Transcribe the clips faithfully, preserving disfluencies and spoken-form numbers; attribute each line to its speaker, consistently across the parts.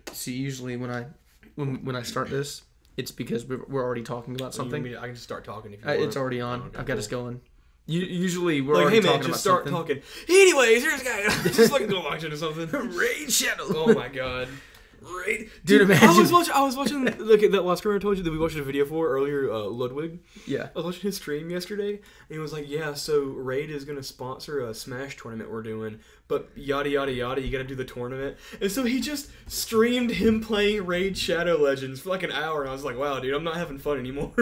Speaker 1: See, usually when I when when I start this, it's because we're, we're already talking about something.
Speaker 2: I can just start talking if you
Speaker 1: uh,
Speaker 2: want.
Speaker 1: It's already on.
Speaker 2: Oh, okay,
Speaker 1: I've got
Speaker 2: cool.
Speaker 1: us going. You, usually we're
Speaker 2: like,
Speaker 1: already
Speaker 2: hey man,
Speaker 1: talking
Speaker 2: just
Speaker 1: about
Speaker 2: start
Speaker 1: something.
Speaker 2: talking. Anyways, here's a guy. Just fucking go watching or something.
Speaker 1: Raid Shadow.
Speaker 2: Oh my god. Raid.
Speaker 1: Dude,
Speaker 2: Dude,
Speaker 1: imagine.
Speaker 2: I was watching. I was watching. Look at that last stream I told you that we watched a video for earlier. Uh, Ludwig.
Speaker 1: Yeah.
Speaker 2: I was watching his stream yesterday, and he was like, "Yeah, so Raid is gonna sponsor a Smash tournament we're doing, but yada yada yada, you gotta do the tournament." And so he just streamed him playing Raid Shadow Legends for like an hour, and I was like, "Wow, dude, I'm not having fun anymore."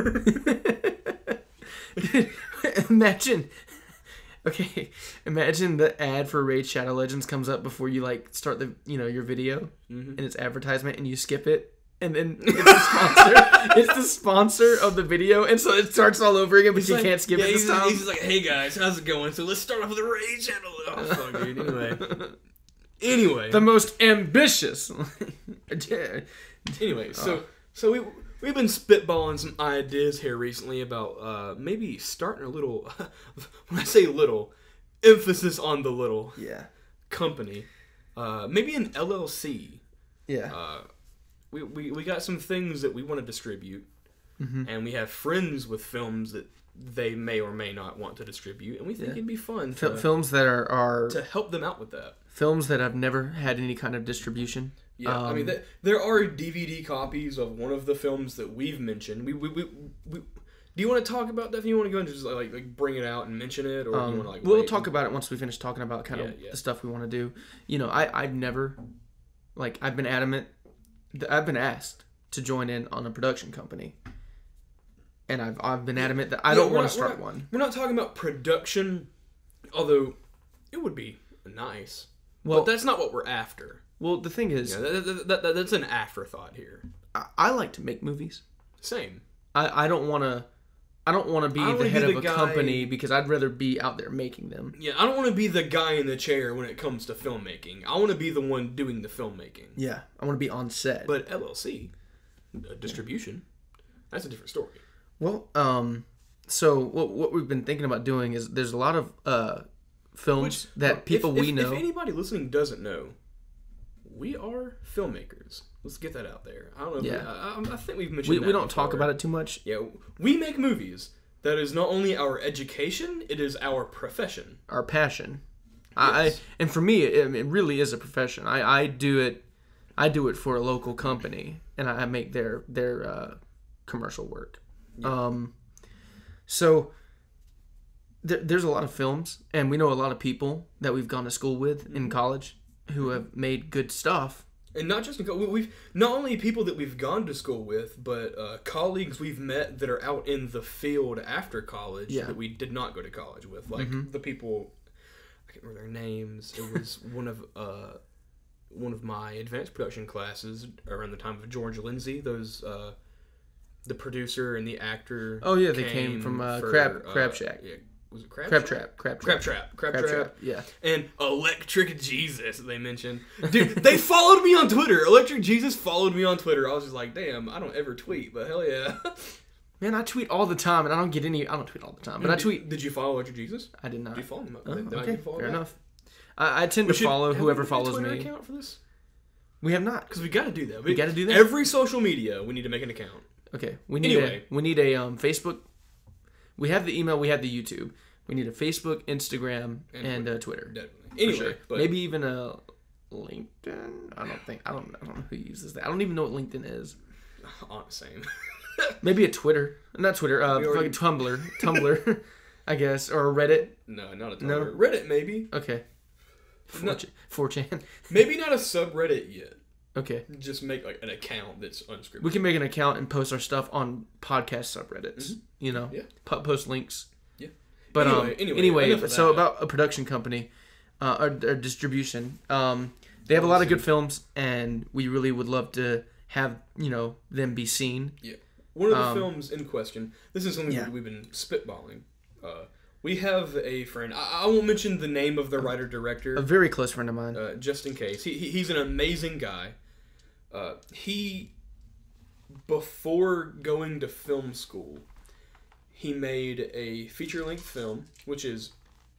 Speaker 1: Dude, imagine. Okay, imagine the ad for Raid Shadow Legends comes up before you like start the you know your video,
Speaker 2: mm-hmm.
Speaker 1: and it's advertisement, and you skip it, and then it's the sponsor. It's the sponsor of the video, and so it starts all over again, but
Speaker 2: He's
Speaker 1: you
Speaker 2: like,
Speaker 1: can't skip
Speaker 2: yeah,
Speaker 1: it this
Speaker 2: he's,
Speaker 1: time.
Speaker 2: he's just like, "Hey guys, how's it going? So let's start off with a Raid Shadow." Oh fuck, dude. Anyway, anyway,
Speaker 1: the most ambitious.
Speaker 2: anyway, so
Speaker 1: Oh.
Speaker 2: so we. We've been spitballing some ideas here recently about uh, maybe starting a little, when I say little, emphasis on the little
Speaker 1: Yeah.
Speaker 2: company. Uh, maybe an L L C.
Speaker 1: Yeah.
Speaker 2: Uh, we, we, we got some things that we want to distribute,
Speaker 1: Mm-hmm.
Speaker 2: and we have friends with films that they may or may not want to distribute, and we think
Speaker 1: Yeah.
Speaker 2: it'd be fun
Speaker 1: F-
Speaker 2: to,
Speaker 1: films that are, are
Speaker 2: to help them out with that.
Speaker 1: films that have never had any kind of distribution.
Speaker 2: Yeah,
Speaker 1: um,
Speaker 2: I mean, th- there are D V D copies of one of the films that we've mentioned. We, we, we, we do you want to talk about that? If you want to go and just like, like bring it out and mention it, or
Speaker 1: um,
Speaker 2: do you want to like?
Speaker 1: we'll
Speaker 2: wait?
Speaker 1: talk about it once we finish talking about kind of
Speaker 2: Yeah, yeah.
Speaker 1: the stuff we want to do. You know, I I've never, like, I've been adamant. That I've been asked to join in on a production company, and I've I've been adamant that I
Speaker 2: Yeah,
Speaker 1: don't
Speaker 2: we're
Speaker 1: want
Speaker 2: not-
Speaker 1: to start
Speaker 2: we're not,
Speaker 1: one.
Speaker 2: We're not talking about production, although it would be nice.
Speaker 1: Well,
Speaker 2: But that's not what we're after.
Speaker 1: well, the thing is,
Speaker 2: Yeah, that, that, that, that, that's an afterthought here.
Speaker 1: I, I like to make movies.
Speaker 2: Same.
Speaker 1: I, I don't want to. I don't want to be
Speaker 2: I don't
Speaker 1: the
Speaker 2: wanna
Speaker 1: head
Speaker 2: be
Speaker 1: of a
Speaker 2: the guy-
Speaker 1: company because I'd rather be out there making them.
Speaker 2: Yeah, I don't want to be the guy in the chair when it comes to filmmaking. I want to be the one doing the filmmaking.
Speaker 1: Yeah, I want to be on set.
Speaker 2: But L L C, uh, distribution, that's a different story.
Speaker 1: Well, um, so what what we've been thinking about doing is there's a lot of uh films
Speaker 2: Which,
Speaker 1: that
Speaker 2: uh,
Speaker 1: people
Speaker 2: if,
Speaker 1: we
Speaker 2: if,
Speaker 1: know.
Speaker 2: If anybody listening doesn't know, we are filmmakers. Let's get that out there. I don't know. If
Speaker 1: Yeah.
Speaker 2: we, I, I think we've mentioned
Speaker 1: we
Speaker 2: that
Speaker 1: we don't talk
Speaker 2: before.
Speaker 1: about it too much.
Speaker 2: Yeah, we make movies. That is not only our education; it is our profession.
Speaker 1: Our passion. I,
Speaker 2: Yes.
Speaker 1: I and for me, it, it really is a profession. I, I do it. I do it for a local company, and I make their their uh, commercial work.
Speaker 2: Yeah.
Speaker 1: Um, so there, there's a lot of films, and we know a lot of people that we've gone to school with
Speaker 2: Mm-hmm.
Speaker 1: in college who have made good stuff.
Speaker 2: And not just in co- we- we've not only people that we've gone to school with, but uh, colleagues we've met that are out in the field after college
Speaker 1: Yeah.
Speaker 2: that we did not go to college with. Like
Speaker 1: Mhm.
Speaker 2: the people, I can't remember their names. It was one of uh, one of my advanced production classes around the time of George Lindsay. Those uh, the producer and the actor.
Speaker 1: Oh yeah, they came from uh,
Speaker 2: for,
Speaker 1: Crab
Speaker 2: uh,
Speaker 1: Crab Shack.
Speaker 2: Yeah, was it Crab,
Speaker 1: Crab
Speaker 2: Shack?
Speaker 1: Trap. Crab Trap.
Speaker 2: Crab Trap. Crab,
Speaker 1: Crab
Speaker 2: Trap.
Speaker 1: Trap. Yeah.
Speaker 2: And Electric Jesus, they mentioned. Dude, they followed me on Twitter. Electric Jesus followed me on Twitter. I was just like, damn, I don't ever tweet, but hell yeah.
Speaker 1: Man, I tweet all the time, and I don't get any. I don't tweet all the time, but I
Speaker 2: Did-
Speaker 1: tweet.
Speaker 2: Did you follow Electric Jesus?
Speaker 1: I did not.
Speaker 2: Did you follow him?
Speaker 1: Oh,
Speaker 2: Did I
Speaker 1: okay,
Speaker 2: follow
Speaker 1: fair
Speaker 2: that?
Speaker 1: enough. I, I tend
Speaker 2: We
Speaker 1: to
Speaker 2: should-
Speaker 1: follow
Speaker 2: have
Speaker 1: whoever
Speaker 2: we made a
Speaker 1: follows
Speaker 2: Twitter
Speaker 1: me.
Speaker 2: account for this?
Speaker 1: We have not.
Speaker 2: Because we got to do that.
Speaker 1: We gotta do that?
Speaker 2: Every social media, we need to make an account.
Speaker 1: Okay, we need
Speaker 2: Anyway.
Speaker 1: a we need a um, Facebook. We have the email. We have the YouTube. We need a Facebook, Instagram, and,
Speaker 2: And
Speaker 1: uh, Twitter.
Speaker 2: Definitely.
Speaker 1: For
Speaker 2: Anyway,
Speaker 1: sure.
Speaker 2: but
Speaker 1: Maybe even a LinkedIn. I don't think I don't I don't know who uses that. I don't even know what LinkedIn is.
Speaker 2: oh, same.
Speaker 1: Maybe a Twitter, not Twitter. Uh,
Speaker 2: We already-
Speaker 1: fucking Tumblr, Tumblr, I guess, or a Reddit.
Speaker 2: no, not a Tumblr.
Speaker 1: No?
Speaker 2: Reddit, maybe.
Speaker 1: Okay.
Speaker 2: No.
Speaker 1: four chan.
Speaker 2: Maybe not a subreddit yet.
Speaker 1: Okay.
Speaker 2: Just make like an account that's unscripted.
Speaker 1: We can make an account and post our stuff on podcast subreddits.
Speaker 2: Mhm.
Speaker 1: You know,
Speaker 2: Yeah.
Speaker 1: po- post links.
Speaker 2: Yeah.
Speaker 1: But
Speaker 2: Anyway,
Speaker 1: um,
Speaker 2: anyway,
Speaker 1: anyway,
Speaker 2: enough of
Speaker 1: so
Speaker 2: that.
Speaker 1: about a production company, uh, or, or distribution. Um, they have a lot of good films, and we really would love to have you know them be seen.
Speaker 2: One of the
Speaker 1: Um,
Speaker 2: films in question, this is something
Speaker 1: yeah.
Speaker 2: that we've been spitballing. Uh, we have a friend, I, I won't mention the name of the
Speaker 1: A
Speaker 2: writer-director,
Speaker 1: very close friend of mine.
Speaker 2: uh, just in case. He, he He's an amazing guy. Uh, he, before going to film school, he made a feature-length film, which is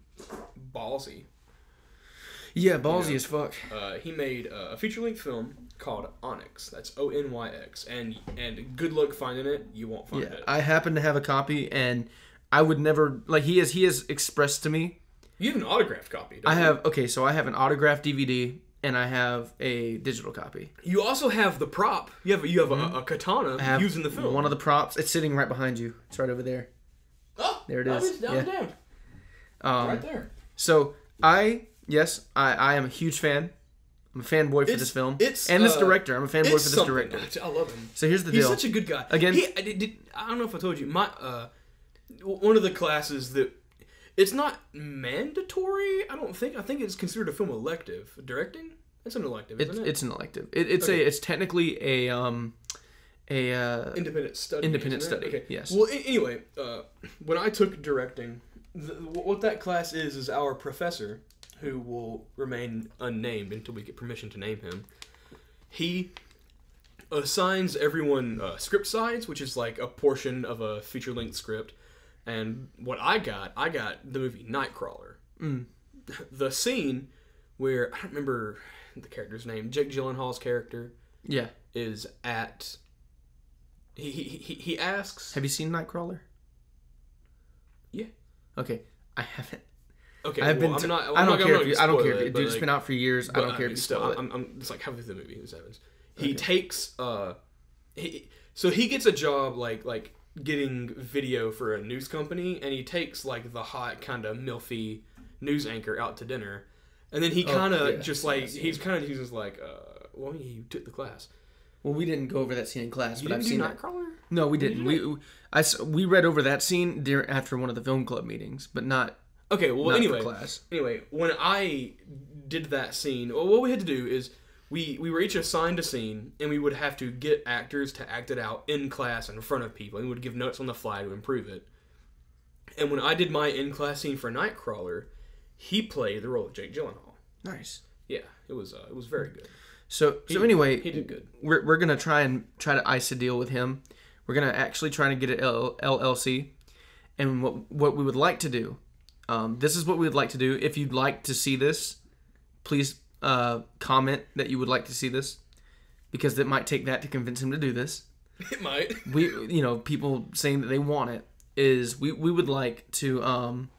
Speaker 2: ballsy.
Speaker 1: yeah, ballsy
Speaker 2: you know,
Speaker 1: as fuck.
Speaker 2: Uh, he made uh, a feature-length film called Onyx. That's O N Y X. And and good luck finding it. You won't find
Speaker 1: Yeah,
Speaker 2: it.
Speaker 1: I happen to have a copy, and I would never like he has he has expressed to me.
Speaker 2: You have an autographed copy. Don't
Speaker 1: I
Speaker 2: you?
Speaker 1: have okay, so I have an autographed D V D and I have a digital copy.
Speaker 2: You also have the prop. You have you have
Speaker 1: Mm-hmm.
Speaker 2: a, a katana
Speaker 1: I have
Speaker 2: used in the film.
Speaker 1: one of the props. It's sitting right behind you. It's right over there.
Speaker 2: Oh,
Speaker 1: There it
Speaker 2: down
Speaker 1: is.
Speaker 2: Down,
Speaker 1: Yeah.
Speaker 2: down.
Speaker 1: Um,
Speaker 2: Right there.
Speaker 1: So I yes, I, I am a huge fan. I'm a fanboy for
Speaker 2: It's-
Speaker 1: this film.
Speaker 2: it's,
Speaker 1: and this
Speaker 2: uh,
Speaker 1: director. I'm a fanboy for
Speaker 2: It's
Speaker 1: this
Speaker 2: something.
Speaker 1: director.
Speaker 2: I love him.
Speaker 1: So here's the
Speaker 2: He's
Speaker 1: deal.
Speaker 2: such a good guy.
Speaker 1: Again-
Speaker 2: he, I, did, I don't know if I told you. My uh, one of the classes that it's not mandatory. I don't think. I think it's considered a film elective. Directing. It's an elective, isn't
Speaker 1: It's,
Speaker 2: it?
Speaker 1: it's an elective. It, it's
Speaker 2: Okay.
Speaker 1: a it's technically a um a uh,
Speaker 2: independent study.
Speaker 1: independent
Speaker 2: isn't it?
Speaker 1: study,
Speaker 2: Okay.
Speaker 1: yes.
Speaker 2: Well, a- anyway, uh, when I took directing, th- what that class is is our professor, who will remain unnamed until we get permission to name him. He assigns everyone uh, script sides, which is like a portion of a feature-length script. And what I got, I got the movie Nightcrawler.
Speaker 1: Mm.
Speaker 2: The scene where, I don't remember the character's name, Jake Gyllenhaal's character
Speaker 1: yeah.
Speaker 2: is at... He, he, he, he asks...
Speaker 1: Have you seen Nightcrawler?
Speaker 2: Yeah.
Speaker 1: Okay, I haven't.
Speaker 2: Okay,
Speaker 1: I've
Speaker 2: well,
Speaker 1: been.
Speaker 2: I'm
Speaker 1: T-
Speaker 2: not, I'm
Speaker 1: I don't
Speaker 2: not,
Speaker 1: care
Speaker 2: I'm
Speaker 1: if you.
Speaker 2: not
Speaker 1: I don't
Speaker 2: gonna
Speaker 1: care
Speaker 2: spoil
Speaker 1: if
Speaker 2: it,
Speaker 1: you.
Speaker 2: but,
Speaker 1: Dude, it's
Speaker 2: like,
Speaker 1: been out for years. I
Speaker 2: but
Speaker 1: don't care if you
Speaker 2: still,
Speaker 1: spoil it.
Speaker 2: I'm, I'm it's like halfway through the movie. This happens. He
Speaker 1: Okay.
Speaker 2: takes uh, he so he gets a job like like getting video for a news company, and he takes like the hot kind of milfy news anchor out to dinner, and then he
Speaker 1: Oh,
Speaker 2: kind of
Speaker 1: yeah,
Speaker 2: just
Speaker 1: yeah,
Speaker 2: like
Speaker 1: I've seen
Speaker 2: he's
Speaker 1: it.
Speaker 2: kind of he's just like uh, well, he took the class.
Speaker 1: Well, we didn't go over that scene in class,
Speaker 2: You
Speaker 1: but
Speaker 2: didn't
Speaker 1: I've
Speaker 2: do
Speaker 1: seen it.
Speaker 2: Nightcrawler?
Speaker 1: No, we didn't.
Speaker 2: did
Speaker 1: We we- I s- we read over that scene dear, after one of the film club meetings, but not.
Speaker 2: Okay, well
Speaker 1: not
Speaker 2: anyway,
Speaker 1: for class.
Speaker 2: anyway, when I did that scene, well, what we had to do is we we were each assigned a scene, and we would have to get actors to act it out in class in front of people, and we would give notes on the fly to improve it. And when I did my in-class scene for Nightcrawler, he played the role of Jake Gyllenhaal.
Speaker 1: Nice.
Speaker 2: Yeah, it was uh, it was very good.
Speaker 1: So
Speaker 2: He
Speaker 1: so
Speaker 2: did-
Speaker 1: anyway,
Speaker 2: he did good.
Speaker 1: We're we're gonna try and try to ice a deal with him. We're gonna actually try to get an L L C, and what what we would like to do. Um, this is what we would like to do. If you'd like to see this, please uh, comment that you would like to see this, because it might take that to convince him to do this.
Speaker 2: It might.
Speaker 1: We, you know, people saying that they want it is we, we would like to um,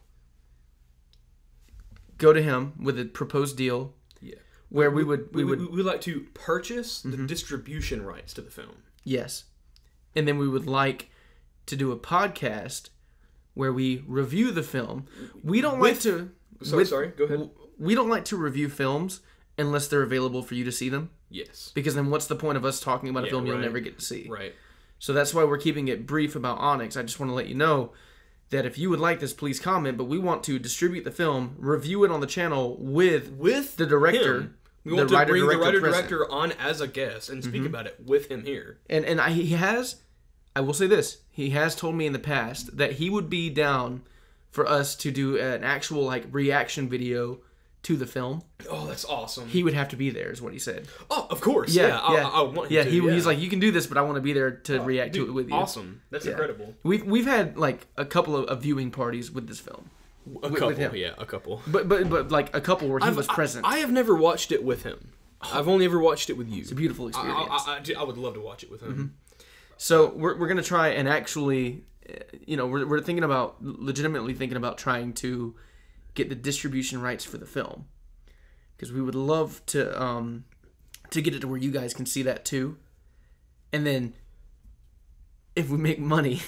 Speaker 1: go to him with a proposed deal.
Speaker 2: Yeah.
Speaker 1: Where we would we
Speaker 2: we,
Speaker 1: would
Speaker 2: we, we would like to purchase the distribution rights to the film.
Speaker 1: yes, and then we would like to do a podcast where we review the film. We don't like
Speaker 2: With-
Speaker 1: to.
Speaker 2: Sorry, sorry, go ahead.
Speaker 1: We don't like to review films unless they're available for you to see them,
Speaker 2: Yes.
Speaker 1: because then what's the point of us talking about a
Speaker 2: Yeah,
Speaker 1: film you'll
Speaker 2: right.
Speaker 1: never get to see?
Speaker 2: Right.
Speaker 1: So that's why we're keeping it brief about Onyx. I just want to let you know that if you would like this, please comment. But we want to distribute the film, review it on the channel with
Speaker 2: With
Speaker 1: the director.
Speaker 2: him. We
Speaker 1: the
Speaker 2: want to
Speaker 1: writer,
Speaker 2: bring the
Speaker 1: director,
Speaker 2: writer
Speaker 1: president.
Speaker 2: director on as a guest and speak about it with him here.
Speaker 1: And and I, he has, I will say this, he has told me in the past that he would be down for us to do an actual like reaction video to the film.
Speaker 2: Oh, that's awesome.
Speaker 1: He would have to be there, is what he said.
Speaker 2: oh, of course.
Speaker 1: Yeah,
Speaker 2: Yeah, I,
Speaker 1: yeah.
Speaker 2: I, I want him
Speaker 1: Yeah,
Speaker 2: to.
Speaker 1: he,
Speaker 2: yeah.
Speaker 1: he's like, you can do this, but I want to be there to react
Speaker 2: Dude,
Speaker 1: to it with you.
Speaker 2: Awesome. That's
Speaker 1: Yeah.
Speaker 2: incredible.
Speaker 1: We've we've had like a couple of, of viewing parties with this film,
Speaker 2: A
Speaker 1: with
Speaker 2: couple,
Speaker 1: him.
Speaker 2: yeah, a couple.
Speaker 1: but but but like a couple where he
Speaker 2: I've-
Speaker 1: was present.
Speaker 2: I, I have never watched it with him. I've only ever watched it with you.
Speaker 1: it's a beautiful
Speaker 2: I,
Speaker 1: experience.
Speaker 2: I, I, I would love to watch it with him.
Speaker 1: So we're we're gonna try and actually, uh, you know, we're we're thinking about legitimately thinking about trying to get the distribution rights for the film, because we would love to um to get it to where you guys can see that too, and then if we make money,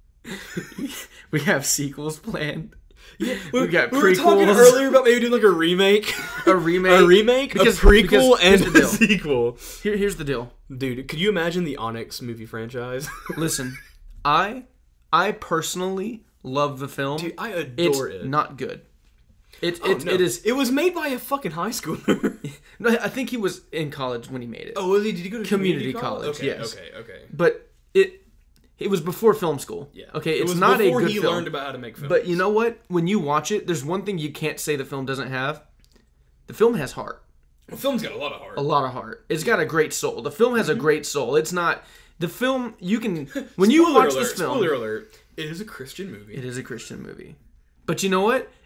Speaker 1: we have sequels planned.
Speaker 2: Yeah,
Speaker 1: we,
Speaker 2: we,
Speaker 1: got
Speaker 2: we were talking
Speaker 1: prequels,
Speaker 2: earlier about maybe doing like a remake,
Speaker 1: a remake,
Speaker 2: a remake,
Speaker 1: because-
Speaker 2: a prequel,
Speaker 1: because
Speaker 2: and
Speaker 1: here's the
Speaker 2: a
Speaker 1: deal.
Speaker 2: sequel.
Speaker 1: Here, here's the deal.
Speaker 2: Dude, could you imagine the Onyx movie franchise?
Speaker 1: Listen, I I personally love the film.
Speaker 2: Dude, I
Speaker 1: It's
Speaker 2: adore it.
Speaker 1: not good. It
Speaker 2: Oh,
Speaker 1: it,
Speaker 2: no.
Speaker 1: it is.
Speaker 2: It was made by a fucking high schooler.
Speaker 1: No, I think he was in college when he made it.
Speaker 2: oh, was he? Did he go to
Speaker 1: Community
Speaker 2: community,
Speaker 1: college,
Speaker 2: Okay,
Speaker 1: yes.
Speaker 2: okay, okay.
Speaker 1: But it it was before film school.
Speaker 2: Yeah.
Speaker 1: Okay,
Speaker 2: it
Speaker 1: it's
Speaker 2: was
Speaker 1: not a
Speaker 2: before
Speaker 1: good
Speaker 2: he
Speaker 1: film.
Speaker 2: learned about how to make films.
Speaker 1: But you know what? When you watch it, there's one thing you can't say the film doesn't have. The film has heart.
Speaker 2: the film's got a lot of heart.
Speaker 1: A lot of heart. It's got a great soul. The film has a great soul. It's not the film you can when you
Speaker 2: Spoiler
Speaker 1: watch
Speaker 2: alert,
Speaker 1: this film.
Speaker 2: Spoiler alert! It is a Christian movie.
Speaker 1: It is a Christian movie. But you know what?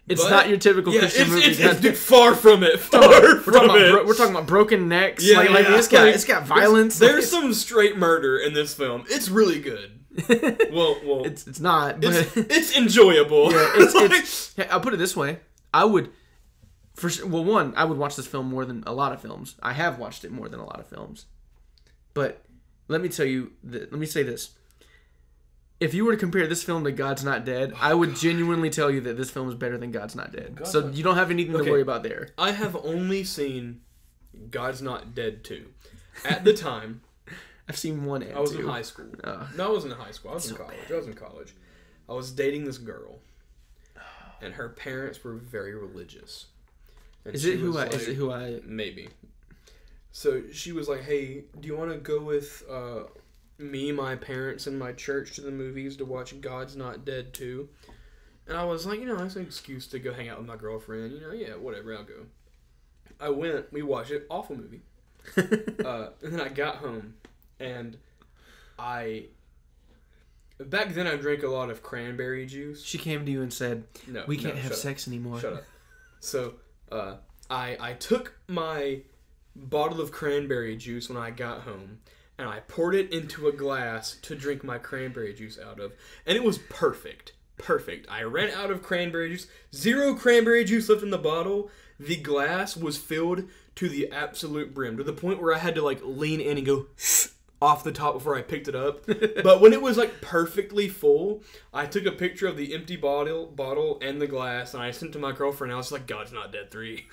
Speaker 1: It's
Speaker 2: but,
Speaker 1: not your typical
Speaker 2: yeah,
Speaker 1: Christian
Speaker 2: it's,
Speaker 1: movie.
Speaker 2: It's, it's, it's far from it. Far we're
Speaker 1: from
Speaker 2: talking
Speaker 1: it.
Speaker 2: About
Speaker 1: bro- we're talking about broken necks.
Speaker 2: Yeah,
Speaker 1: like,
Speaker 2: yeah,
Speaker 1: like
Speaker 2: yeah.
Speaker 1: it's got
Speaker 2: Like,
Speaker 1: it's got violence.
Speaker 2: There's,
Speaker 1: like,
Speaker 2: there's some straight murder in this film. It's really good. well, well,
Speaker 1: it's it's not. But
Speaker 2: it's, it's enjoyable.
Speaker 1: Yeah, it's,
Speaker 2: like,
Speaker 1: it's, yeah, I'll put it this way. I would, for sure, well, one, I would watch this film more than a lot of films. I have watched it more than a lot of films. But let me tell you, th- let me say this. If you were to compare this film to God's Not Dead, oh, I would God. genuinely tell you that this film is better than God's Not Dead. God's so not... you don't have anything okay. to worry about there.
Speaker 2: I have only seen God's Not Dead two. At the time,
Speaker 1: I've seen one and
Speaker 2: I was
Speaker 1: two.
Speaker 2: in high school.
Speaker 1: Uh,
Speaker 2: no, I wasn't in high school. I was
Speaker 1: so
Speaker 2: in college.
Speaker 1: bad.
Speaker 2: I was in college. I was dating this girl, and her parents were very religious. And
Speaker 1: is it who I?
Speaker 2: Like,
Speaker 1: is it who I?
Speaker 2: Maybe. So she was like, "Hey, do you want to go with uh, me, my parents, and my church to the movies to watch God's Not Dead two?" And I was like, you know, that's an excuse to go hang out with my girlfriend. You know, yeah, whatever, I'll go. I went. We watched it. Awful movie. uh, and then I got home, and I. Back then, I drank a lot of cranberry juice.
Speaker 1: She came to you and said,
Speaker 2: "No,
Speaker 1: we can't
Speaker 2: no,
Speaker 1: have
Speaker 2: shut
Speaker 1: sex
Speaker 2: up.
Speaker 1: anymore."
Speaker 2: Shut up. So, uh, I I took my bottle of cranberry juice when I got home, and I poured it into a glass to drink my cranberry juice out of, and it was perfect. Perfect. I ran out of cranberry juice. Zero cranberry juice left in the bottle. The glass was filled to the absolute brim, to the point where I had to like lean in and go off the top before I picked it up. But when it was like perfectly full, I took a picture of the empty bottle bottle and the glass, and I sent it to my girlfriend. I was like, God's Not Dead three.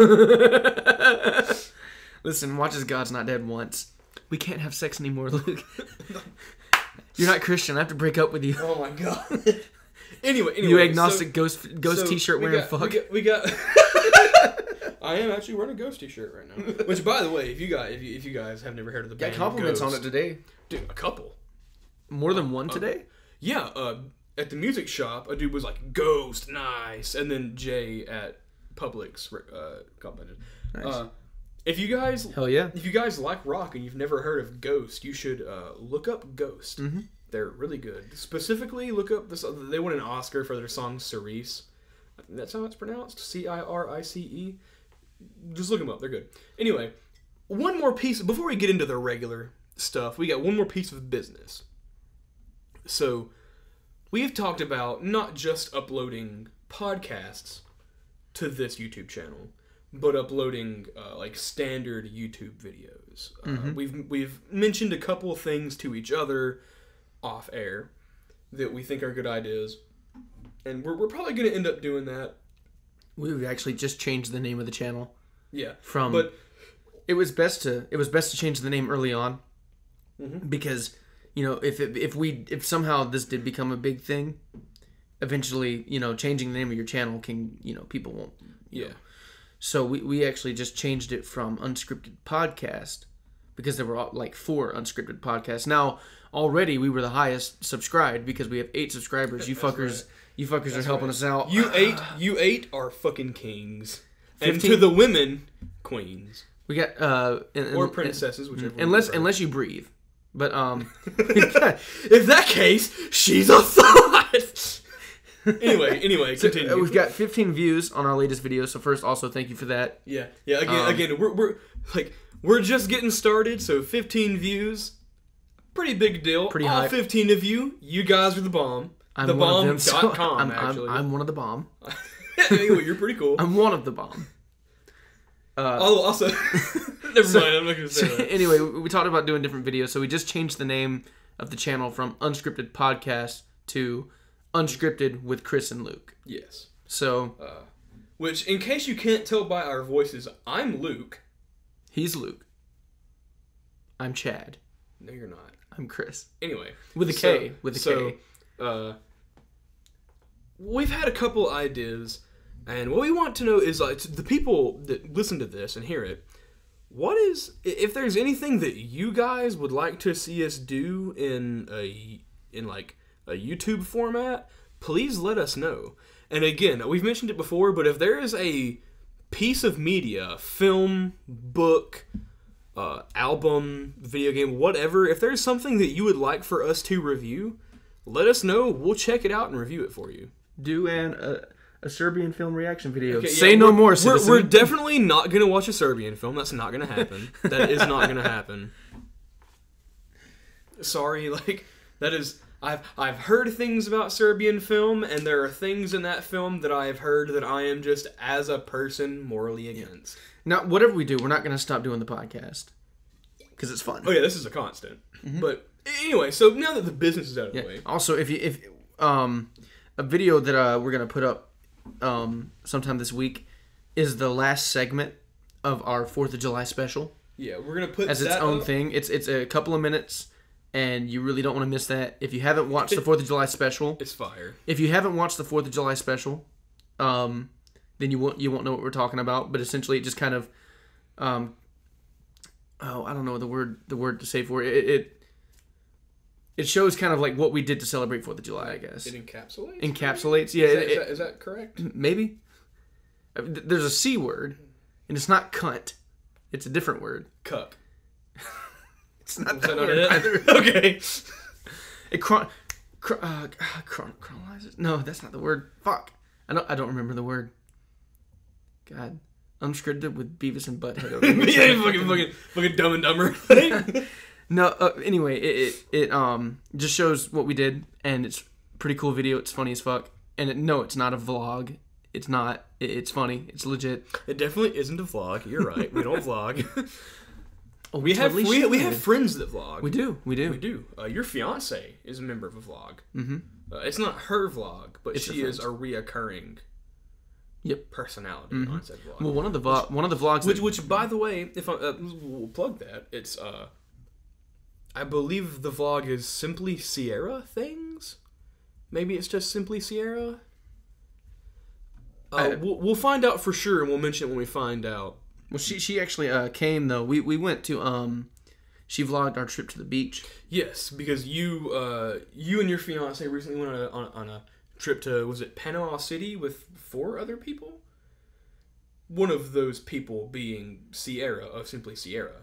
Speaker 1: Listen, watch as God's Not Dead once. We can't have sex anymore, Luke. You're not Christian. I have to break up with you.
Speaker 2: Oh my God. Anyway, anyway.
Speaker 1: You agnostic
Speaker 2: so,
Speaker 1: ghost ghost
Speaker 2: so
Speaker 1: t-shirt
Speaker 2: we
Speaker 1: wearing
Speaker 2: got,
Speaker 1: fuck.
Speaker 2: We got... We got I am actually wearing a ghost t-shirt right now. Which, by the way, if you guys, if you, if you guys have never heard of the band
Speaker 1: Got compliments
Speaker 2: Ghost,
Speaker 1: on it today.
Speaker 2: Dude, a couple.
Speaker 1: More than one
Speaker 2: uh,
Speaker 1: today?
Speaker 2: Yeah, uh, at the music shop, a dude was like, Ghost, nice. And then Jay at Publix uh, complimented.
Speaker 1: Nice.
Speaker 2: Uh, if you guys...
Speaker 1: Hell yeah.
Speaker 2: If you guys like rock and you've never heard of Ghost, you should uh, look up Ghost.
Speaker 1: Mm-hmm.
Speaker 2: They're really good. Specifically, look up this. They won an Oscar for their song Cerise. That's how it's pronounced. C I R I C E. Just look them up. They're good. Anyway, one more piece. Before we get into the regular stuff, we got one more piece of business. So, we have talked about not just uploading podcasts to this YouTube channel, but uploading uh, like standard YouTube videos. Uh,
Speaker 1: mm-hmm.
Speaker 2: We've we've mentioned a couple of things to each other off air that we think are good ideas, and we're we're probably going to end up doing that.
Speaker 1: We've actually just changed the name of the channel.
Speaker 2: Yeah,
Speaker 1: from
Speaker 2: but
Speaker 1: it was best to it was best to change the name early on,
Speaker 2: mm-hmm.
Speaker 1: because you know if it, if we if somehow this did become a big thing, eventually you know changing the name of your channel can you know people won't
Speaker 2: yeah.
Speaker 1: know. So we we actually just changed it from Unscripted Podcast because there were all, like four Unscripted podcasts. Now already we were the highest subscribed because we have eight subscribers. You fuckers. Right. You fuckers That's are helping right. us out.
Speaker 2: You eight, you eight are fucking kings, and
Speaker 1: fifteen?
Speaker 2: to the women, queens.
Speaker 1: We got uh, and,
Speaker 2: or
Speaker 1: and,
Speaker 2: princesses, whichever.
Speaker 1: Unless unless you breathe, but um,
Speaker 2: in that case, she's a thought. anyway, anyway,
Speaker 1: so,
Speaker 2: continue.
Speaker 1: Uh, we've got fifteen views on our latest video. So first, also thank you for that.
Speaker 2: Yeah, yeah. Again,
Speaker 1: um,
Speaker 2: again, we're we're like we're just getting started. So fifteen views, pretty big deal.
Speaker 1: Pretty
Speaker 2: All
Speaker 1: high.
Speaker 2: fifteen of you, you guys are the bomb.
Speaker 1: I'm
Speaker 2: the bomb
Speaker 1: them, so
Speaker 2: dot com,
Speaker 1: I'm,
Speaker 2: actually.
Speaker 1: I'm, I'm one of the bomb.
Speaker 2: Anyway, you're pretty cool.
Speaker 1: I'm one of the bomb. Uh,
Speaker 2: oh, also, never
Speaker 1: so,
Speaker 2: mind. I'm not gonna say
Speaker 1: so,
Speaker 2: that.
Speaker 1: Anyway, we talked about doing different videos, so we just changed the name of the channel from Unscripted Podcast to Unscripted with Kris and Luke.
Speaker 2: Yes.
Speaker 1: So,
Speaker 2: uh, which, in case you can't tell by our voices, I'm Luke.
Speaker 1: He's Luke. I'm Chad.
Speaker 2: No, you're not.
Speaker 1: I'm Kris.
Speaker 2: Anyway,
Speaker 1: with a
Speaker 2: so,
Speaker 1: K. With a
Speaker 2: so,
Speaker 1: K.
Speaker 2: Uh, we've had a couple ideas, and what we want to know is, like, the people that listen to this and hear it, what is, if there's anything that you guys would like to see us do in a, in like a YouTube format, please let us know. And again, we've mentioned it before, but if there is a piece of media, film, book, uh, album, video game, whatever, if there's something that you would like for us to review, let us know. We'll check it out and review it for you.
Speaker 1: Do an uh, A Serbian film reaction video.
Speaker 2: Okay,
Speaker 1: Say
Speaker 2: yeah,
Speaker 1: no
Speaker 2: we're-
Speaker 1: more,
Speaker 2: We're,
Speaker 1: citizen.
Speaker 2: we're definitely not gonna watch a Serbian film. That's not gonna happen. That is not gonna happen. Sorry, like that is. I've I've heard things about Serbian film, and there are things in that film that I have heard that I am just as a person morally against.
Speaker 1: Now, whatever we do, we're not going to stop doing the podcast because it's fun.
Speaker 2: Oh yeah, this is a constant. Mm-hmm. But anyway, so now that the business is out of
Speaker 1: Yeah.
Speaker 2: the way,
Speaker 1: Also, if you if um a video that uh, we're gonna put up um sometime this week is the last segment of our Fourth of July special.
Speaker 2: yeah, we're gonna put
Speaker 1: As
Speaker 2: that
Speaker 1: its own
Speaker 2: up.
Speaker 1: thing. It's it's a couple of minutes, and you really don't want to miss that. If you haven't watched the Fourth of July special,
Speaker 2: It's fire.
Speaker 1: if you haven't watched the Fourth of July special, um, then you won't you won't know what we're talking about. But essentially, it just kind of, um, oh, I don't know the word the word to say for it. It it, it shows kind of like what we did to celebrate Fourth of July, I guess.
Speaker 2: It encapsulates.
Speaker 1: Encapsulates, yeah.
Speaker 2: Is that,
Speaker 1: it,
Speaker 2: is that, is that correct?
Speaker 1: maybe. I mean, th- There's a C word, and it's not cunt. It's a different word.
Speaker 2: Cuck.
Speaker 1: It's not
Speaker 2: Is
Speaker 1: that
Speaker 2: that not
Speaker 1: word
Speaker 2: it?
Speaker 1: either.
Speaker 2: Okay.
Speaker 1: It chron, chron, uh, chron, chronalizes. No, that's not the word. Fuck. I don't. I don't remember the word. God, unscripted with Beavis and Butthead. Over here.
Speaker 2: Yeah, fucking, fucking, fucking Dumb and Dumber.
Speaker 1: No. Uh, anyway, it, it it um just shows what we did, and it's a pretty cool video. It's funny as fuck. And it, no, it's not a vlog. It's not. It, it's funny. It's legit.
Speaker 2: It definitely isn't a vlog. You're right. We don't vlog.
Speaker 1: Oh,
Speaker 2: We have
Speaker 1: totally
Speaker 2: we, we
Speaker 1: should.
Speaker 2: have friends that vlog.
Speaker 1: We do. We do.
Speaker 2: We do. Uh, your fiance is a member of a vlog.
Speaker 1: Mm-hmm.
Speaker 2: Uh, it's not her vlog, but
Speaker 1: It's
Speaker 2: she
Speaker 1: her
Speaker 2: is a reoccurring
Speaker 1: Yep.
Speaker 2: personality
Speaker 1: Mhm.
Speaker 2: on said vlog.
Speaker 1: Well, one of the vo- one of the vlogs.
Speaker 2: which,
Speaker 1: that-
Speaker 2: which, by the way, if I uh, we'll plug that, it's uh, I believe the vlog is Simply Sierra Things. Maybe it's just Simply Sierra. Uh,
Speaker 1: I-
Speaker 2: we'll, we'll find out for sure, and we'll mention it when we find out.
Speaker 1: well, she she actually uh, came though. We we went to um, she vlogged our trip to the beach.
Speaker 2: Yes, because you uh, you and your fiance recently went on a, on, on a trip to, was it Panama City with four other people? One of those people being Sierra of Simply Sierra.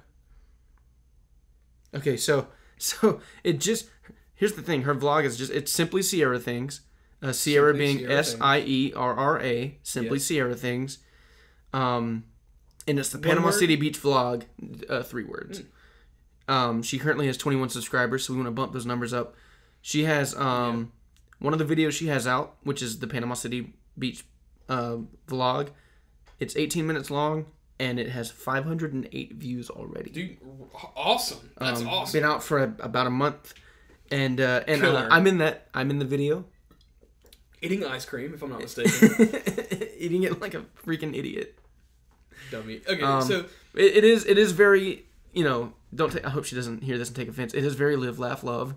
Speaker 1: Okay, so so it just here's the thing. Her vlog is just it's Simply Sierra Things. Uh, Sierra
Speaker 2: Simply
Speaker 1: being
Speaker 2: Sierra
Speaker 1: S I E R R A. Simply
Speaker 2: Yes.
Speaker 1: Sierra Things. Um, and it's the
Speaker 2: One
Speaker 1: Panama
Speaker 2: word?
Speaker 1: City Beach vlog. Uh, three words. Um, she currently has twenty-one subscribers, so we want to bump those numbers up. She has um one of the videos she has out, which is the Panama City Beach uh, vlog. It's eighteen minutes long, and it has five hundred eight views already.
Speaker 2: Dude, awesome. That's
Speaker 1: Um,
Speaker 2: awesome.
Speaker 1: Been out for a, about a month, and uh, and uh,
Speaker 2: Killer.
Speaker 1: I'm in that. I'm in the video,
Speaker 2: Eating ice cream, if I'm not mistaken.
Speaker 1: eating it like a freaking idiot.
Speaker 2: Dummy. Okay,
Speaker 1: Um,
Speaker 2: so
Speaker 1: It, it is. It is very. You know. Don't. Ta- I hope she doesn't hear this and take offense. It is very live, laugh, love.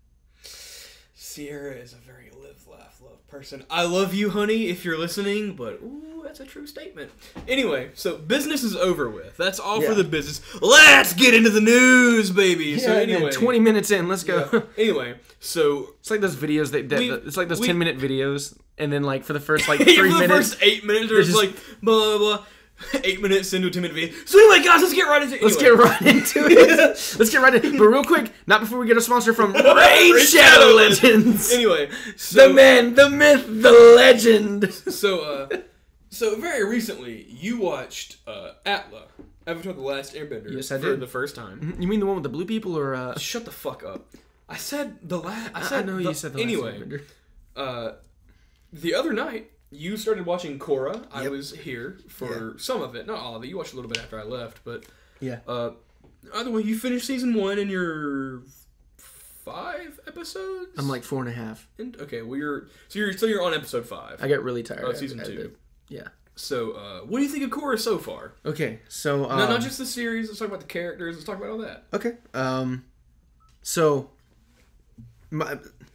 Speaker 2: Sierra is a very live, laugh, love person. I love you, honey, if you're listening, but ooh, that's a true statement. Anyway, so business is over with. That's all
Speaker 1: Yeah.
Speaker 2: for the business. Let's get into the news, baby. so
Speaker 1: Yeah, man,
Speaker 2: anyway,
Speaker 1: twenty minutes in. Let's go.
Speaker 2: yeah. Anyway, so
Speaker 1: It's like those videos that, that
Speaker 2: We-
Speaker 1: it's like those
Speaker 2: we-
Speaker 1: ten minute videos, and then like for the first like
Speaker 2: yeah,
Speaker 1: three
Speaker 2: for the
Speaker 1: minutes,
Speaker 2: first eight minutes, there's
Speaker 1: just-
Speaker 2: like blah blah blah. Eight minutes into a ten minute video. So anyway, guys, let's get right into it.
Speaker 1: let's
Speaker 2: Anyway.
Speaker 1: get right into it. Let's get right into it. But real quick, not before we get a sponsor from Raid
Speaker 2: Raid
Speaker 1: Shadow
Speaker 2: Shadow
Speaker 1: Legends.
Speaker 2: Anyway, so,
Speaker 1: The man, the myth, the legend.
Speaker 2: So, uh, so very recently, you watched uh, Atla, Avatar: The Last Airbender,
Speaker 1: Yes, I
Speaker 2: for
Speaker 1: did.
Speaker 2: the first time.
Speaker 1: You mean the one with the blue people, or uh?
Speaker 2: Shut the fuck up! I said the last. I
Speaker 1: I,
Speaker 2: said
Speaker 1: know
Speaker 2: the,
Speaker 1: you said the last
Speaker 2: anyway.
Speaker 1: Airbender.
Speaker 2: Uh, the other night, you started watching Korra. I
Speaker 1: Yep.
Speaker 2: was here for some of it, not all of it. You watched a little bit after I left, but
Speaker 1: Yeah.
Speaker 2: uh, either way, you finished season one in your five episodes.
Speaker 1: I'm like four and a half.
Speaker 2: And, okay, well you're so you're so you're on episode five.
Speaker 1: I got really tired.
Speaker 2: Oh,
Speaker 1: after-
Speaker 2: season
Speaker 1: after-
Speaker 2: two.
Speaker 1: Yeah.
Speaker 2: So, uh, what do you think of Korra so far?
Speaker 1: Okay, so um,
Speaker 2: no, not just the series. Let's talk about the characters. Let's talk about all that.
Speaker 1: okay. Um, so my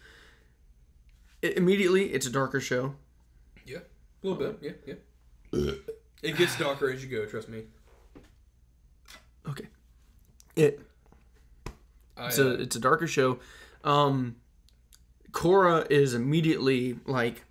Speaker 1: it, immediately it's a darker show.
Speaker 2: Yeah, a little bit. Yeah, yeah. It gets darker as you go. Trust me.
Speaker 1: Okay. It
Speaker 2: I,
Speaker 1: it's a
Speaker 2: uh,
Speaker 1: it's a darker show. Um, Korra is immediately like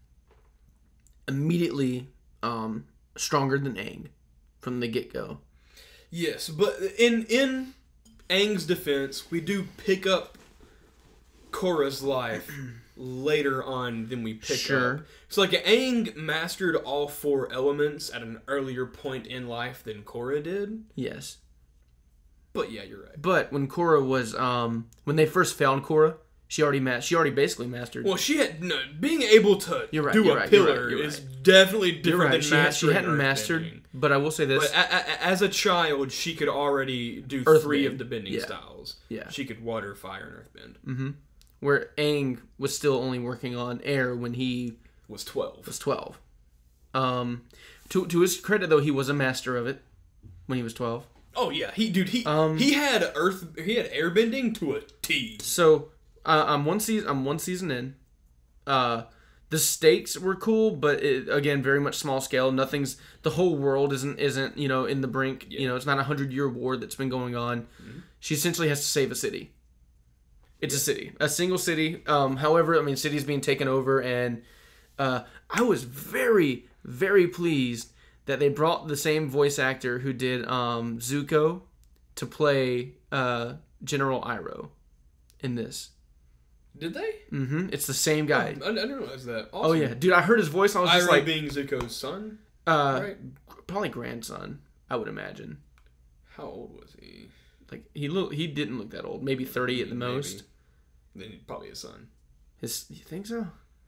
Speaker 1: immediately um stronger than Aang from the get go.
Speaker 2: yes, but in in Aang's defense, we do pick up Korra's life later on than we pick
Speaker 1: Sure.
Speaker 2: up. So like Aang mastered all four elements at an earlier point in life than Korra did.
Speaker 1: Yes.
Speaker 2: But yeah, you're right.
Speaker 1: But when Korra was, um, when they first found Korra, she already ma- she already basically mastered.
Speaker 2: Well, she had no being able to
Speaker 1: You're right,
Speaker 2: do
Speaker 1: you're
Speaker 2: a
Speaker 1: right, you're
Speaker 2: pillar
Speaker 1: right, you're
Speaker 2: is
Speaker 1: right.
Speaker 2: definitely different
Speaker 1: You're right.
Speaker 2: than
Speaker 1: She, had,
Speaker 2: mastering
Speaker 1: she hadn't
Speaker 2: earthbending.
Speaker 1: mastered, but I will say this.
Speaker 2: But a, a, as a child, she could already do
Speaker 1: Earthbend.
Speaker 2: three of the bending
Speaker 1: Yeah.
Speaker 2: styles.
Speaker 1: Yeah.
Speaker 2: She could water, fire, and earthbend.
Speaker 1: Mm-hmm. Where Aang was still only working on air when he
Speaker 2: Was twelve.
Speaker 1: was twelve. Um, to to his credit, though, he was a master of it when he was twelve.
Speaker 2: Oh yeah, he dude he
Speaker 1: Um,
Speaker 2: he had earth he had airbending to a T.
Speaker 1: So uh, I'm one season. I'm one season in. Uh, the stakes were cool, but it, again, very much small scale. Nothing's the whole world isn't isn't you know in the brink.
Speaker 2: Yeah.
Speaker 1: You know, it's not a hundred year war that's been going on. Mm-hmm. She essentially has to save a city. It's yeah. a city, a single city. Um, however, I mean, city's being taken over, and uh, I was very very pleased that they brought the same voice actor who did um, Zuko to play uh, General Iroh in this.
Speaker 2: Did they?
Speaker 1: Mm-hmm. It's the same guy.
Speaker 2: Oh, I, I didn't realize that. Awesome.
Speaker 1: Oh yeah, dude! I heard his voice. And I was just
Speaker 2: Iroh
Speaker 1: like,
Speaker 2: being Zuko's son.
Speaker 1: uh,
Speaker 2: right?
Speaker 1: Probably grandson. I would imagine.
Speaker 2: How old was he?
Speaker 1: Like he look, he didn't look that old. Maybe thirty at the
Speaker 2: Maybe.
Speaker 1: most.
Speaker 2: Then probably his son.
Speaker 1: His, you think so?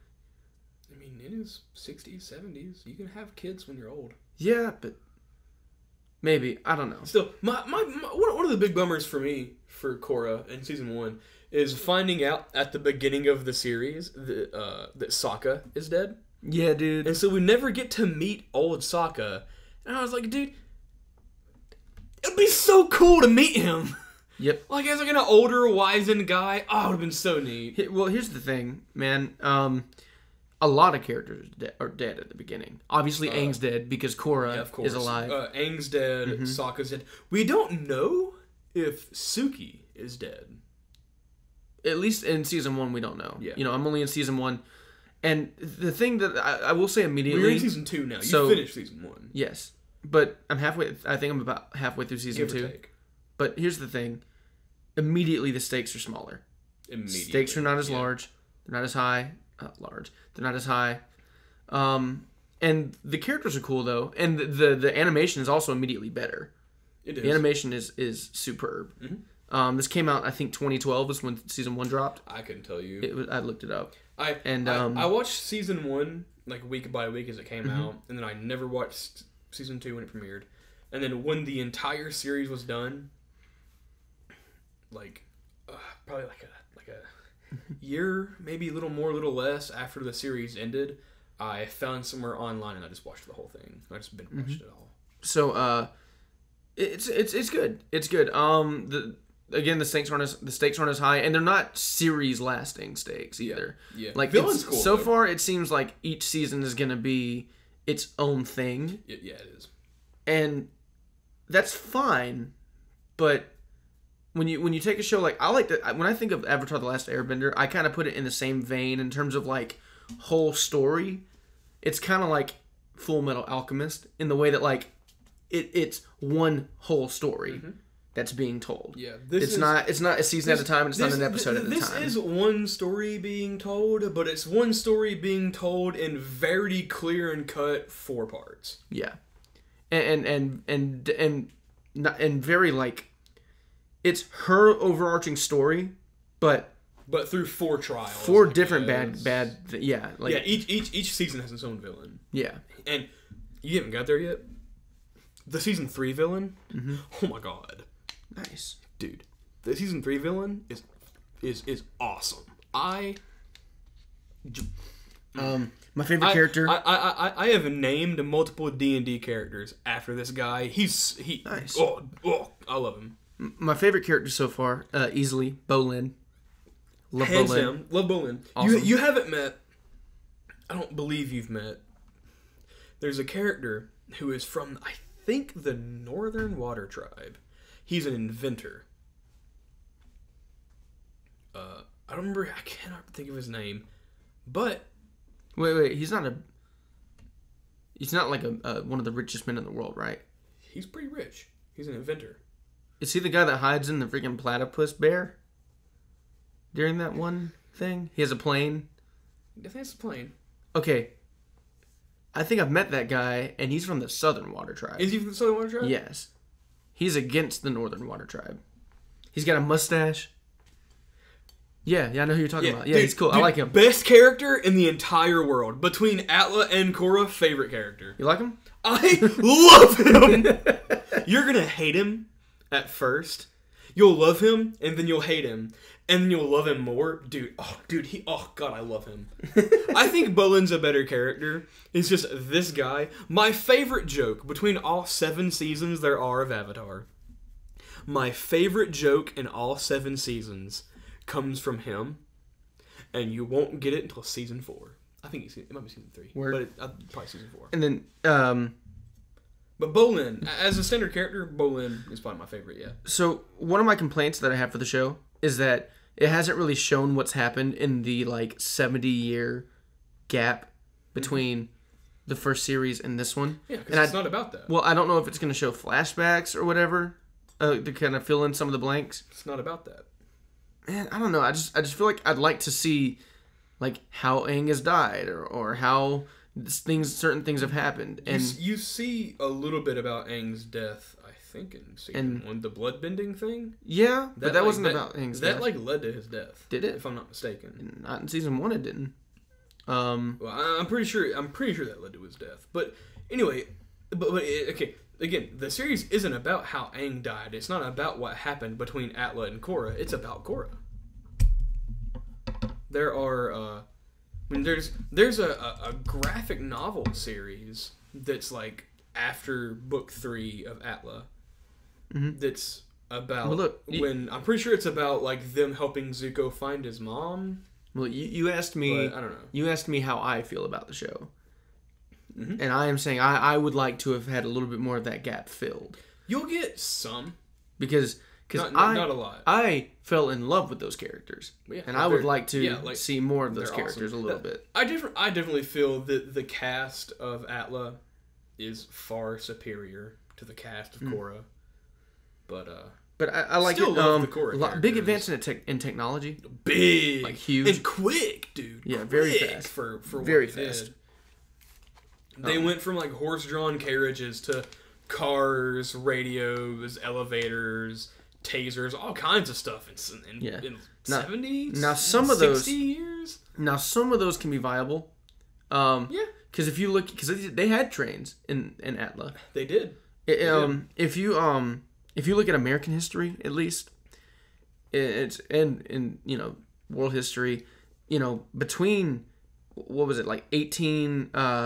Speaker 2: I mean, in his sixties, seventies, you can have kids when you're old.
Speaker 1: Yeah, but maybe I don't know.
Speaker 2: Still, my, my, my one one of the big bummers for me for Korra in season one is finding out at the beginning of the series that uh, that Sokka is dead.
Speaker 1: Yeah, dude.
Speaker 2: And so we never get to meet old Sokka. And I was like, dude, it'd be so cool to meet him.
Speaker 1: Yep.
Speaker 2: Like as like an older, wizened guy. Oh, it would have been so neat.
Speaker 1: Well, here's the thing, man. Um, a lot of characters de- are dead at the beginning. Obviously,
Speaker 2: Uh,
Speaker 1: Aang's dead because Korra
Speaker 2: Yeah, of course.
Speaker 1: is alive.
Speaker 2: Uh, Aang's dead.
Speaker 1: Mhm.
Speaker 2: Sokka's dead. We don't know if Suki is dead.
Speaker 1: At least in season one, we don't know.
Speaker 2: Yeah.
Speaker 1: You know, I'm only in season one. And the thing that I, I will say immediately...
Speaker 2: We're in season two now. You
Speaker 1: so,
Speaker 2: finished season one.
Speaker 1: Yes. But I'm halfway... I think I'm about halfway through season
Speaker 2: Give or
Speaker 1: two.
Speaker 2: take.
Speaker 1: But here's the thing. Immediately, the stakes are smaller.
Speaker 2: Immediately.
Speaker 1: Stakes are not as
Speaker 2: yeah.
Speaker 1: large. They're not as high. Uh, large. They're not as high. Um, and the characters are cool, though. And the, the, the animation is also immediately better.
Speaker 2: It is.
Speaker 1: The animation is, is superb.
Speaker 2: Mm-hmm.
Speaker 1: Um, this came out, I think, twenty twelve was when season one dropped.
Speaker 2: I couldn't tell you.
Speaker 1: It was, I looked it up.
Speaker 2: I
Speaker 1: and
Speaker 2: I,
Speaker 1: um,
Speaker 2: I watched season one like week by week as it came
Speaker 1: Mm-hmm.
Speaker 2: out, and then I never watched season two when it premiered. And then when the entire series was done, like uh, probably like a like a year, maybe a little more, a little less after the series ended, I found somewhere online and I just watched the whole thing. I just binge watched
Speaker 1: Mm-hmm.
Speaker 2: it all.
Speaker 1: So, uh, it's it's it's good. It's good. Um, the again, the stakes aren't as the stakes aren't as high, and they're not series lasting stakes either.
Speaker 2: Yeah,
Speaker 1: Like
Speaker 2: Villain's
Speaker 1: it's,
Speaker 2: cool.
Speaker 1: so
Speaker 2: though.
Speaker 1: far, it seems like each season is gonna be its own thing,
Speaker 2: Yeah, yeah, it is.
Speaker 1: and that's fine. But when you when you take a show like I like that when I think of Avatar: The Last Airbender, I kind of put it in the same vein in terms of like whole story. It's kind of like Full Metal Alchemist in the way that like it it's one whole story
Speaker 2: Mm-hmm.
Speaker 1: that's being told.
Speaker 2: Yeah, this
Speaker 1: it's
Speaker 2: is,
Speaker 1: not it's not a season
Speaker 2: this,
Speaker 1: at a time. And it's
Speaker 2: this,
Speaker 1: not an episode at a
Speaker 2: this
Speaker 1: time.
Speaker 2: This is one story being told, but it's one story being told in very clear and cut four parts.
Speaker 1: Yeah, and and and and and, not, and very like it's her overarching story, but
Speaker 2: but through four trials,
Speaker 1: four
Speaker 2: I
Speaker 1: different
Speaker 2: guess.
Speaker 1: bad bad yeah like
Speaker 2: yeah. Each each each season has its own villain.
Speaker 1: yeah.
Speaker 2: And you haven't got there yet. The season three villain.
Speaker 1: Mm-hmm.
Speaker 2: Oh my god,
Speaker 1: Nice.
Speaker 2: dude! The season three villain is is is awesome. I.
Speaker 1: Um, my favorite
Speaker 2: I,
Speaker 1: character.
Speaker 2: I, I I I have named multiple D and D characters after this guy. He's he.
Speaker 1: Nice.
Speaker 2: Oh, oh, I love him.
Speaker 1: My favorite character so far, uh, easily, Bolin. Love
Speaker 2: Hands
Speaker 1: Bolin.
Speaker 2: down, love Bolin.
Speaker 1: Awesome.
Speaker 2: You you haven't met. I don't believe you've met. There's a character who is from I think the Northern Water Tribe. He's an inventor. Uh, I don't remember. I cannot think of his name, but
Speaker 1: Wait, wait, he's not a. He's not like a uh, one of the richest men in the world, right?
Speaker 2: he's pretty rich. He's an inventor.
Speaker 1: Is he the guy that hides in the freaking platypus bear? During that one thing, he has a plane.
Speaker 2: I think it's a plane.
Speaker 1: Okay. I think I've met that guy, and he's from the Southern Water Tribe.
Speaker 2: Is he from the Southern Water Tribe?
Speaker 1: Yes. He's against the Northern Water Tribe. He's got a mustache. Yeah, yeah, I know who you're talking
Speaker 2: Yeah,
Speaker 1: about. Yeah,
Speaker 2: dude,
Speaker 1: he's cool.
Speaker 2: dude,
Speaker 1: I like him.
Speaker 2: Best character in the entire world. Between Atla and Korra, favorite character.
Speaker 1: You like him?
Speaker 2: I love him! You're gonna hate him at first. You'll love him, and then you'll hate him. And then you'll love him more. Dude, oh, dude, he, oh, God, I love him. I think Bolin's a better character. It's just this guy. My favorite joke between all seven seasons there are of Avatar. My favorite joke in all seven seasons comes from him. And you won't get it until season four. I think it's, it might be season three.
Speaker 1: Word.
Speaker 2: But it, uh, probably season four.
Speaker 1: And then, um...
Speaker 2: But Bolin, as a standard character, Bolin is probably my favorite, yeah.
Speaker 1: So, one of my complaints that I have for the show is that it hasn't really shown what's happened in the, like, seventy-year gap between the first series and this one.
Speaker 2: Yeah, because
Speaker 1: and
Speaker 2: it's
Speaker 1: I,
Speaker 2: not about that.
Speaker 1: Well, I don't know if it's going to show flashbacks or whatever uh, to kind of fill in some of the blanks.
Speaker 2: It's not about that.
Speaker 1: Man, I don't know. I just I just feel like I'd like to see, like, how Aang has died or, or how things certain things have happened. And
Speaker 2: you, you see a little bit about Aang's death, I think, in season
Speaker 1: and,
Speaker 2: one, the bloodbending thing.
Speaker 1: Yeah,
Speaker 2: that,
Speaker 1: but that
Speaker 2: like,
Speaker 1: wasn't
Speaker 2: that,
Speaker 1: about Aang's
Speaker 2: that
Speaker 1: death.
Speaker 2: like led to his death.
Speaker 1: Did it?
Speaker 2: If I'm not mistaken.
Speaker 1: Not in season one, it didn't. Um,
Speaker 2: well, I'm pretty sure. I'm pretty sure that led to his death. But anyway, but, but okay. Again, the series isn't about how Aang died. It's not about what happened between Atla and Korra. It's about Korra. There are. Uh, I mean, there's there's a, a, a graphic novel series that's like after book three of Atla.
Speaker 1: mm-hmm.
Speaker 2: That's about
Speaker 1: well, look,
Speaker 2: when I'm pretty sure it's about like them helping Zuko find his mom.
Speaker 1: Well, you, you asked me.
Speaker 2: But I don't know.
Speaker 1: You asked me how I feel about the show,
Speaker 2: mm-hmm.
Speaker 1: and I am saying I, I would like to have had a little bit more of that gap filled.
Speaker 2: You'll get some
Speaker 1: because because
Speaker 2: not,
Speaker 1: I
Speaker 2: not a lot.
Speaker 1: I fell in love with those characters,
Speaker 2: yeah,
Speaker 1: and I would like to
Speaker 2: yeah, like,
Speaker 1: see more of those characters
Speaker 2: awesome.
Speaker 1: a little
Speaker 2: that,
Speaker 1: bit.
Speaker 2: I different. I definitely feel that the cast of Atla is far superior to the cast of mm. Korra, but uh.
Speaker 1: But I, I like
Speaker 2: Still
Speaker 1: it.
Speaker 2: Love
Speaker 1: Um,
Speaker 2: the Korra
Speaker 1: lot, big advancement in, te- in technology.
Speaker 2: Big,
Speaker 1: like huge,
Speaker 2: and quick, dude.
Speaker 1: Yeah,
Speaker 2: quick
Speaker 1: very fast.
Speaker 2: for for
Speaker 1: very
Speaker 2: what they
Speaker 1: fast.
Speaker 2: Did. They um, went from like horse-drawn carriages to cars, radios, elevators, tasers, all kinds of stuff in, in,
Speaker 1: yeah.
Speaker 2: in
Speaker 1: now,
Speaker 2: seventy,
Speaker 1: now some of those
Speaker 2: years.
Speaker 1: Now some of those can be viable. Um,
Speaker 2: yeah,
Speaker 1: because if you look, because they had trains in in Atla.
Speaker 2: They did.
Speaker 1: It,
Speaker 2: they
Speaker 1: um,
Speaker 2: did.
Speaker 1: if you um. If you look at American history, at least, it's and in you know world history, you know between what was it like eighteen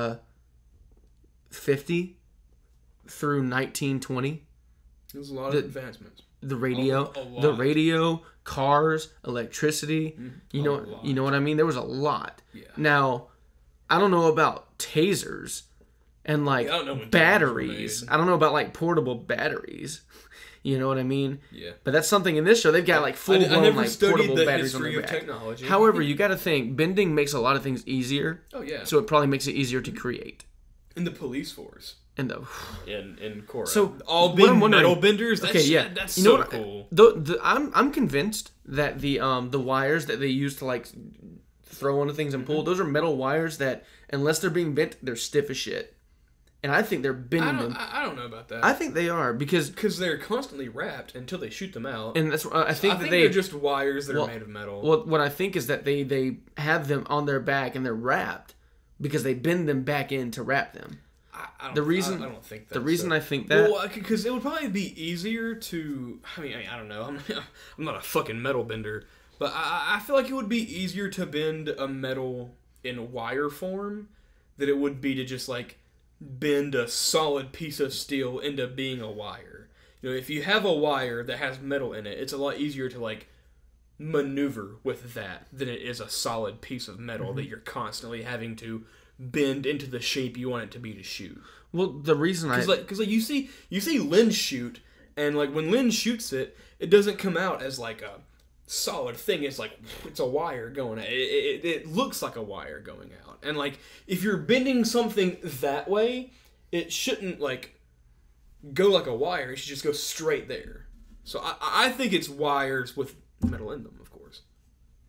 Speaker 1: fifty through nineteen twenty,
Speaker 2: there's a lot
Speaker 1: the,
Speaker 2: of advancements.
Speaker 1: The radio,
Speaker 2: a, a
Speaker 1: the radio, cars, electricity.
Speaker 2: Mm,
Speaker 1: you know, you know what I mean. There was a lot.
Speaker 2: Yeah.
Speaker 1: Now, I don't know about tasers and like
Speaker 2: yeah, I don't know
Speaker 1: batteries. I don't know about like portable batteries. You know what I mean?
Speaker 2: Yeah.
Speaker 1: But that's something in this show. They've got like full blown like portable
Speaker 2: the
Speaker 1: batteries on
Speaker 2: history
Speaker 1: their
Speaker 2: of
Speaker 1: back.
Speaker 2: Technology.
Speaker 1: However, you got to think bending makes a lot of things easier.
Speaker 2: Oh yeah.
Speaker 1: So it probably makes it easier to create.
Speaker 2: In the police force.
Speaker 1: In the
Speaker 2: in in Korra.
Speaker 1: So
Speaker 2: all being metal benders. That's,
Speaker 1: okay, yeah,
Speaker 2: that's
Speaker 1: you know
Speaker 2: so
Speaker 1: what,
Speaker 2: cool.
Speaker 1: The, the, I'm I'm convinced that the um the wires that they use to like throw onto things and pull, mm-hmm. those are metal wires that unless they're being bent, they're stiff as shit. And I think they're bending
Speaker 2: I don't,
Speaker 1: them.
Speaker 2: I don't know about that.
Speaker 1: I think they are because
Speaker 2: because they're constantly wrapped until they shoot them out.
Speaker 1: And that's uh, I think
Speaker 2: I
Speaker 1: that
Speaker 2: think
Speaker 1: they,
Speaker 2: they're just wires that
Speaker 1: well,
Speaker 2: are made of metal.
Speaker 1: Well, what I think is that they they have them on their back and they're wrapped because they bend them back in to wrap them.
Speaker 2: I, I don't,
Speaker 1: the reason
Speaker 2: I, I don't think that.
Speaker 1: The reason
Speaker 2: so.
Speaker 1: I think that
Speaker 2: well, because it would probably be easier to. I mean, I, I don't know. I'm I'm not a fucking metal bender, but I I feel like it would be easier to bend a metal in wire form than it would be to just like bend a solid piece of steel into being a wire. You know, if you have a wire that has metal in it, it's a lot easier to like maneuver with that than it is a solid piece of metal mm-hmm. that you're constantly having to bend into the shape you want it to be to shoot.
Speaker 1: Well, the reason I...
Speaker 2: Because like, cause, like you see you see Lynn shoot, and like when Lynn shoots it, it doesn't come out as like a solid thing. It's like, it's a wire going out. It, it, it looks like a wire going out. And like, if you're bending something that way, it shouldn't like go like a wire. It should just go straight there. So I, I think it's wires with metal in them, of course.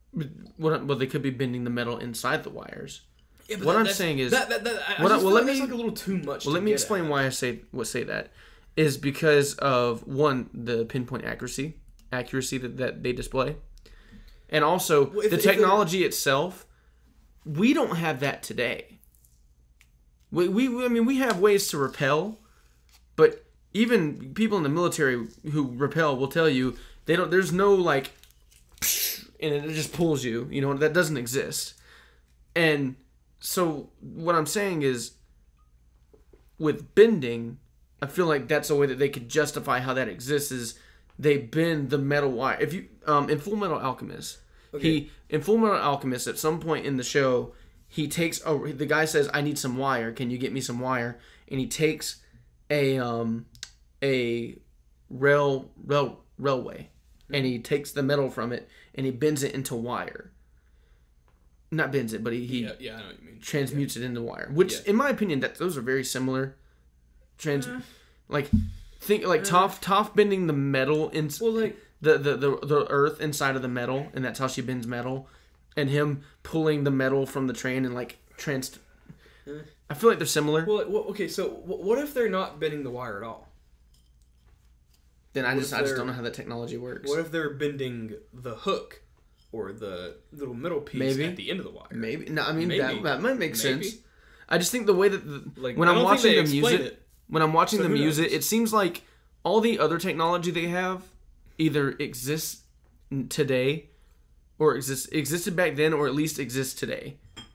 Speaker 1: What? Well, they could be bending the metal inside the wires.
Speaker 2: Yeah, but
Speaker 1: what
Speaker 2: that,
Speaker 1: I'm saying is,
Speaker 2: that, that, that, I
Speaker 1: what I,
Speaker 2: just
Speaker 1: well,
Speaker 2: feel
Speaker 1: let
Speaker 2: like
Speaker 1: me
Speaker 2: that's like a little too much.
Speaker 1: Well,
Speaker 2: to
Speaker 1: let me
Speaker 2: get
Speaker 1: explain
Speaker 2: at.
Speaker 1: why I say what say that is because of one, the pinpoint accuracy, accuracy that, that they display, and also
Speaker 2: well, if,
Speaker 1: the
Speaker 2: if
Speaker 1: technology itself. We don't have that today. We, we, I mean, we have ways to repel, but even people in the military who repel will tell you they don't. There's no like, and it just pulls you. You know, that doesn't exist. And so what I'm saying is, with bending, I feel like that's a way that they could justify how that exists. Is they bend the metal wire. If you um in Full Metal Alchemist, okay. he in Full Metal Alchemist at some point in the show, he takes a the guy says, "I need some wire. Can you get me some wire?" And he takes a um a rail rail railway, mm-hmm. and he takes the metal from it and he bends it into wire. Not bends it, but he, he
Speaker 2: yeah, yeah, I know what you mean.
Speaker 1: transmutes
Speaker 2: yeah.
Speaker 1: it into wire. Which, yeah. in my opinion, that those are very similar. Trans, uh, like think like uh, Toph Toph bending the metal in
Speaker 2: well, like
Speaker 1: the, the the the earth inside of the metal, and that's how she bends metal, and him pulling the metal from the train and like trans. Uh, I feel like they're similar.
Speaker 2: Well, well okay, so what if they're not bending the wire at all?
Speaker 1: Then I just I just don't know how that technology works.
Speaker 2: What if they're bending the hook? Or the little middle piece Maybe. at the end of the wire.
Speaker 1: Maybe. No, I mean,
Speaker 2: Maybe.
Speaker 1: that, that might make
Speaker 2: Maybe.
Speaker 1: sense. I just think the way that... The,
Speaker 2: like,
Speaker 1: when I'm watching them use it,
Speaker 2: it,
Speaker 1: when I'm watching
Speaker 2: so
Speaker 1: them use
Speaker 2: knows?
Speaker 1: it, it seems like all the other technology they have either exists today or exists, existed back then or at least exists today.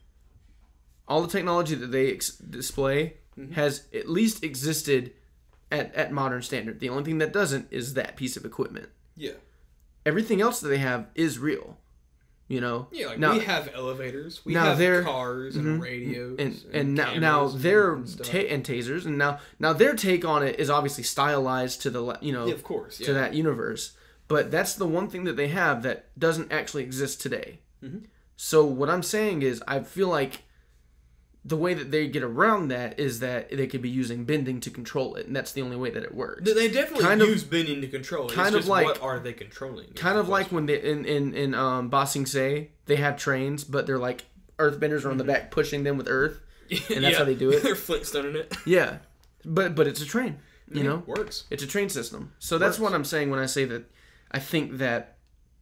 Speaker 1: All the technology that they ex- display mm-hmm. has at least existed at, at modern standard. The only thing that doesn't is that piece of equipment.
Speaker 2: Yeah.
Speaker 1: Everything else that they have is real. You know,
Speaker 2: yeah, like
Speaker 1: now,
Speaker 2: we have elevators, we
Speaker 1: now
Speaker 2: have
Speaker 1: they're,
Speaker 2: cars and
Speaker 1: mm-hmm,
Speaker 2: radios,
Speaker 1: and
Speaker 2: and,
Speaker 1: and now now
Speaker 2: and
Speaker 1: their
Speaker 2: and,
Speaker 1: ta- and tasers, and now now their take on it is obviously stylized to the you know
Speaker 2: yeah, of course yeah.
Speaker 1: to that universe. But that's the one thing that they have that doesn't actually exist today.
Speaker 2: Mm-hmm.
Speaker 1: So what I'm saying is, I feel like the way that they get around that is that they could be using bending to control it, and that's the only way that it works.
Speaker 2: They definitely
Speaker 1: kind
Speaker 2: use
Speaker 1: of,
Speaker 2: bending to control it.
Speaker 1: Kind
Speaker 2: it's
Speaker 1: of
Speaker 2: just
Speaker 1: like
Speaker 2: what are they controlling?
Speaker 1: Kind of like when they in in in um, Ba Sing Se, they have trains, but they're like earthbenders are on the back pushing them with earth, and that's
Speaker 2: yeah.
Speaker 1: how they do it.
Speaker 2: They're Flintstoning it.
Speaker 1: Yeah, but but it's a train. You
Speaker 2: yeah,
Speaker 1: know,
Speaker 2: works.
Speaker 1: It's a train system. So that's
Speaker 2: works.
Speaker 1: what I'm saying when I say that. I think that.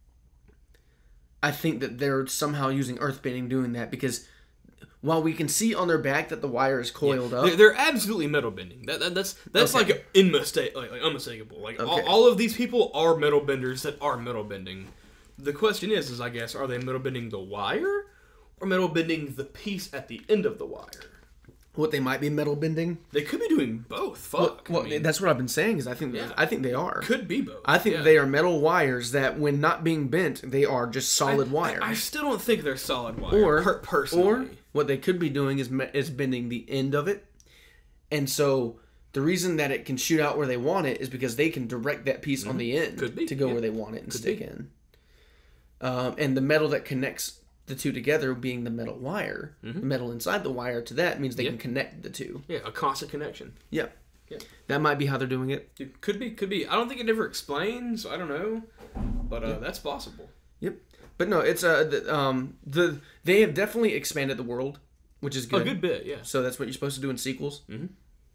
Speaker 1: I think that they're somehow using earthbending doing that because. While we can see on their back that the wire is coiled
Speaker 2: yeah,
Speaker 1: up,
Speaker 2: they're, they're absolutely metal bending. That, that that's that's
Speaker 1: okay.
Speaker 2: like unmistak- like, like unmistakable. Like
Speaker 1: okay.
Speaker 2: all, all of these people are metal benders that are metal bending. The question is, is I guess, are they metal bending the wire, or metal bending the piece at the end of the wire?
Speaker 1: What they might be metal bending?
Speaker 2: They could be doing both. Fuck.
Speaker 1: Well, well
Speaker 2: I mean,
Speaker 1: that's what I've been saying. Is I think
Speaker 2: yeah.
Speaker 1: I think they are.
Speaker 2: Could be both.
Speaker 1: I think
Speaker 2: yeah.
Speaker 1: they are metal wires that, when not being bent, they are just solid
Speaker 2: I,
Speaker 1: wire.
Speaker 2: I, I still don't think they're solid wire.
Speaker 1: Or
Speaker 2: per- personally,
Speaker 1: or what they could be doing is is bending the end of it, and so the reason that it can shoot out where they want it is because they can direct that piece mm-hmm. on the end
Speaker 2: could be.
Speaker 1: to go
Speaker 2: yeah.
Speaker 1: where they want it and
Speaker 2: could
Speaker 1: stick
Speaker 2: be.
Speaker 1: in. Um, and the metal that connects the two together, being the metal wire,
Speaker 2: mm-hmm.
Speaker 1: the metal inside the wire to that means they
Speaker 2: yeah.
Speaker 1: can connect the two.
Speaker 2: Yeah, a constant connection.
Speaker 1: Yeah.
Speaker 2: Yeah.
Speaker 1: That might be how they're doing it.
Speaker 2: It could be, could be. I don't think it ever explains. I don't know, but uh, yeah. that's possible.
Speaker 1: Yep. But no, it's uh, the, um the they have definitely expanded the world, which is good.
Speaker 2: A good bit, yeah.
Speaker 1: So that's what you're supposed to do in sequels.
Speaker 2: Mm-hmm.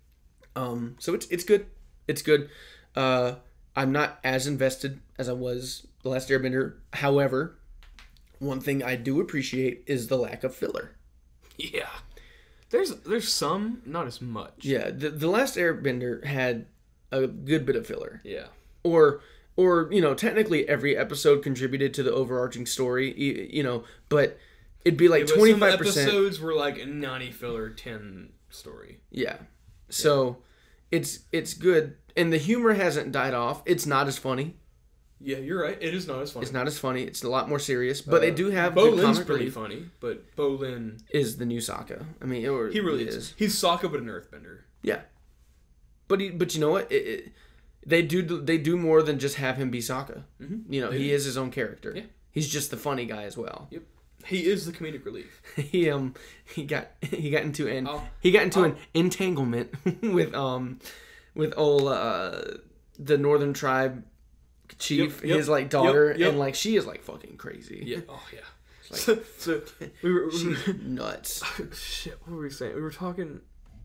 Speaker 1: Um, so it's it's good. It's good. Uh, I'm not as invested as I was The Last Airbender. However, one thing I do appreciate is the lack of filler.
Speaker 2: Yeah. There's there's some, not as much.
Speaker 1: Yeah, the the Last Airbender had a good bit of filler.
Speaker 2: Yeah.
Speaker 1: Or or you know, technically every episode contributed to the overarching story. You, you know, but it'd be like twenty-five percent.
Speaker 2: Some episodes were like ninety filler, ten story.
Speaker 1: Yeah. So yeah. it's it's good, and the humor hasn't died off. It's not as funny.
Speaker 2: Yeah, you're right. It is not as funny.
Speaker 1: It's not as funny. It's a lot more serious, but uh, they do have
Speaker 2: Bolin's
Speaker 1: good comic
Speaker 2: pretty
Speaker 1: relief.
Speaker 2: funny, but Bolin
Speaker 1: is the new Sokka. I mean, or
Speaker 2: he really
Speaker 1: is.
Speaker 2: is. He's Sokka, but an Earthbender.
Speaker 1: Yeah, but he, but you know what? It, it, they do they do more than just have him be Sokka.
Speaker 2: Mm-hmm.
Speaker 1: You know,
Speaker 2: they
Speaker 1: he
Speaker 2: do.
Speaker 1: is his own character.
Speaker 2: Yeah,
Speaker 1: he's just the funny guy as well.
Speaker 2: Yep, he is the comedic relief.
Speaker 1: he um he got he got into an
Speaker 2: oh.
Speaker 1: he got into
Speaker 2: oh.
Speaker 1: an entanglement with um with old uh the Northern Tribe chief,
Speaker 2: yep, yep,
Speaker 1: his like daughter,
Speaker 2: yep, yep.
Speaker 1: and like she is like fucking crazy.
Speaker 2: Yeah. Oh yeah.
Speaker 1: Like,
Speaker 2: so, so we were
Speaker 1: she's nuts.
Speaker 2: Shit, what were we saying? We were talking.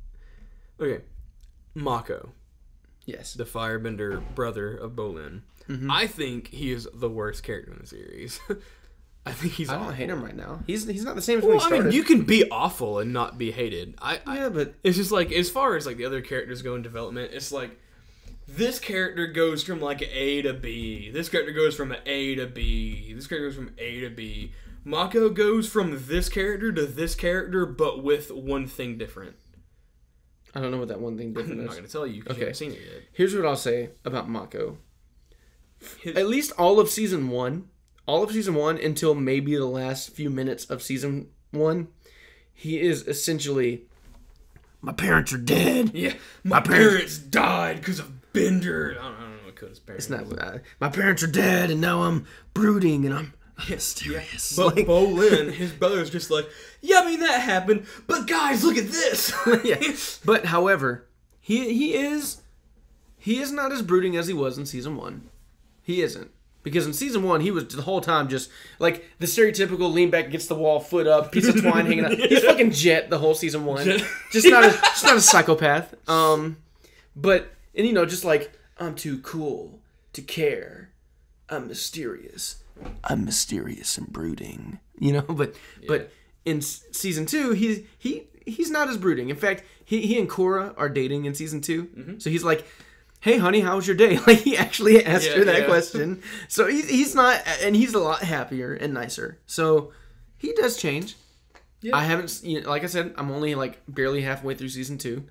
Speaker 2: Okay, Mako.
Speaker 1: Yes,
Speaker 2: the firebender brother of Bolin. Mm-hmm. I think he is the worst character in the series. I think he's.
Speaker 1: I
Speaker 2: awful.
Speaker 1: don't hate him right now. He's he's not the same as
Speaker 2: well,
Speaker 1: when he started.
Speaker 2: I mean, you can be awful and not be hated. I,
Speaker 1: yeah,
Speaker 2: I,
Speaker 1: but
Speaker 2: it's just like as far as like the other characters go in development, it's like this character goes from like A to B. This character goes from A to B. This character goes from A to B. Mako goes from this character to this character, but with one thing different.
Speaker 1: I don't know what that one thing different
Speaker 2: I'm
Speaker 1: is.
Speaker 2: I'm not going to tell you because
Speaker 1: okay.
Speaker 2: you haven't seen it yet.
Speaker 1: Here's what I'll say about Mako.
Speaker 2: His,
Speaker 1: At least all of season one, all of season one until maybe the last few minutes of season one, he is essentially, my parents are dead.
Speaker 2: Yeah, my, my parents, parents died because of Bender. I don't, I don't know what his parents.
Speaker 1: It's not. Uh, my parents are dead, and now I'm brooding, and I'm mysterious.
Speaker 2: Yeah. But like, Bolin, his brother's just like, yeah, I mean that happened, but guys, look at this.
Speaker 1: Yeah. But however, he he is he is not as brooding as he was in season one. He isn't. Because in season one, he was the whole time just like the stereotypical lean back against the wall, foot up, piece of twine hanging out. He's fucking Jet the whole season one. Jet. Just not a just not a psychopath. Um, but and you know, just like I'm too cool to care. I'm mysterious. I'm mysterious and brooding. You know, but yeah. but in season two, he's he he's not as brooding. In fact, he he and Korra are dating in season two. Mm-hmm. So he's like, hey, honey, how was your day? Like, he actually asked yeah, her that yeah. question. So he's, he's not, and he's a lot happier and nicer. So he does change. Yeah. I haven't, you know, like I said, I'm only like barely halfway through season two.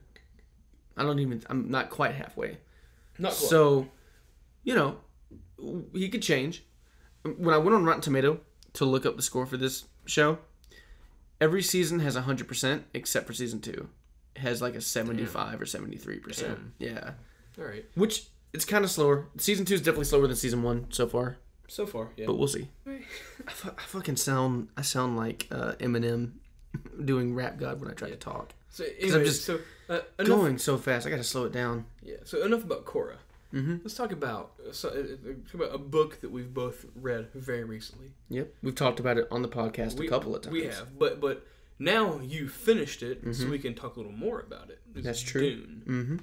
Speaker 1: I don't even, I'm not quite halfway.
Speaker 2: Not quite.
Speaker 1: So, you know, he could change. When I went on Rotten Tomato to look up the score for this show, every season has one hundred percent except for season two. It has like a seventy-five Damn. Or seventy-three percent. Damn. Yeah.
Speaker 2: All right.
Speaker 1: Which, it's kind of slower. Season two is definitely slower than season one so far.
Speaker 2: So far, yeah.
Speaker 1: But we'll see.
Speaker 2: Right.
Speaker 1: I, fu- I fucking sound, I sound like uh, Eminem doing Rap God when I try
Speaker 2: yeah.
Speaker 1: to talk.
Speaker 2: So anyway,
Speaker 1: I'm just
Speaker 2: so, uh, enough,
Speaker 1: going so fast. I got to slow it down.
Speaker 2: Yeah. So enough about Korra.
Speaker 1: Mm-hmm.
Speaker 2: Let's talk about, uh, so, uh, talk about a book that we've both read very recently.
Speaker 1: Yep. We've talked about it on the podcast we, a couple of times.
Speaker 2: We have. But, but now you finished it, mm-hmm. so we can talk a little more about it. It's
Speaker 1: That's true.
Speaker 2: Dune.
Speaker 1: Mm-hmm.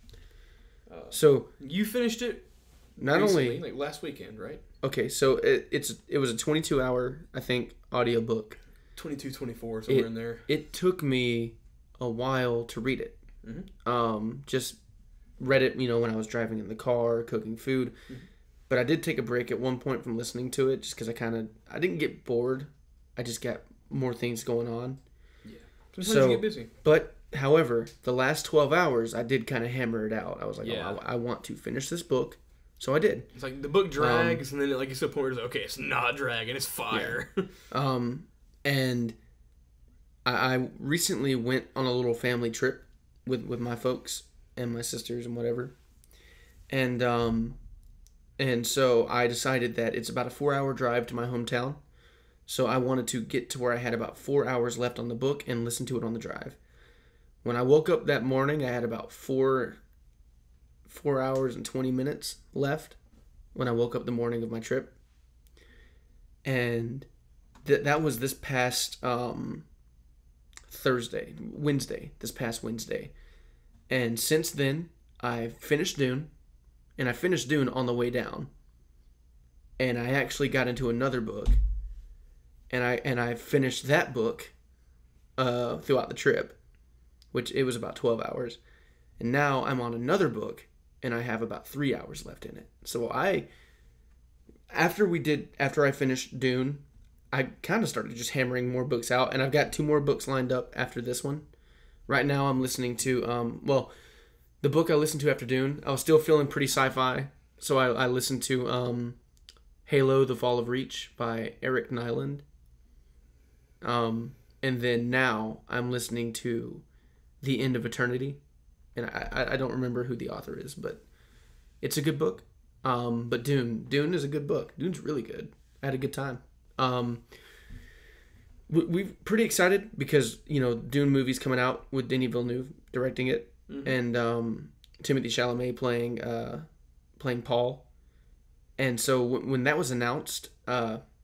Speaker 2: Uh,
Speaker 1: so
Speaker 2: you finished it
Speaker 1: not
Speaker 2: recently,
Speaker 1: only
Speaker 2: like last weekend, right?
Speaker 1: Okay, so it, it's it was a twenty-two hour, I think, audiobook.
Speaker 2: twenty-two, twenty-four, somewhere
Speaker 1: it,
Speaker 2: in there.
Speaker 1: It took me a while to read it.
Speaker 2: Mm-hmm.
Speaker 1: Um, just read it, you know, when I was driving in the car, cooking food. Mm-hmm. But I did take a break at one point from listening to it, just because I kind of I didn't get bored. I just got more things going on.
Speaker 2: Yeah, sometimes
Speaker 1: so,
Speaker 2: you get busy.
Speaker 1: But however, the last twelve hours, I did kind of hammer it out. I was like,
Speaker 2: yeah.
Speaker 1: oh, I, I want to finish this book. So I did.
Speaker 2: It's like the book drags, um, and then like you said, point where it's like, okay, it's not dragging, it's fire.
Speaker 1: Yeah. um, and I, I recently went on a little family trip with, with my folks and my sisters and whatever. And um, and so I decided that it's about a four hour drive to my hometown. So I wanted to get to where I had about four hours left on the book and listen to it on the drive. When I woke up that morning, I had about four, four hours and twenty minutes left when I woke up the morning of my trip. And th- that was this past um, Thursday, Wednesday, this past Wednesday. And since then, I finished Dune, and I finished Dune on the way down. And I actually got into another book, and I and I finished that book uh, throughout the trip, which it was about twelve hours. And now I'm on another book, and I have about three hours left in it. So I, after we did, after I finished Dune, I kind of started just hammering more books out, and I've got two more books lined up after this one. Right now I'm listening to, um, well, the book I listened to after Dune, I was still feeling pretty sci-fi, so I, I listened to um, Halo, The Fall of Reach by Eric Nyland. Um, and then now I'm listening to The End of Eternity. And I, I don't remember who the author is, but it's a good book. Um, but Dune, Dune is a good book. Dune's really good. I had a good time. Um, we, we're pretty excited because, you know, Dune movie's coming out with Denis Villeneuve directing it, mm-hmm. and um, Timothée Chalamet playing uh, playing Paul. And so w- when that was announced, uh,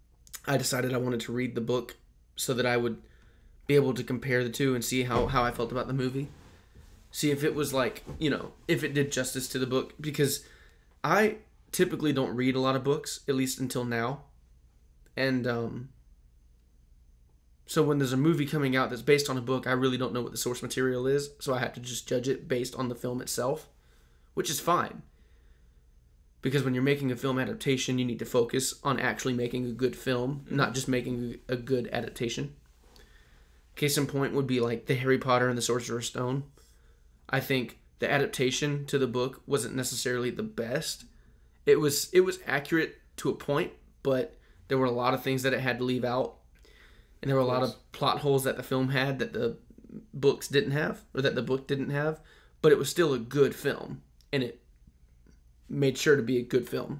Speaker 1: I decided I wanted to read the book so that I would be able to compare the two and see how, how I felt about the movie. See if it was like, you know, if it did justice to the book. Because I typically don't read a lot of books, at least until now. And um, so when there's a movie coming out that's based on a book, I really don't know what the source material is. So I have to just judge it based on the film itself, which is fine. Because when you're making a film adaptation, you need to focus on actually making a good film, not just making a good adaptation. Case in point would be like the Harry Potter and the Sorcerer's Stone. I think the adaptation to the book wasn't necessarily the best. It was it was accurate to a point, but there were a lot of things that it had to leave out. And there were a lot of plot holes that the film had that the books didn't have, or that the book didn't have. But it was still a good film, and it made sure to be a good film.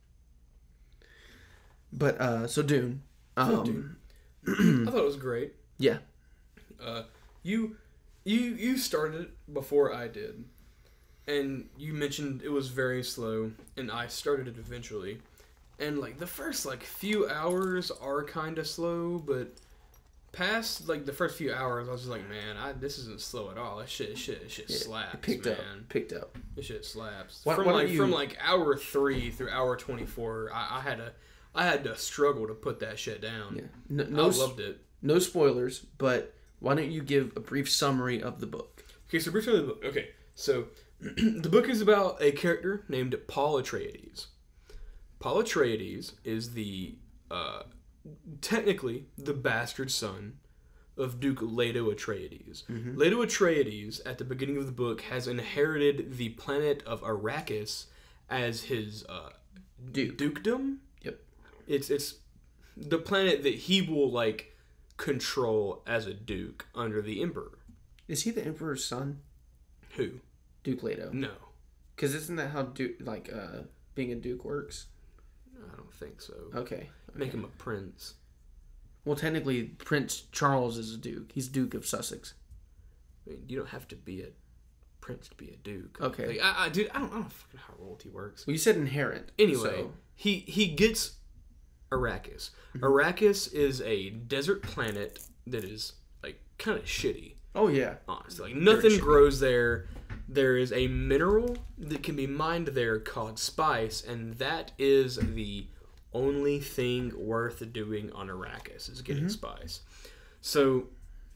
Speaker 1: But, uh, so Dune. Um,
Speaker 2: Dune. I thought it was great.
Speaker 1: Yeah.
Speaker 2: Uh, you, you, you started it before I did, and you mentioned it was very slow, and I started it eventually, and like the first like few hours are kind of slow, but past like the first few hours, I was just like, man, I, this isn't slow at all. This shit, this shit, this shit
Speaker 1: yeah,
Speaker 2: slaps,
Speaker 1: it picked
Speaker 2: man.
Speaker 1: up. Picked up.
Speaker 2: This shit slaps.
Speaker 1: Why,
Speaker 2: from
Speaker 1: why
Speaker 2: like
Speaker 1: you...
Speaker 2: from like hour three through hour twenty four, I, I had to, I had to struggle to put that shit down.
Speaker 1: Yeah. No, no,
Speaker 2: I loved it.
Speaker 1: No spoilers, but why don't you give a brief summary of the book?
Speaker 2: Okay, so brief summary of the book. Okay, so the book is about a character named Paul Atreides. Paul Atreides is the uh, technically the bastard son of Duke Leto Atreides. Mm-hmm. Leto Atreides, at the beginning of the book, has inherited the planet of Arrakis as his uh,
Speaker 1: Duke.
Speaker 2: dukedom.
Speaker 1: Yep.
Speaker 2: It's it's the planet that he will like control as a duke under the Emperor.
Speaker 1: Is he the Emperor's son?
Speaker 2: Who?
Speaker 1: Duke Leto.
Speaker 2: No.
Speaker 1: Because isn't that how Duke, like uh, being a duke works?
Speaker 2: I don't think so.
Speaker 1: Okay.
Speaker 2: Make
Speaker 1: okay.
Speaker 2: him a prince.
Speaker 1: Well, technically, Prince Charles is a duke. He's Duke of Sussex.
Speaker 2: I mean, you don't have to be a prince to be a duke.
Speaker 1: Okay.
Speaker 2: Like, I, I, dude, I don't, I don't fucking know how royalty works.
Speaker 1: Well, you said inherent.
Speaker 2: Anyway,
Speaker 1: so.
Speaker 2: he he gets Arrakis. Mm-hmm. Arrakis is a desert planet that is like kind of shitty.
Speaker 1: Oh yeah.
Speaker 2: Honestly, like nothing grows there. There is a mineral that can be mined there called spice, and that is the only thing worth doing on Arrakis is getting mm-hmm. spice. So,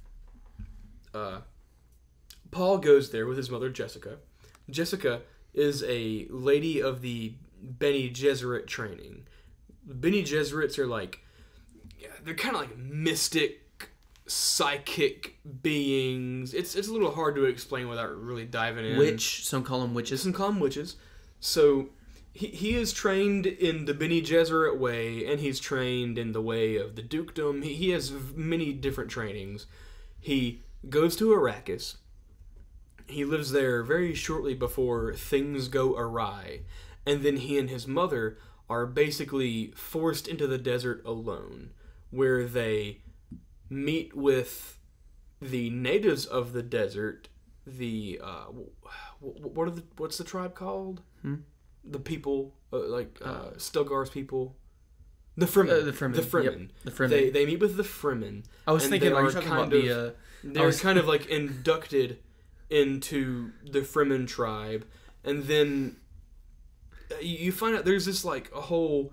Speaker 2: uh, Paul goes there with his mother Jessica. Jessica is a lady of the Bene Gesserit training. Bene Gesserits are like, they're kind of like mystic, psychic beings. It's it's a little hard to explain without really diving in.
Speaker 1: Witch, some call them witches.
Speaker 2: Some call them witches. So he he is trained in the Bene Gesserit way, and he's trained in the way of the dukedom. He he has many different trainings. He goes to Arrakis. He lives there very shortly before things go awry, and then he and his mother are basically forced into the desert alone, where they meet with the natives of the desert. The uh, what are the what's the tribe called?
Speaker 1: Hmm?
Speaker 2: The people uh, like uh, Stilgar's people. The Fremen.
Speaker 1: Uh, the Fremen.
Speaker 2: The Fremen.
Speaker 1: Yep. The Fremen.
Speaker 2: They they meet with the Fremen.
Speaker 1: I was thinking, are you talking about
Speaker 2: of,
Speaker 1: the? Uh,
Speaker 2: they're
Speaker 1: was...
Speaker 2: kind of like inducted into the Fremen tribe, and then you find out there's this like a whole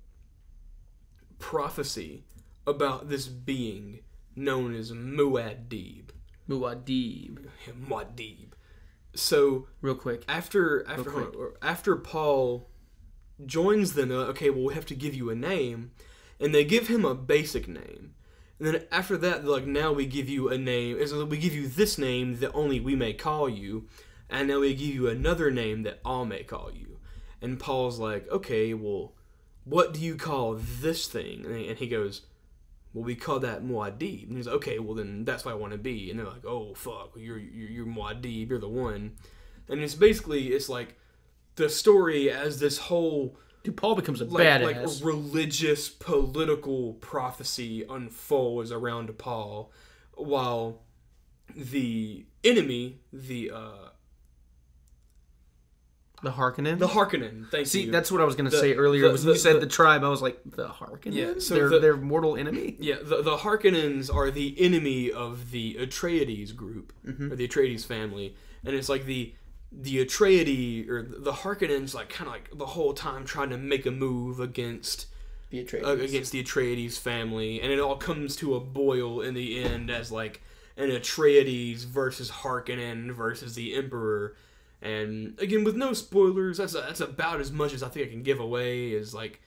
Speaker 2: prophecy about this being known as Muad'Dib.
Speaker 1: Muad'Dib.
Speaker 2: Muad'Dib. So
Speaker 1: real quick,
Speaker 2: after after
Speaker 1: quick.
Speaker 2: after Paul joins them, uh, okay, well we have to give you a name, and they give him a basic name, and then after that, they're like, now we give you a name. So we give you this name that only we may call you, and now we give you another name that all may call you. And Paul's like, okay, well, what do you call this thing? And he goes, well, we call that Muad'Dib. And he's like, okay, well then that's what I want to be. And they're like, oh fuck, you're you're, you're Muad'Dib, you're the one. And it's basically it's like the story as this whole
Speaker 1: dude, Paul becomes a
Speaker 2: like,
Speaker 1: badass.
Speaker 2: like a religious political prophecy unfolds around Paul, while the enemy, the uh,
Speaker 1: The Harkonnen?
Speaker 2: The Harkonnen, thank
Speaker 1: See,
Speaker 2: you.
Speaker 1: See, that's what I was going to
Speaker 2: the,
Speaker 1: say earlier.
Speaker 2: The,
Speaker 1: was
Speaker 2: the,
Speaker 1: you said
Speaker 2: the,
Speaker 1: the tribe, I was like, the Harkonnen?
Speaker 2: Yeah, so
Speaker 1: they're,
Speaker 2: the,
Speaker 1: they're mortal enemy?
Speaker 2: Yeah, the, the Harkonnens are the enemy of the Atreides group, mm-hmm. or the Atreides family. And it's like the the Atreides, or the Harkonnens, like kind of like the whole time trying to make a move against
Speaker 1: the Atreides.
Speaker 2: Uh, against the Atreides family. And it all comes to a boil in the end as like an Atreides versus Harkonnen versus the Emperor. And again, with no spoilers, that's that's about as much as I think I can give away. Is like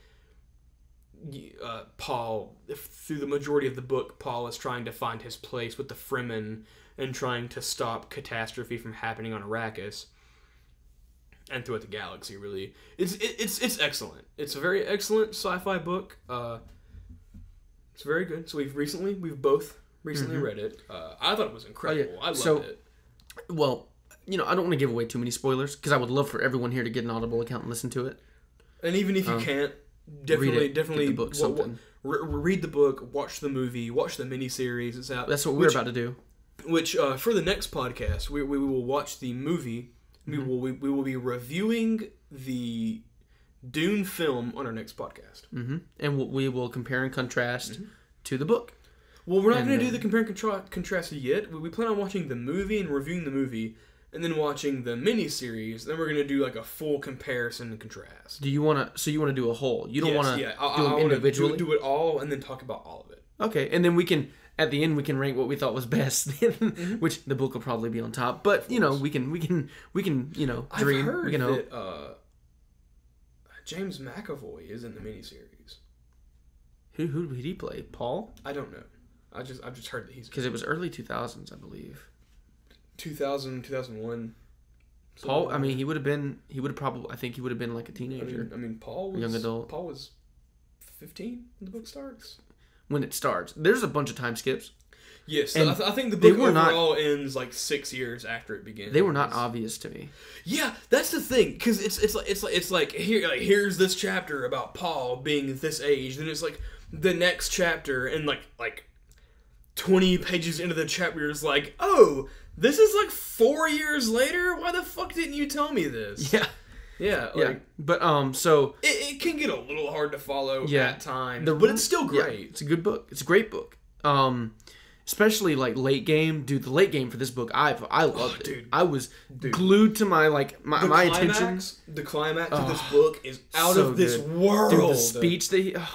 Speaker 2: uh, Paul, if, through the majority of the book, Paul is trying to find his place with the Fremen and trying to stop catastrophe from happening on Arrakis and throughout the galaxy. Really, it's it, it's it's excellent. It's a very excellent sci-fi book. Uh, it's very good. So we've recently we've both recently mm-hmm. read it. Uh, I thought it was incredible. Oh, yeah. I loved
Speaker 1: so,
Speaker 2: it.
Speaker 1: Well. You know, I don't want to give away too many spoilers because I would love for everyone here to get an Audible account and listen to it.
Speaker 2: And even if you um, can't, definitely,
Speaker 1: read it,
Speaker 2: definitely,
Speaker 1: get the book, something.
Speaker 2: Re- read the book, watch the movie, watch the miniseries. It's out.
Speaker 1: That's what we're which, about to do.
Speaker 2: Which uh, for the next podcast, we we will watch the movie. Mm-hmm. We will we, we will be reviewing the Dune film on our next podcast,
Speaker 1: mm-hmm. and we'll, we will compare and contrast mm-hmm. to the book.
Speaker 2: Well, we're not going to uh, do the compare and contra- contrast yet. We, we plan on watching the movie and reviewing the movie. And then watching the miniseries, then we're gonna do like a full comparison and contrast.
Speaker 1: Do you want to? So you want to do a whole? You don't
Speaker 2: yes,
Speaker 1: want to
Speaker 2: yeah.
Speaker 1: do them individually.
Speaker 2: Do, do it all and then talk about all of it.
Speaker 1: Okay, and then we can at the end we can rank what we thought was best, mm-hmm. which the book will probably be on top. But you know we can we can we can you know dream.
Speaker 2: I've heard
Speaker 1: we can
Speaker 2: that
Speaker 1: hope.
Speaker 2: Uh, James McAvoy is in the miniseries.
Speaker 1: Who who did he play? Paul?
Speaker 2: I don't know. I just I've just heard that he's
Speaker 1: because it was early two thousands, I believe.
Speaker 2: two thousand, two thousand one
Speaker 1: Paul, I mean, he would have been, he would have probably, I think he would have been like a teenager.
Speaker 2: I mean, I mean Paul was,
Speaker 1: young adult.
Speaker 2: Paul was fifteen when the book starts.
Speaker 1: When it starts. There's a bunch of time skips.
Speaker 2: Yes, so I, th- I think the book overall
Speaker 1: not,
Speaker 2: ends like six years after it begins.
Speaker 1: They were not obvious to me.
Speaker 2: Yeah, that's the thing, because it's it's like it's like it's like here like here's this chapter about Paul being this age, then it's like the next chapter and like like twenty pages into the chapter is like, oh, this is like four years later? Why the fuck didn't you tell me this?
Speaker 1: Yeah.
Speaker 2: Yeah. Like,
Speaker 1: yeah. But, um, so...
Speaker 2: It, it can get a little hard to follow
Speaker 1: yeah,
Speaker 2: at times,
Speaker 1: the,
Speaker 2: but it's still great.
Speaker 1: Yeah, it's a good book. It's a great book. Um, especially, like, late game. Dude, the late game for this book, I I loved oh, it.
Speaker 2: Dude.
Speaker 1: I was
Speaker 2: dude.
Speaker 1: glued to my, like, my, my
Speaker 2: climax,
Speaker 1: attention.
Speaker 2: The climax
Speaker 1: oh,
Speaker 2: of this book is out
Speaker 1: so
Speaker 2: of this
Speaker 1: good.
Speaker 2: world.
Speaker 1: Dude, the speech that he... Oh,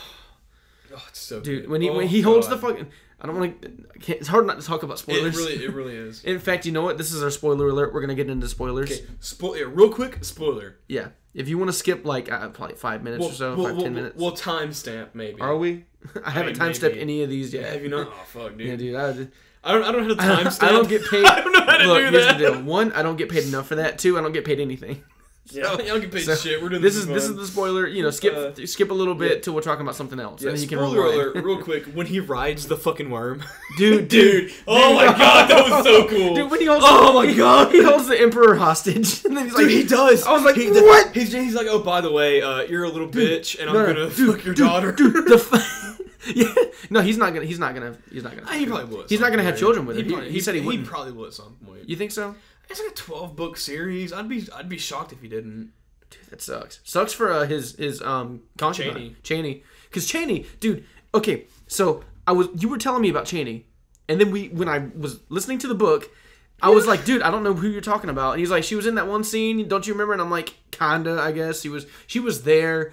Speaker 2: oh it's so
Speaker 1: dude,
Speaker 2: good.
Speaker 1: when he,
Speaker 2: oh,
Speaker 1: when he holds
Speaker 2: God.
Speaker 1: the fucking... I don't want to... It's hard not to talk about spoilers.
Speaker 2: It really, it really is.
Speaker 1: In fact, you know what? This is our spoiler alert. We're going to get into spoilers.
Speaker 2: Okay, Spo- yeah, real quick, spoiler.
Speaker 1: Yeah. If you want to skip, like, uh, probably five minutes
Speaker 2: we'll,
Speaker 1: or so,
Speaker 2: we'll,
Speaker 1: five,
Speaker 2: we'll,
Speaker 1: ten minutes.
Speaker 2: We'll timestamp, maybe.
Speaker 1: Are we? I haven't
Speaker 2: I mean,
Speaker 1: timestamped
Speaker 2: maybe.
Speaker 1: any of these yet.
Speaker 2: Yeah, have you not? Oh, fuck, dude.
Speaker 1: Yeah, dude. I,
Speaker 2: I don't, I don't know how to timestamp.
Speaker 1: I don't get paid.
Speaker 2: I don't know how to
Speaker 1: Look,
Speaker 2: do
Speaker 1: here's
Speaker 2: that.
Speaker 1: the deal. One, I don't get paid enough for that. Two, I don't get paid anything.
Speaker 2: So, yeah, I don't get paid
Speaker 1: so
Speaker 2: shit. We're doing
Speaker 1: this
Speaker 2: this
Speaker 1: is this is the spoiler. You know, skip
Speaker 2: uh,
Speaker 1: skip a little bit
Speaker 2: yeah.
Speaker 1: till we're talking about something else,
Speaker 2: Yeah,
Speaker 1: and then you can
Speaker 2: spoiler
Speaker 1: rewind.
Speaker 2: alert, real quick. When he rides the fucking worm,
Speaker 1: dude,
Speaker 2: dude, oh my god, that was so cool.
Speaker 1: Dude, when he holds,
Speaker 2: oh my god,
Speaker 1: he holds the emperor hostage, and then he's like,
Speaker 2: dude, he does.
Speaker 1: I was like,
Speaker 2: he,
Speaker 1: what?
Speaker 2: He's, he's like, oh, by the way, uh, you're a little
Speaker 1: dude,
Speaker 2: bitch, and
Speaker 1: no,
Speaker 2: I'm
Speaker 1: no,
Speaker 2: gonna
Speaker 1: dude,
Speaker 2: fuck your
Speaker 1: dude,
Speaker 2: daughter.
Speaker 1: Dude, the f- yeah, no, he's not gonna. He's not gonna. He's not gonna.
Speaker 2: He probably would.
Speaker 1: He's not gonna have children with her.
Speaker 2: He,
Speaker 1: He,
Speaker 2: probably,
Speaker 1: he said he wouldn't.
Speaker 2: He probably would at some point.
Speaker 1: You think so?
Speaker 2: It's like a twelve book series. I'd be, I'd be shocked if he didn't.
Speaker 1: Dude, that sucks. Sucks for uh, his his um concubine
Speaker 2: Cheney.
Speaker 1: Cheney, because Cheney, dude. Okay, so I was you were telling me about Cheney, and then we when I was listening to the book, I was like, dude, I don't know who you're talking about. And he's like, she was in that one scene. Don't you remember? And I'm like, kinda, I guess. He was. She was there.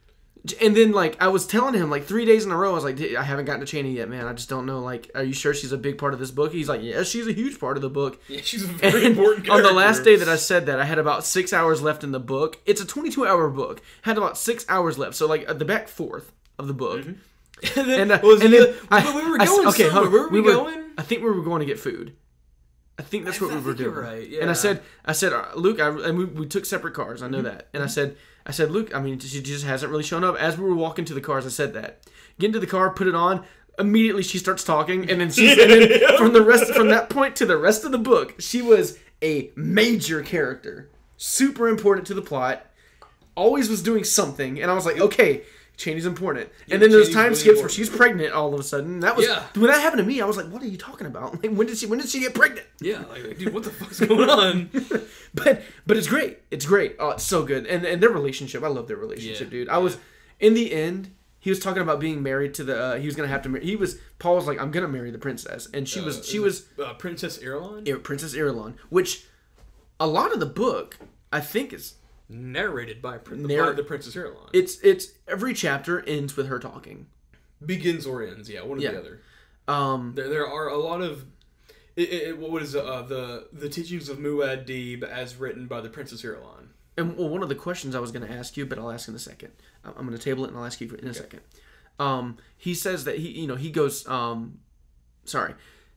Speaker 1: And then, like, I was telling him, like, three days in a row, I was like, I haven't gotten to Cheney yet, man. I just don't know. Like, are you sure she's a big part of this book? He's like, yeah, she's a huge part of the book.
Speaker 2: Yeah, she's a very
Speaker 1: and
Speaker 2: important character.
Speaker 1: On the last day that I said that, I had about six hours left in the book. It's a twenty-two hour book. Had about six hours left. So, like, at the back fourth of the book.
Speaker 2: Mm-hmm. and then,
Speaker 1: and, uh,
Speaker 2: was
Speaker 1: and
Speaker 2: the,
Speaker 1: then
Speaker 2: but
Speaker 1: I,
Speaker 2: we were
Speaker 1: I,
Speaker 2: going
Speaker 1: okay,
Speaker 2: somewhere. Where were we,
Speaker 1: we were,
Speaker 2: going?
Speaker 1: I think we were going to get food. I think that's what
Speaker 2: I
Speaker 1: we were
Speaker 2: think you're
Speaker 1: doing.
Speaker 2: right, yeah.
Speaker 1: And I said, I said, uh, Luke, I, and we, we took separate cars. I know
Speaker 2: Mm-hmm.
Speaker 1: that. And I said, I said, Luke, I mean, she just hasn't really shown up. As we were walking to the cars, I said that. Get into the car, put it on. Immediately, she starts talking, and then she's and then from the rest from that point to the rest of the book, she was a major character, super important to the plot. Always was doing something, and I was like, okay, Chani's important.
Speaker 2: Yeah,
Speaker 1: and then there's
Speaker 2: Chani's
Speaker 1: time
Speaker 2: really
Speaker 1: skips where
Speaker 2: important.
Speaker 1: she's pregnant all of a sudden. That was
Speaker 2: Yeah.
Speaker 1: when that happened to me. I was like, "What are you talking about? Like, when did she? When did she get pregnant?"
Speaker 2: Yeah, like, dude, what the fuck's going on?
Speaker 1: but but it's great. It's great. Oh, it's so good. And and their relationship. I love their relationship,
Speaker 2: Yeah,
Speaker 1: dude. I was
Speaker 2: yeah.
Speaker 1: in the end. He was talking about being married to the. Uh, he was gonna have to. Mar- he was. Paul was like, "I'm gonna marry the princess," and she
Speaker 2: Uh,
Speaker 1: was. She
Speaker 2: is
Speaker 1: was.
Speaker 2: it, uh, Princess Irulan?
Speaker 1: Ir- Princess Irulan, which a lot of the book, I think, is
Speaker 2: Narrated by, Prin-
Speaker 1: Narr-
Speaker 2: by the Princess Irulan.
Speaker 1: it's it's every chapter ends with her talking.
Speaker 2: Begins or ends, yeah, one or
Speaker 1: Yeah.
Speaker 2: the other.
Speaker 1: Um,
Speaker 2: There, there are a lot of it, it, what is uh, the the teachings of Muad'Dib as written by the Princess Irulan.
Speaker 1: and well, one of the questions I was going to ask you, but I'll ask in a second. I'm I'm going to table it and I'll ask you for, in a
Speaker 2: Okay.
Speaker 1: second. Um, he says that he, you know, he goes. Um, sorry,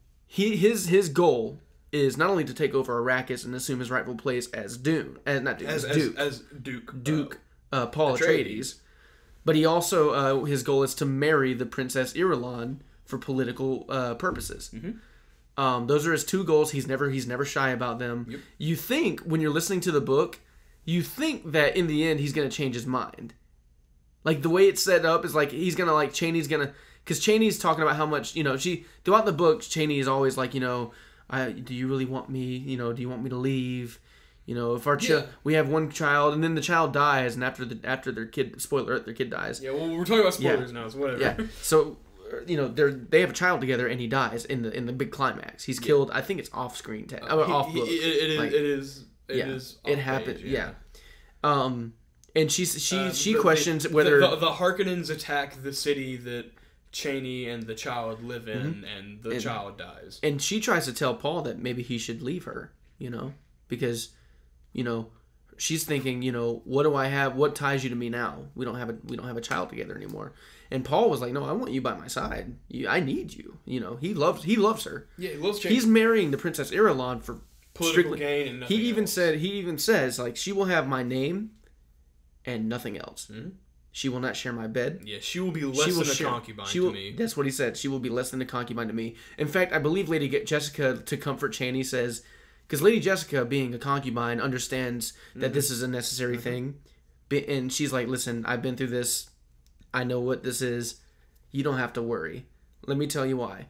Speaker 1: he his his goal is not only to take over Arrakis and assume his rightful place as Dune, as not Dune,
Speaker 2: As,
Speaker 1: as,
Speaker 2: as,
Speaker 1: Duke,
Speaker 2: as Duke.
Speaker 1: Duke, uh, Paul
Speaker 2: Atreides.
Speaker 1: Atreides. But he also uh, his goal is to marry the Princess Irulan for political uh, purposes.
Speaker 2: Mhm.
Speaker 1: Um, those are his two goals. He's never he's never shy about them.
Speaker 2: Yep.
Speaker 1: You think when you're listening to the book, you think that in the end he's gonna change his mind. Like the way it's set up is like he's gonna like Chani's gonna because Chani's talking about how much you know she throughout the book Chani is always like you know I do you really want me you know do you want me to leave you know if our ch-
Speaker 2: Yeah.
Speaker 1: we have one child and then the child dies and after the after their kid spoiler alert, their kid dies
Speaker 2: Yeah, well, we're talking about spoilers
Speaker 1: Yeah.
Speaker 2: now, so whatever.
Speaker 1: yeah so you know they're they have a child together and he dies in the in the big climax he's killed I think it's off screen te-
Speaker 2: Uh,
Speaker 1: uh,
Speaker 2: he-
Speaker 1: off
Speaker 2: he-
Speaker 1: book
Speaker 2: it, it is.
Speaker 1: Like,
Speaker 2: it is. It
Speaker 1: yeah
Speaker 2: is.
Speaker 1: it
Speaker 2: off
Speaker 1: happened
Speaker 2: page,
Speaker 1: yeah. um and she she
Speaker 2: Uh,
Speaker 1: she
Speaker 2: the-
Speaker 1: questions
Speaker 2: the,
Speaker 1: whether
Speaker 2: the, the, the Harkonnens attack the city that Chani and the child live in, and the
Speaker 1: And-
Speaker 2: child dies.
Speaker 1: and she tries to tell Paul that maybe he should leave her, you know, because, you know, she's thinking, you know, what do I have? What ties you to me now? We don't have a we don't have a child together anymore. And Paul was like, no, I want you by my side. You, I need you. You know, he loves he loves her.
Speaker 2: Yeah, he loves Chani.
Speaker 1: He's marrying the Princess Irulan for
Speaker 2: Political
Speaker 1: strictly.
Speaker 2: gain and nothing
Speaker 1: He even
Speaker 2: else.
Speaker 1: said he even says like she will have my name, and nothing else.
Speaker 2: Mhm.
Speaker 1: She will not share my bed.
Speaker 2: Yeah, she will be less
Speaker 1: She will
Speaker 2: than a
Speaker 1: share-
Speaker 2: concubine
Speaker 1: she will,
Speaker 2: to me.
Speaker 1: That's what he said. She will be less than a concubine to me. In fact, I believe Lady Ge- Jessica, to comfort Chani, says, because Lady Jessica, being a concubine, understands that
Speaker 2: Mm-hmm.
Speaker 1: this is a necessary thing. Be- And she's like, listen, I've been through this. I know what this is. You don't have to worry. Let me tell you why.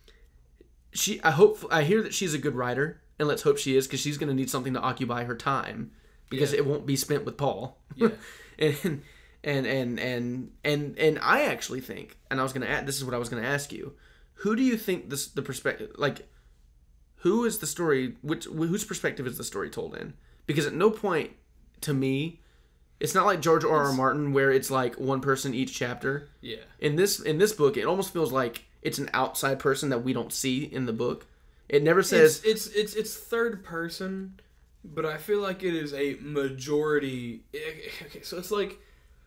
Speaker 1: She, I hope, I hear that she's a good writer, and let's hope she is, because she's going to need something to occupy her time, because
Speaker 2: Yeah.
Speaker 1: it won't be spent with Paul.
Speaker 2: Yeah.
Speaker 1: and and and and and and I actually think, and I was gonna add, this is what I was gonna ask you, who do you think this the perspective like, who is the story? Which whose perspective is the story told in? Because at no point, to me, it's not like George R. R. Martin where it's like one person each chapter.
Speaker 2: Yeah.
Speaker 1: In this in this book, it almost feels like it's an outside person that we don't see in the book. It never says
Speaker 2: It's, it's it's it's third person, but I feel like it is a majority. Okay, so it's like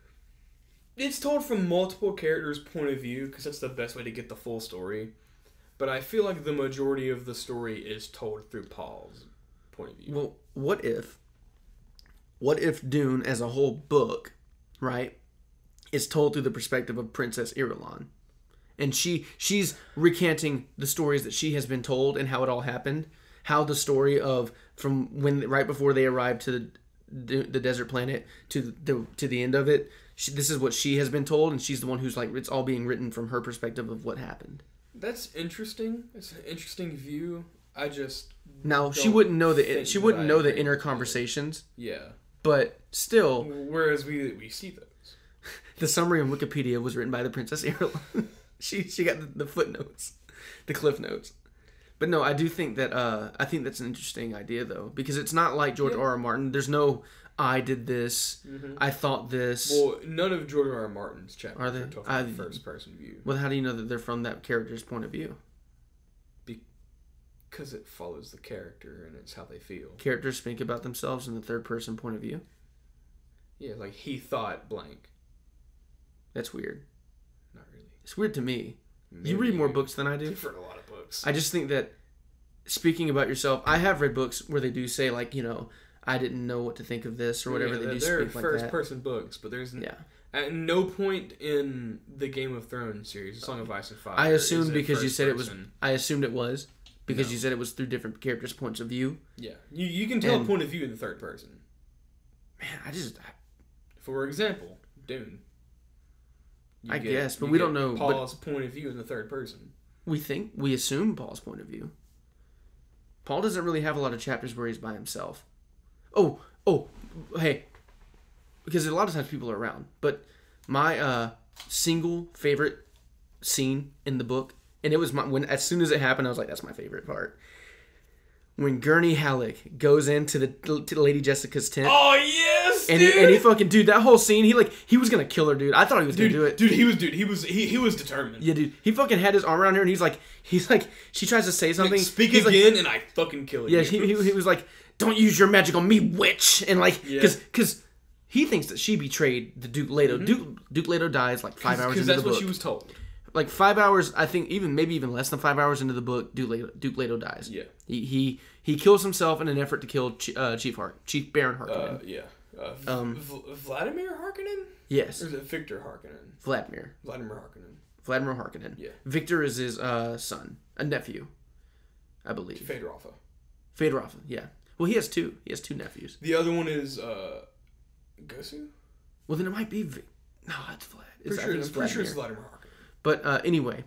Speaker 2: it's told from multiple characters' point of view because that's the best way to get the full story. But I feel like the majority of the story is told through Paul's point of view.
Speaker 1: well, what if, what if Dune as a whole book, right, is told through the perspective of Princess Irulan, and she she's recanting the stories that she has been told and how it all happened, how the story of from when right before they arrived to the, the desert planet to the to the end of it, she, this is what she has been told, and she's the one who's like it's all being written from her perspective of what happened.
Speaker 2: That's interesting. It's an interesting view. I just
Speaker 1: Now she
Speaker 2: don't
Speaker 1: wouldn't know the
Speaker 2: think
Speaker 1: she
Speaker 2: that
Speaker 1: wouldn't
Speaker 2: I
Speaker 1: know the
Speaker 2: agree
Speaker 1: inner
Speaker 2: with it.
Speaker 1: conversations,
Speaker 2: Yeah.
Speaker 1: but still,
Speaker 2: Whereas we we see those.
Speaker 1: the summary on Wikipedia was written by the Princess Irulan. she she got the, the footnotes, the cliff notes. But no, I do think that uh, I think that's an interesting idea though, because it's not like George
Speaker 2: Yeah.
Speaker 1: R. R. Martin. There's no I did this,
Speaker 2: Mhm.
Speaker 1: I thought this.
Speaker 2: Well, none of George R. R. Martin's chapters
Speaker 1: Are they?
Speaker 2: are told
Speaker 1: I-
Speaker 2: from first person view.
Speaker 1: Well, how do you know that they're from that character's point of view?
Speaker 2: Because it follows the character and it's how they feel.
Speaker 1: Characters speak about themselves in the third person point of view.
Speaker 2: Yeah, like he thought blank.
Speaker 1: That's weird.
Speaker 2: Not really.
Speaker 1: It's weird to me.
Speaker 2: Maybe
Speaker 1: You read more books than I do.
Speaker 2: I've read a lot of books.
Speaker 1: I just think that speaking about yourself, I have read books where they do say like, you know, I didn't know what to think of this or whatever.
Speaker 2: Yeah,
Speaker 1: they do
Speaker 2: they're
Speaker 1: speak like
Speaker 2: first
Speaker 1: that.
Speaker 2: person books, but there's n-
Speaker 1: Yeah.
Speaker 2: at no point in the Game of Thrones series, Song of Ice and Fire.
Speaker 1: I
Speaker 2: is
Speaker 1: assumed
Speaker 2: it
Speaker 1: because you
Speaker 2: first
Speaker 1: said it was.
Speaker 2: person.
Speaker 1: I assumed it was because
Speaker 2: No.
Speaker 1: you said it was through different characters' points of view.
Speaker 2: Yeah, you you can tell
Speaker 1: And-
Speaker 2: a point of view in the third person.
Speaker 1: Man, I just. I,
Speaker 2: For example, Dune. You
Speaker 1: I
Speaker 2: get,
Speaker 1: guess, but we don't know.
Speaker 2: Paul's point of view in the third person.
Speaker 1: We think, we assume Paul's point of view. Paul doesn't really have a lot of chapters where he's by himself. Oh, oh, hey. Because a lot of times people are around. But my uh, single favorite scene in the book, and it was my, when as soon as it happened, I was like, that's my favorite part. When Gurney Halleck goes into the to Lady Jessica's tent.
Speaker 2: Oh yes,
Speaker 1: and
Speaker 2: dude.
Speaker 1: He, and he fucking dude that whole scene. He like he was gonna kill her, dude. I thought he was
Speaker 2: dude,
Speaker 1: gonna do it,
Speaker 2: dude. He was, dude. He was, he he was determined.
Speaker 1: Yeah, dude. He fucking had his arm around her, and he's like, he's like, she tries to say something.
Speaker 2: Like, Speak
Speaker 1: he's
Speaker 2: again,
Speaker 1: like,
Speaker 2: and I fucking kill
Speaker 1: yeah,
Speaker 2: you.
Speaker 1: Yeah, he, he he was like, don't use your magic on me, witch, and like,
Speaker 2: yeah.
Speaker 1: cause cause he thinks that she betrayed the Duke Leto. Mm-hmm. Duke Duke Leto dies like five hours into the book. Because
Speaker 2: that's what she was told.
Speaker 1: Like five hours, I think, even maybe even less than five hours into the book, Duke Leto, Duke Leto dies.
Speaker 2: Yeah.
Speaker 1: He he he kills himself in an effort to kill uh, Chief Hark, Chief Baron Harkonnen.
Speaker 2: Uh, yeah. Uh, v-
Speaker 1: um,
Speaker 2: v- Vladimir Harkonnen?
Speaker 1: Yes.
Speaker 2: Or is it Victor Harkonnen?
Speaker 1: Vladimir.
Speaker 2: Vladimir Harkonnen.
Speaker 1: Vladimir Harkonnen.
Speaker 2: Yeah.
Speaker 1: Victor is his uh, son, a nephew, I believe.
Speaker 2: Fedoroffa.
Speaker 1: Fedoroffa, yeah. Well, he has two. He has two nephews.
Speaker 2: The other one is uh, Gosu?
Speaker 1: Well, then it might be... V- no, it's Vlad. It's,
Speaker 2: pretty
Speaker 1: I
Speaker 2: sure,
Speaker 1: think it's
Speaker 2: I'm pretty sure
Speaker 1: Vladimir.
Speaker 2: it's Vladimir Harkonnen.
Speaker 1: But uh, anyway,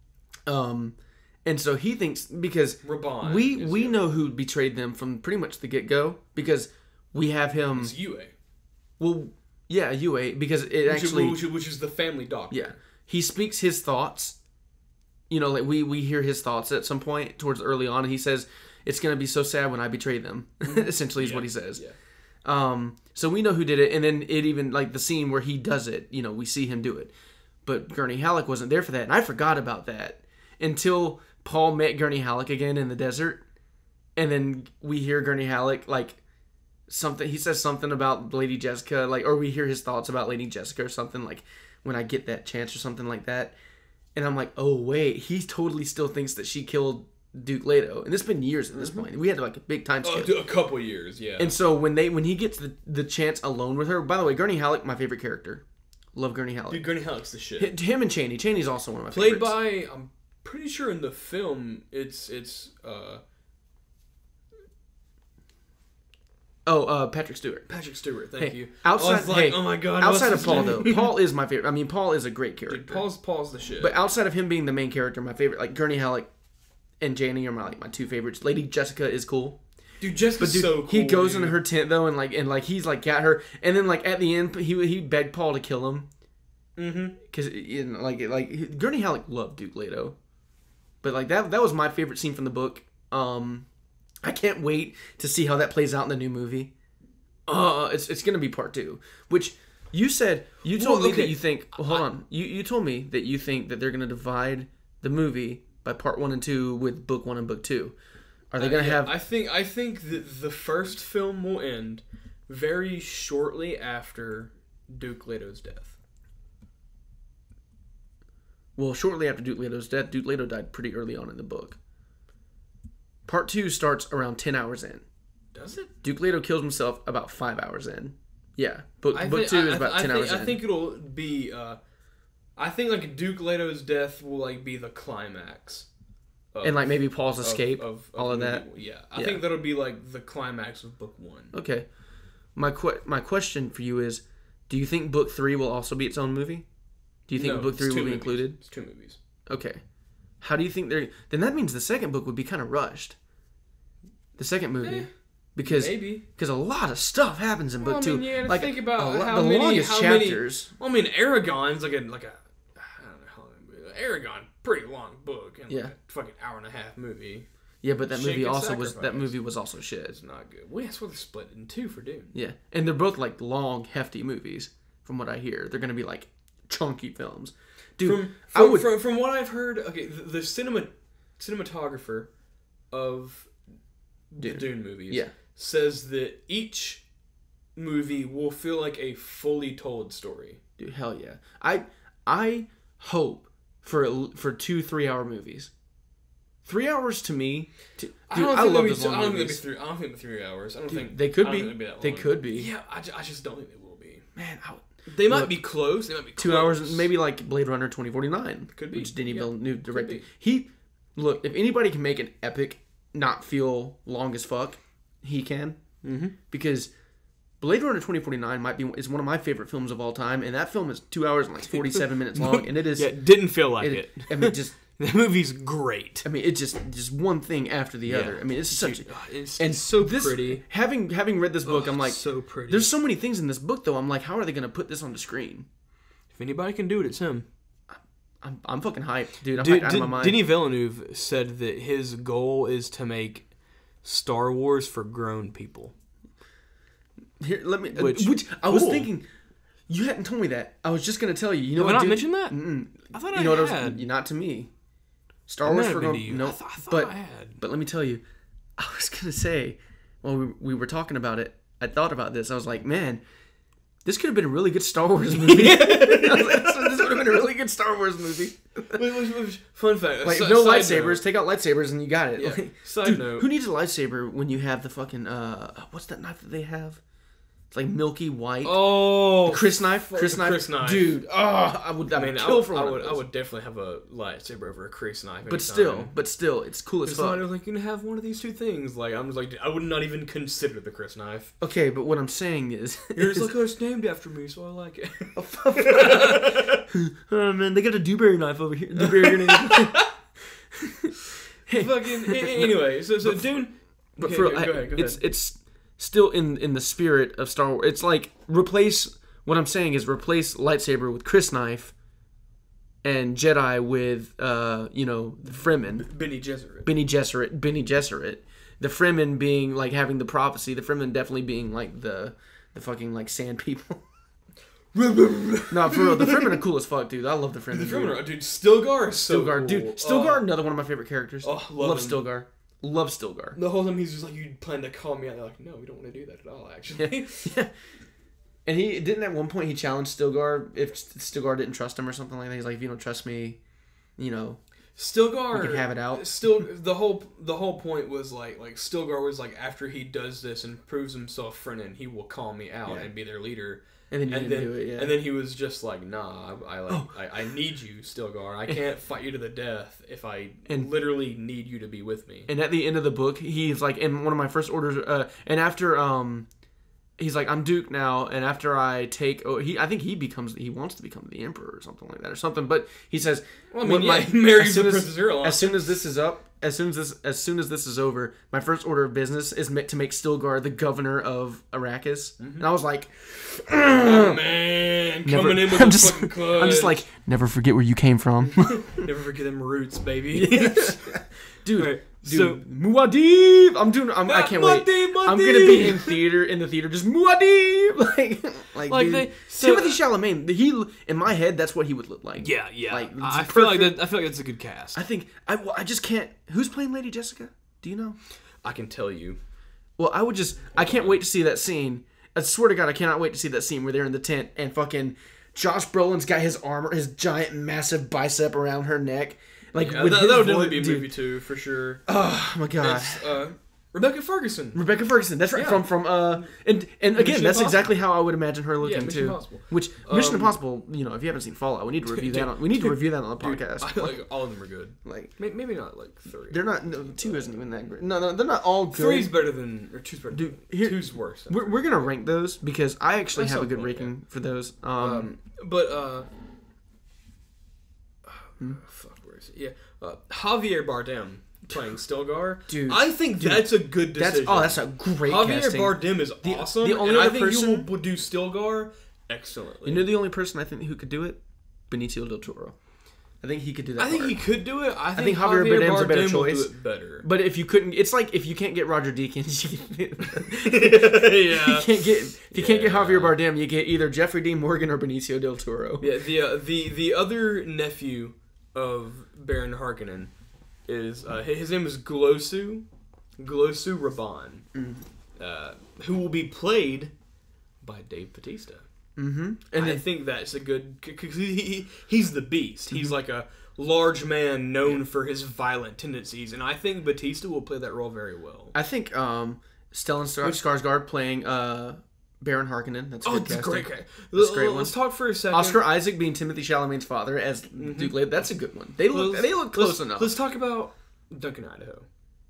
Speaker 1: um, and so he thinks because
Speaker 2: Raban
Speaker 1: we
Speaker 2: is
Speaker 1: we
Speaker 2: the
Speaker 1: know who betrayed them from pretty much the get go because we have him.
Speaker 2: It's Yue.
Speaker 1: Well, yeah, Yue because it
Speaker 2: which
Speaker 1: actually
Speaker 2: is, which, which is the family doctor.
Speaker 1: Yeah, he speaks his thoughts. You know, like we we hear his thoughts at some point towards early on, and he says it's gonna be so sad when I betray them. Essentially, is
Speaker 2: yeah.
Speaker 1: what he says.
Speaker 2: Yeah.
Speaker 1: Um. So we know who did it, and then it even like the scene where he does it. You know, we see him do it. But Gurney Halleck wasn't there for that, and I forgot about that until Paul met Gurney Halleck again in the desert, and then we hear Gurney Halleck like something. He says something about Lady Jessica, like, or we hear his thoughts about Lady Jessica or something like when I get that chance or something like that, and I'm like, oh wait, he totally still thinks that she killed Duke Leto, and it's been years at this mm-hmm. point. We had like a big time skip.
Speaker 2: Uh, a couple years, yeah.
Speaker 1: And so when they when he gets the the chance alone with her, by the way, Gurney Halleck, my favorite character. Love Gurney Halleck.
Speaker 2: Dude, Gurney Halleck's the shit.
Speaker 1: Him and Chaney. Chaney's also one of my
Speaker 2: Played
Speaker 1: favorites.
Speaker 2: Played by, I'm pretty sure in the film, it's, it's, uh...
Speaker 1: Oh, uh, Patrick Stewart.
Speaker 2: Patrick Stewart, thank
Speaker 1: hey,
Speaker 2: you.
Speaker 1: Outside,
Speaker 2: I was like,
Speaker 1: hey,
Speaker 2: oh my god,
Speaker 1: outside of Paul,
Speaker 2: name?
Speaker 1: though. Paul is my favorite. I mean, Paul is a great character.
Speaker 2: Dude, Paul's, Paul's the shit.
Speaker 1: But outside of him being the main character, my favorite, like, Gurney Halleck and Chaney are my, like, my two favorites. Lady Jessica is cool.
Speaker 2: Dude, Jessica's
Speaker 1: but dude,
Speaker 2: so cool,
Speaker 1: he goes
Speaker 2: dude.
Speaker 1: into her tent, though, and, like, and like he's, like, got her. And then, like, at the end, he he begged Paul to kill him.
Speaker 2: Mm-hmm.
Speaker 1: Because, you know, like, like Gurney Halleck loved Duke Leto. But, like, that that was my favorite scene from the book. Um, I can't wait to see how that plays out in the new movie. Uh, it's it's going to be part two. Which, you said, you told
Speaker 2: well,
Speaker 1: me
Speaker 2: okay.
Speaker 1: that you think, well, hold on. You, you told me that you think that they're going to divide the movie by part one and two with book one and book two. Are they going to
Speaker 2: uh, yeah,
Speaker 1: have...
Speaker 2: I think, I think that the first film will end very shortly after Duke Leto's death.
Speaker 1: Well, shortly after Duke Leto's death, Duke Leto died pretty early on in the book. Part two starts around ten hours in.
Speaker 2: Does it?
Speaker 1: Duke Leto kills himself about five hours in. Yeah, book
Speaker 2: I
Speaker 1: book
Speaker 2: think,
Speaker 1: two
Speaker 2: I,
Speaker 1: is about
Speaker 2: I,
Speaker 1: ten
Speaker 2: I think,
Speaker 1: hours in.
Speaker 2: I think it'll be. Uh, I think like Duke Leto's death will like be the climax. Of,
Speaker 1: and like maybe Paul's
Speaker 2: of,
Speaker 1: escape,
Speaker 2: of, of
Speaker 1: all of
Speaker 2: movie.
Speaker 1: that.
Speaker 2: Yeah, I
Speaker 1: yeah.
Speaker 2: think that'll be like the climax of book one.
Speaker 1: Okay, my que- my question for you is: do you think book three will also be its own movie? Do you think
Speaker 2: no,
Speaker 1: book three will be
Speaker 2: movies.
Speaker 1: included?
Speaker 2: It's two movies.
Speaker 1: Okay. How do you think they're... Then that means the second book would be kind of rushed. The second movie.
Speaker 2: Eh,
Speaker 1: because
Speaker 2: maybe.
Speaker 1: Because a lot of stuff happens in
Speaker 2: well,
Speaker 1: book
Speaker 2: I mean,
Speaker 1: two.
Speaker 2: yeah,
Speaker 1: like,
Speaker 2: think about
Speaker 1: a lo-
Speaker 2: how
Speaker 1: the
Speaker 2: many,
Speaker 1: longest
Speaker 2: how
Speaker 1: chapters...
Speaker 2: Many, well, I mean, Aragon's like a... Like a I don't know how long... Aragon, pretty long book. And
Speaker 1: yeah.
Speaker 2: like a fucking hour and a half movie.
Speaker 1: Yeah, but that
Speaker 2: Shake
Speaker 1: movie
Speaker 2: and
Speaker 1: also was...
Speaker 2: sacrifice.
Speaker 1: That movie was also shit.
Speaker 2: It's not good. Well, that's why they're split in two for Dune.
Speaker 1: Yeah. And they're both, like, long, hefty movies, from what I hear. They're going to be, like, chunky films. Dude,
Speaker 2: from,
Speaker 1: I
Speaker 2: from,
Speaker 1: would...
Speaker 2: from, from what I've heard, okay, the, the cinema cinematographer of
Speaker 1: Dune.
Speaker 2: the Dune movies
Speaker 1: yeah.
Speaker 2: says that each movie will feel like a fully told story.
Speaker 1: Dude, hell yeah. I I hope for a, for two three-hour movies. Three hours to me... To, dude,
Speaker 2: I don't
Speaker 1: I
Speaker 2: think
Speaker 1: love
Speaker 2: be,
Speaker 1: those long
Speaker 2: I don't think
Speaker 1: movies.
Speaker 2: they'll be three. I don't think they'll be three hours. I don't
Speaker 1: Dude,
Speaker 2: think
Speaker 1: they could
Speaker 2: I
Speaker 1: be.
Speaker 2: don't think they'll be that
Speaker 1: They
Speaker 2: long.
Speaker 1: could be.
Speaker 2: Yeah, I, ju- I just don't think they will be.
Speaker 1: Man, I would...
Speaker 2: They might
Speaker 1: Look,
Speaker 2: be close. They might be close.
Speaker 1: Two hours, maybe like Blade Runner twenty forty-nine.
Speaker 2: Could be.
Speaker 1: Which Denis
Speaker 2: Yeah.
Speaker 1: Villeneuve directed. He, look, if anybody can make an epic not feel long as fuck, he can.
Speaker 2: Mm-hmm.
Speaker 1: Because Blade Runner twenty forty-nine might be is one of my favorite films of all time, and that film is two hours and like forty-seven minutes long, and it is.
Speaker 2: Yeah, it didn't feel like it.
Speaker 1: it. I mean, just
Speaker 2: the movie's great.
Speaker 1: I mean, it just just one thing after the
Speaker 2: Yeah.
Speaker 1: other. I mean, it's such.
Speaker 2: Dude, it's,
Speaker 1: and
Speaker 2: it's so
Speaker 1: this,
Speaker 2: pretty.
Speaker 1: Having having read this book,
Speaker 2: Oh,
Speaker 1: I'm like,
Speaker 2: so pretty.
Speaker 1: There's so many things in this book, though. I'm like, how are they going to put this on the screen?
Speaker 2: If anybody can do it, it's him.
Speaker 1: I'm I'm fucking hyped, dude. I'm
Speaker 2: Dude,
Speaker 1: hyped out of my mind.
Speaker 2: Denis Villeneuve said that his goal is to make Star Wars for grown people.
Speaker 1: Here, let me.
Speaker 2: Which,
Speaker 1: uh, which I was
Speaker 2: cool.
Speaker 1: thinking, you hadn't told me that. I was just gonna tell you. You know
Speaker 2: Have I
Speaker 1: what?
Speaker 2: not
Speaker 1: dude?
Speaker 2: mentioned that?
Speaker 1: Mm-mm.
Speaker 2: I thought
Speaker 1: you
Speaker 2: I
Speaker 1: know what
Speaker 2: had.
Speaker 1: I was, not to me. Star
Speaker 2: I
Speaker 1: Wars
Speaker 2: might
Speaker 1: for
Speaker 2: have been
Speaker 1: grown.
Speaker 2: to you.
Speaker 1: No,
Speaker 2: I thought, I thought
Speaker 1: but
Speaker 2: I had.
Speaker 1: but let me tell you, I was gonna say, while we, we were talking about it, I thought about this. I was like, man, this could have been a really good Star Wars movie. I was like, this this would have been a really good Star Wars movie.
Speaker 2: Wait, wait, wait, fun fact.
Speaker 1: Like
Speaker 2: S-
Speaker 1: no
Speaker 2: side
Speaker 1: lightsabers,
Speaker 2: note.
Speaker 1: take out lightsabers and you got it.
Speaker 2: Yeah.
Speaker 1: Like,
Speaker 2: Side
Speaker 1: dude,
Speaker 2: note.
Speaker 1: who needs a lightsaber when you have the fucking uh, what's that knife that they have? It's like milky white.
Speaker 2: Oh,
Speaker 1: Chris knife,
Speaker 2: fuck,
Speaker 1: Chris
Speaker 2: the
Speaker 1: knife,
Speaker 2: Chris knife.
Speaker 1: dude. Oh, I would, I,
Speaker 2: I mean,
Speaker 1: would
Speaker 2: I
Speaker 1: kill
Speaker 2: would,
Speaker 1: for
Speaker 2: I
Speaker 1: one
Speaker 2: would,
Speaker 1: of
Speaker 2: I
Speaker 1: those.
Speaker 2: would definitely have a lightsaber over a Chris knife.
Speaker 1: But
Speaker 2: anytime.
Speaker 1: still, but still, it's cool as
Speaker 2: If
Speaker 1: fuck.
Speaker 2: somebody was like, you can have one of these two things. Like, I'm just like, I would not even consider the Chris knife.
Speaker 1: Okay, but what I'm saying is,
Speaker 2: You're just like, oh, it's named after me, so I like it.
Speaker 1: oh man, they got a dewberry knife over here. Dewberry grenade.
Speaker 2: Fucking anyway, so so Dune.
Speaker 1: But
Speaker 2: Okay,
Speaker 1: for
Speaker 2: go,
Speaker 1: I-
Speaker 2: go ahead, go
Speaker 1: it's
Speaker 2: ahead.
Speaker 1: it's still in in the spirit of Star Wars. It's like replace what I'm saying is replace lightsaber with Chris knife, and Jedi with uh you know the Fremen,
Speaker 2: Benny Gesserit.
Speaker 1: Benny Gesserit, Benny Gesserit. The Fremen being like having the prophecy. The Fremen definitely being like the the fucking like sand people. No, for real, the Fremen are cool as fuck, dude. I love the Fremen.
Speaker 2: The
Speaker 1: dude.
Speaker 2: Fremen are, dude, Stilgar is so
Speaker 1: Stilgar,
Speaker 2: cool.
Speaker 1: dude. Stilgar,
Speaker 2: Oh.
Speaker 1: another one of my favorite characters.
Speaker 2: Oh, love
Speaker 1: love
Speaker 2: him.
Speaker 1: Stilgar. Love Stilgar.
Speaker 2: The whole time he's just like, you plan to call me out. They're like, no, we don't want to do that at all, actually.
Speaker 1: Yeah. And he didn't at one point he challenged Stilgar if Stilgar didn't trust him or something like that. He's like, if you don't trust me, you know,
Speaker 2: Stilgar,
Speaker 1: we can have it out.
Speaker 2: Still, the whole the whole point was like like Stilgar was like, after he does this and proves himself Fremen, he will call me out
Speaker 1: Yeah.
Speaker 2: and be their leader.
Speaker 1: And then he
Speaker 2: And
Speaker 1: didn't
Speaker 2: then
Speaker 1: do it. Yeah.
Speaker 2: and then he was just like, nah, I, I like
Speaker 1: Oh.
Speaker 2: I, I need you, Stilgar. I can't fight you to the death if I
Speaker 1: And-
Speaker 2: literally need you to be with me.
Speaker 1: And at the end of the book, he's like, in one of my first orders, uh, and after, um, he's like, I'm Duke now, and after I take, oh, he, I think he becomes, he wants to become the Emperor or something like that, or something. But he says,
Speaker 2: Well, I mean,
Speaker 1: when
Speaker 2: yeah,
Speaker 1: my-
Speaker 2: he marries
Speaker 1: as soon
Speaker 2: the
Speaker 1: as-
Speaker 2: Princess Irulan.
Speaker 1: As soon as this is up, as soon as this, as soon as this is over, my first order of business is ma- to make Stilgar the governor of Arrakis, and I was like,
Speaker 2: Oh, man,
Speaker 1: never-
Speaker 2: coming in with
Speaker 1: I'm
Speaker 2: a
Speaker 1: just,
Speaker 2: fucking clutch.
Speaker 1: I'm just like, never forget where you came from,
Speaker 2: never forget them roots, baby.
Speaker 1: dude.
Speaker 2: Right,
Speaker 1: Dude,
Speaker 2: so-
Speaker 1: Muad'Dib! I'm doing. I'm, I can't wait.
Speaker 2: Muad'Dib,
Speaker 1: I'm
Speaker 2: Muad'Dib!
Speaker 1: gonna be in theater in the theater, just Muad'Dib! Like, like,
Speaker 2: Like
Speaker 1: dude,
Speaker 2: they- so-
Speaker 1: Timothy Chalamet. He in my head, that's what he would look like.
Speaker 2: Yeah, yeah.
Speaker 1: Like,
Speaker 2: I
Speaker 1: it's
Speaker 2: feel like
Speaker 1: perfect.
Speaker 2: that. I feel like that's a good cast.
Speaker 1: I think I. Well, I just can't. Who's playing Lady Jessica? Do you know?
Speaker 2: I can tell you.
Speaker 1: Well, I would just. I can't wait to see that scene. I swear to God, I cannot wait to see that scene where they're in the tent and fucking Josh Brolin's got his armor, his giant, massive bicep around her neck. Like
Speaker 2: Yeah,
Speaker 1: with
Speaker 2: that,
Speaker 1: his
Speaker 2: that would
Speaker 1: voice-
Speaker 2: definitely be a
Speaker 1: dude.
Speaker 2: movie too, for sure.
Speaker 1: Oh my God.
Speaker 2: It's, uh, Rebecca Ferguson.
Speaker 1: Rebecca Ferguson, that's right,
Speaker 2: Yeah.
Speaker 1: from from uh, and and again,
Speaker 2: Mission
Speaker 1: that's
Speaker 2: Impossible.
Speaker 1: exactly how I would imagine her looking
Speaker 2: Yeah, Mission
Speaker 1: too.
Speaker 2: Impossible.
Speaker 1: Which Mission
Speaker 2: Um,
Speaker 1: Impossible, you know, if you haven't seen Fallout, we need to review
Speaker 2: dude,
Speaker 1: that. On, we need to
Speaker 2: dude,
Speaker 1: review that on the
Speaker 2: Dude,
Speaker 1: podcast.
Speaker 2: I, like all of them are good.
Speaker 1: Like
Speaker 2: May- Maybe not like three.
Speaker 1: they're not. No, two isn't even that great. No, no, they're not all good.
Speaker 2: Three's better than or two's better.
Speaker 1: Dude, here-
Speaker 2: two's worse.
Speaker 1: We're we're gonna rank those because I actually
Speaker 2: At
Speaker 1: have a
Speaker 2: some
Speaker 1: good
Speaker 2: point,
Speaker 1: ranking for those. Um,
Speaker 2: Um, but uh,
Speaker 1: Hmm?
Speaker 2: fuck, where is it? Yeah, uh, Javier Bardem playing Stilgar.
Speaker 1: Dude,
Speaker 2: I think
Speaker 1: dude,
Speaker 2: that's a good
Speaker 1: that's
Speaker 2: decision.
Speaker 1: oh, that's a great
Speaker 2: Javier
Speaker 1: casting.
Speaker 2: Bardem is
Speaker 1: The-
Speaker 2: awesome.
Speaker 1: the only
Speaker 2: and I
Speaker 1: other
Speaker 2: think
Speaker 1: person-
Speaker 2: you will do Stilgar excellently.
Speaker 1: You know the only person I think who could do it, Benicio del Toro. I think he could do that.
Speaker 2: I think
Speaker 1: part.
Speaker 2: he could do it. I think,
Speaker 1: think Javier
Speaker 2: Javier
Speaker 1: Bardem's a better
Speaker 2: Bardem will
Speaker 1: choice.
Speaker 2: do it better.
Speaker 1: But if you couldn't, it's like if you can't get Roger Deakins, you,
Speaker 2: Yeah.
Speaker 1: you can't get if you can't get
Speaker 2: Yeah.
Speaker 1: Javier Bardem, you get either Jeffrey Dean Morgan or Benicio del Toro.
Speaker 2: Yeah, the uh, the the other nephew of Baron Harkonnen is uh, his name is Glosu, Glosu Raban,
Speaker 1: Mm.
Speaker 2: uh, who will be played by Dave Bautista.
Speaker 1: Mm-hmm.
Speaker 2: And
Speaker 1: And
Speaker 2: I
Speaker 1: then,
Speaker 2: think that's a good because he, he he's the beast. He's
Speaker 1: Mm-hmm.
Speaker 2: like a large man known for his violent tendencies, and I think Bautista will play that role very well.
Speaker 1: I think um, Stellan Star- Skarsgård playing uh, Baron Harkonnen. That's
Speaker 2: Oh,
Speaker 1: good
Speaker 2: it's a
Speaker 1: casting.
Speaker 2: great. Ca-
Speaker 1: That's a great
Speaker 2: Let's
Speaker 1: one.
Speaker 2: talk for a second.
Speaker 1: Oscar Isaac being Timothy Chalamet's father as Duke Leto. That's a good one. They look
Speaker 2: Let's-
Speaker 1: they look close
Speaker 2: let's,
Speaker 1: enough.
Speaker 2: Let's talk about Duncan, Idaho.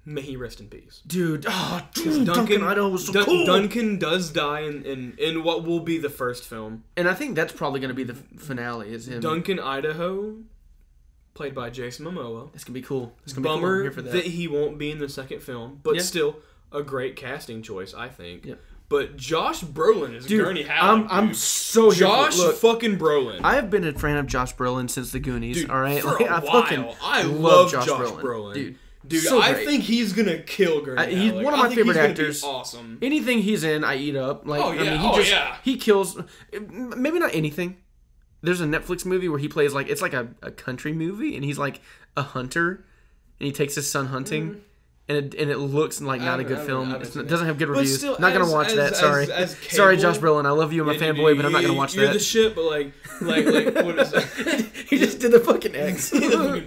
Speaker 2: May he rest in peace.
Speaker 1: Dude, oh,
Speaker 2: Duncan,
Speaker 1: Duncan Idaho was so
Speaker 2: Dun-
Speaker 1: cool.
Speaker 2: Duncan does die in, in, in what will be the first film.
Speaker 1: And I think that's probably going to be the finale, is him.
Speaker 2: Duncan Idaho, played by Jason Momoa.
Speaker 1: It's going to be cool. It's gonna be
Speaker 2: Bummer
Speaker 1: cool. I'm here for
Speaker 2: that.
Speaker 1: that.
Speaker 2: he won't be in the second film, but
Speaker 1: Yeah.
Speaker 2: still a great casting choice, I think.
Speaker 1: Yeah.
Speaker 2: But Josh Brolin is
Speaker 1: Dude,
Speaker 2: Gurney Halleck.
Speaker 1: I'm, I'm so here for-
Speaker 2: Josh
Speaker 1: look,
Speaker 2: fucking Brolin.
Speaker 1: I have been a fan of Josh Brolin since the Goonies,
Speaker 2: Dude,
Speaker 1: all right?
Speaker 2: for
Speaker 1: Like,
Speaker 2: a
Speaker 1: I
Speaker 2: while.
Speaker 1: fucking
Speaker 2: I
Speaker 1: love,
Speaker 2: love
Speaker 1: Josh,
Speaker 2: Josh
Speaker 1: Brolin.
Speaker 2: Brolin.
Speaker 1: Dude,
Speaker 2: Dude,
Speaker 1: so
Speaker 2: I
Speaker 1: great.
Speaker 2: think he's gonna kill Gurney
Speaker 1: I, he's
Speaker 2: Halleck.
Speaker 1: one of
Speaker 2: I
Speaker 1: my
Speaker 2: think
Speaker 1: favorite
Speaker 2: he's gonna
Speaker 1: actors.
Speaker 2: Be awesome.
Speaker 1: Anything he's in, I eat up. Like,
Speaker 2: Oh,
Speaker 1: I
Speaker 2: yeah.
Speaker 1: mean, he
Speaker 2: Oh,
Speaker 1: just
Speaker 2: yeah.
Speaker 1: he kills. Maybe not anything. There's a Netflix movie where he plays like it's like a, a country movie, and he's like a hunter, and he takes his son hunting. Mm. And it, and it looks like not a good film. It doesn't have good reviews.
Speaker 2: Still,
Speaker 1: not gonna
Speaker 2: as,
Speaker 1: watch
Speaker 2: as,
Speaker 1: that. Sorry,
Speaker 2: as, as cable,
Speaker 1: sorry, Josh Brolin. I love you. I'm a
Speaker 2: yeah,
Speaker 1: fanboy,
Speaker 2: you,
Speaker 1: but I'm not gonna
Speaker 2: you,
Speaker 1: watch
Speaker 2: you're
Speaker 1: that.
Speaker 2: You're the shit, but like, like, like, what is that?
Speaker 1: He just did the fucking X. Hit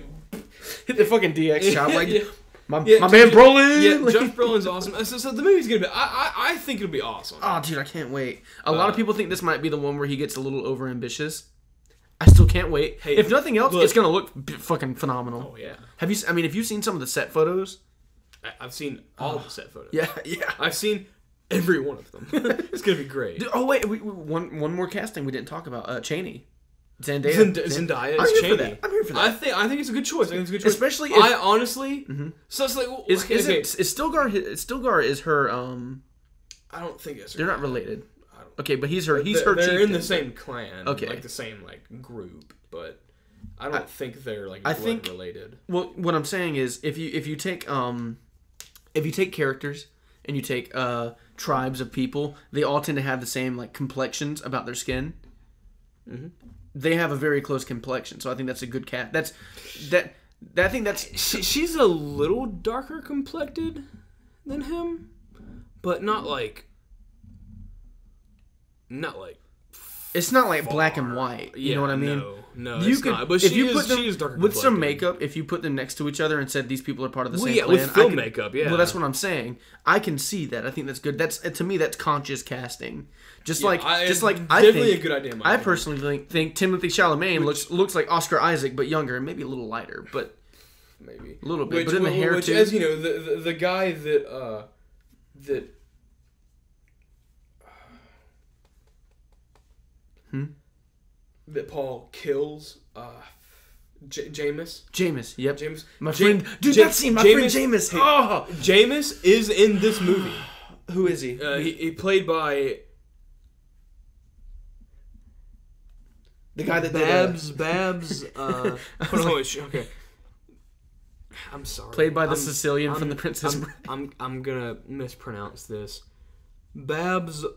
Speaker 1: the fucking D X shot. Like,
Speaker 2: yeah.
Speaker 1: my,
Speaker 2: yeah,
Speaker 1: my
Speaker 2: Josh,
Speaker 1: man Brolin.
Speaker 2: Yeah,
Speaker 1: like,
Speaker 2: Josh Brolin's awesome. So, so the movie's gonna be. I, I, I think it'll be awesome.
Speaker 1: Oh, dude, I can't wait. A
Speaker 2: Uh,
Speaker 1: lot of people think this might be the one where he gets a little over ambitious. I still can't wait.
Speaker 2: Hey,
Speaker 1: if nothing else,
Speaker 2: look,
Speaker 1: it's gonna look b- fucking phenomenal.
Speaker 2: Oh yeah.
Speaker 1: Have you? I mean, have you seen some of the set photos?
Speaker 2: I've seen all of the set photos.
Speaker 1: Yeah, yeah.
Speaker 2: I've seen every one of them. It's gonna be great.
Speaker 1: Dude, oh wait, we, we, one one more casting we didn't talk about. Uh, Chaney, Zendaya.
Speaker 2: Zend- Zendaya
Speaker 1: I'm
Speaker 2: is
Speaker 1: here
Speaker 2: Chaney.
Speaker 1: for that. I'm here for that.
Speaker 2: I think I think it's a good choice. I think it's a good choice.
Speaker 1: Especially if,
Speaker 2: I honestly.
Speaker 1: Mm-hmm.
Speaker 2: So it's like well,
Speaker 1: is,
Speaker 2: okay,
Speaker 1: is
Speaker 2: okay.
Speaker 1: it is Stilgar? Is Stilgar is her? Um,
Speaker 2: I don't think it's.
Speaker 1: they're not related.
Speaker 2: I don't,
Speaker 1: Okay, but he's her. He's
Speaker 2: they're,
Speaker 1: her.
Speaker 2: They're
Speaker 1: chieftain.
Speaker 2: in the same clan.
Speaker 1: Okay.
Speaker 2: Like the same like group, but I don't
Speaker 1: I,
Speaker 2: think they're like
Speaker 1: I
Speaker 2: blood
Speaker 1: think,
Speaker 2: related.
Speaker 1: Well, what I'm saying is, if you if you take um, if you take characters and you take uh tribes of people, they all tend to have the same like complexions about their skin.
Speaker 2: Mm-hmm.
Speaker 1: They have a very close complexion, so I think that's a good cat. That's that. that I think that's
Speaker 2: She, she's a little darker complected than him, but not like. Not like.
Speaker 1: It's not like
Speaker 2: far.
Speaker 1: black and white. You
Speaker 2: Yeah,
Speaker 1: know what I mean?
Speaker 2: No, no,
Speaker 1: You
Speaker 2: it's
Speaker 1: could,
Speaker 2: not. But
Speaker 1: if
Speaker 2: she
Speaker 1: you
Speaker 2: is,
Speaker 1: put them
Speaker 2: she is darker
Speaker 1: with some
Speaker 2: complected.
Speaker 1: makeup, if you put them next to each other and said these people are part of the
Speaker 2: Well,
Speaker 1: same
Speaker 2: yeah,
Speaker 1: clan,
Speaker 2: with film
Speaker 1: I could,
Speaker 2: makeup, yeah.
Speaker 1: Well, that's what I'm saying. I can see that. I think that's good. That's to me, that's conscious casting. Just
Speaker 2: Yeah,
Speaker 1: like,
Speaker 2: I,
Speaker 1: just like I
Speaker 2: definitely
Speaker 1: think,
Speaker 2: a good idea. in my
Speaker 1: I
Speaker 2: opinion.
Speaker 1: personally think, think Timothy Chalamet
Speaker 2: Which-
Speaker 1: looks looks like Oscar Isaac, but younger and maybe a little lighter, but
Speaker 2: maybe
Speaker 1: a little bit.
Speaker 2: Which,
Speaker 1: but in the
Speaker 2: which,
Speaker 1: hair
Speaker 2: which,
Speaker 1: too.
Speaker 2: as you know, the, the the guy that uh that
Speaker 1: Hmm?
Speaker 2: that Paul kills, uh, J- Jameis.
Speaker 1: Jameis, yep.
Speaker 2: Jameis.
Speaker 1: My
Speaker 2: Ja-
Speaker 1: friend, dude,
Speaker 2: Ja-
Speaker 1: that scene, my
Speaker 2: Jameis-
Speaker 1: friend Jameis.
Speaker 2: Hey,
Speaker 1: Oh,
Speaker 2: Jameis is in this movie.
Speaker 1: who is he?
Speaker 2: Uh, he, he played by
Speaker 1: the guy that
Speaker 2: Babs.
Speaker 1: did,
Speaker 2: Babs. Uh, hold on, wait, sh- okay. I'm sorry.
Speaker 1: played by the
Speaker 2: I'm,
Speaker 1: Sicilian
Speaker 2: I'm,
Speaker 1: from the Princess.
Speaker 2: I'm, I'm I'm gonna mispronounce this. Babs.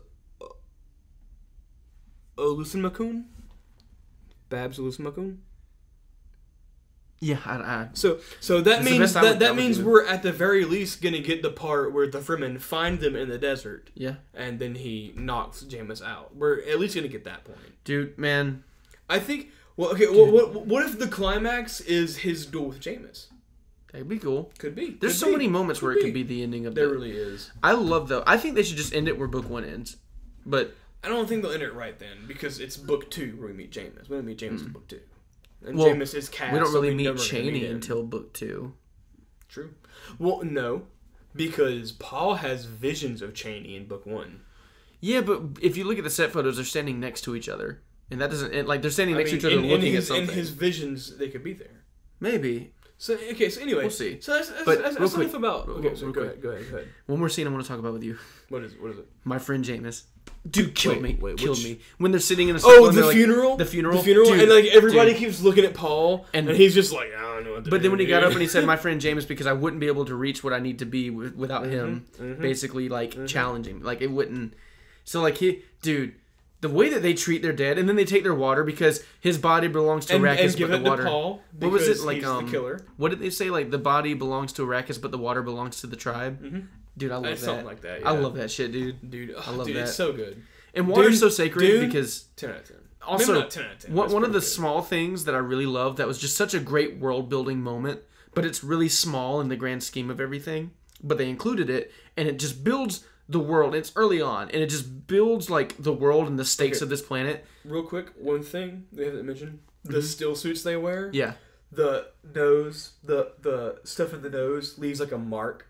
Speaker 2: Olusemakun? Babs Olusemakun?
Speaker 1: yeah, I, I,
Speaker 2: So so that
Speaker 1: That's the
Speaker 2: means
Speaker 1: best I
Speaker 2: that,
Speaker 1: would- I
Speaker 2: that
Speaker 1: would
Speaker 2: means
Speaker 1: do.
Speaker 2: we're at the very least gonna get the part where the Fremen find them in the desert
Speaker 1: yeah,
Speaker 2: and then he knocks Jameis out. We're at least gonna get that point.
Speaker 1: dude, man.
Speaker 2: I think well okay, well, what what if the climax is his duel with Jameis?
Speaker 1: That'd be cool.
Speaker 2: Could be.
Speaker 1: There's
Speaker 2: Could
Speaker 1: so
Speaker 2: be.
Speaker 1: many moments
Speaker 2: Could
Speaker 1: where
Speaker 2: be.
Speaker 1: it could be the ending of
Speaker 2: There
Speaker 1: the.
Speaker 2: really is.
Speaker 1: I love though. I think they should just end it where book one ends. But
Speaker 2: I don't think they'll end it right then because it's book two where we meet Jameis. We don't meet Jameis in book two. And
Speaker 1: Well,
Speaker 2: Jameis is cast.
Speaker 1: we don't
Speaker 2: so
Speaker 1: really
Speaker 2: we
Speaker 1: meet
Speaker 2: never gonna
Speaker 1: Chaney
Speaker 2: him.
Speaker 1: until book two.
Speaker 2: True. Well, no, because Paul has visions of Chaney in book one.
Speaker 1: Yeah, but if you look at the set photos, they're standing next to each other, and that doesn't it, like they're standing
Speaker 2: I
Speaker 1: next
Speaker 2: mean,
Speaker 1: to each other
Speaker 2: in,
Speaker 1: looking
Speaker 2: in his,
Speaker 1: at something.
Speaker 2: In his visions, they could be there.
Speaker 1: Maybe.
Speaker 2: So okay, so anyway,
Speaker 1: We'll see.
Speaker 2: So that's, that's,
Speaker 1: But
Speaker 2: that's,
Speaker 1: real
Speaker 2: that's
Speaker 1: quick-
Speaker 2: enough about.
Speaker 1: real-
Speaker 2: Okay,
Speaker 1: real
Speaker 2: so go
Speaker 1: quick.
Speaker 2: ahead, go ahead, go ahead.
Speaker 1: One more scene I want to talk about with you.
Speaker 2: What is what is it?
Speaker 1: My friend Jameis. Dude, killed
Speaker 2: Wait,
Speaker 1: me.
Speaker 2: wait,
Speaker 1: killed
Speaker 2: which-
Speaker 1: me. When they're sitting in a circle
Speaker 2: Oh,
Speaker 1: and
Speaker 2: the
Speaker 1: they're like-
Speaker 2: funeral.
Speaker 1: the funeral.
Speaker 2: The funeral,
Speaker 1: Dude,
Speaker 2: and like everybody
Speaker 1: dude.
Speaker 2: keeps looking at Paul, and,
Speaker 1: And-
Speaker 2: he's just like, I don't know what to
Speaker 1: But
Speaker 2: do,
Speaker 1: then when he got
Speaker 2: dude."
Speaker 1: up and he said, "My friend Jameis," because I wouldn't be able to reach what I need to be w- without him,
Speaker 2: mhm.
Speaker 1: basically like challenging, like it wouldn't. So like he, dude, the way that they treat their dead, and then they take their water because his body belongs to
Speaker 2: and,
Speaker 1: Arrakis,
Speaker 2: and give
Speaker 1: but
Speaker 2: it
Speaker 1: the water.
Speaker 2: to Paul.
Speaker 1: What was it
Speaker 2: because
Speaker 1: like?
Speaker 2: He's
Speaker 1: Um,
Speaker 2: the killer.
Speaker 1: what did they say? Like the body belongs to Arrakis, but the water belongs to the tribe.
Speaker 2: Mhm.
Speaker 1: Dude, I love
Speaker 2: It's
Speaker 1: that.
Speaker 2: something like that.
Speaker 1: I
Speaker 2: yeah.
Speaker 1: love that shit, dude.
Speaker 2: dude.
Speaker 1: I love
Speaker 2: dude,
Speaker 1: that.
Speaker 2: It's so good.
Speaker 1: And water's
Speaker 2: Dune-
Speaker 1: so sacred
Speaker 2: Dune-
Speaker 1: because
Speaker 2: ten out of ten.
Speaker 1: also
Speaker 2: Maybe not ten out of ten.
Speaker 1: one,
Speaker 2: but it's
Speaker 1: one of the
Speaker 2: pretty good.
Speaker 1: small things that I really loved that was just such a great world building moment, but it's really small in the grand scheme of everything. But they included it, and it just builds the world. It's early on, and it just builds like the world and the stakes
Speaker 2: Okay.
Speaker 1: of this planet.
Speaker 2: Real quick, one thing we haven't mentioned: the still suits they wear.
Speaker 1: Yeah,
Speaker 2: The nose, the the stuff in the nose leaves like a mark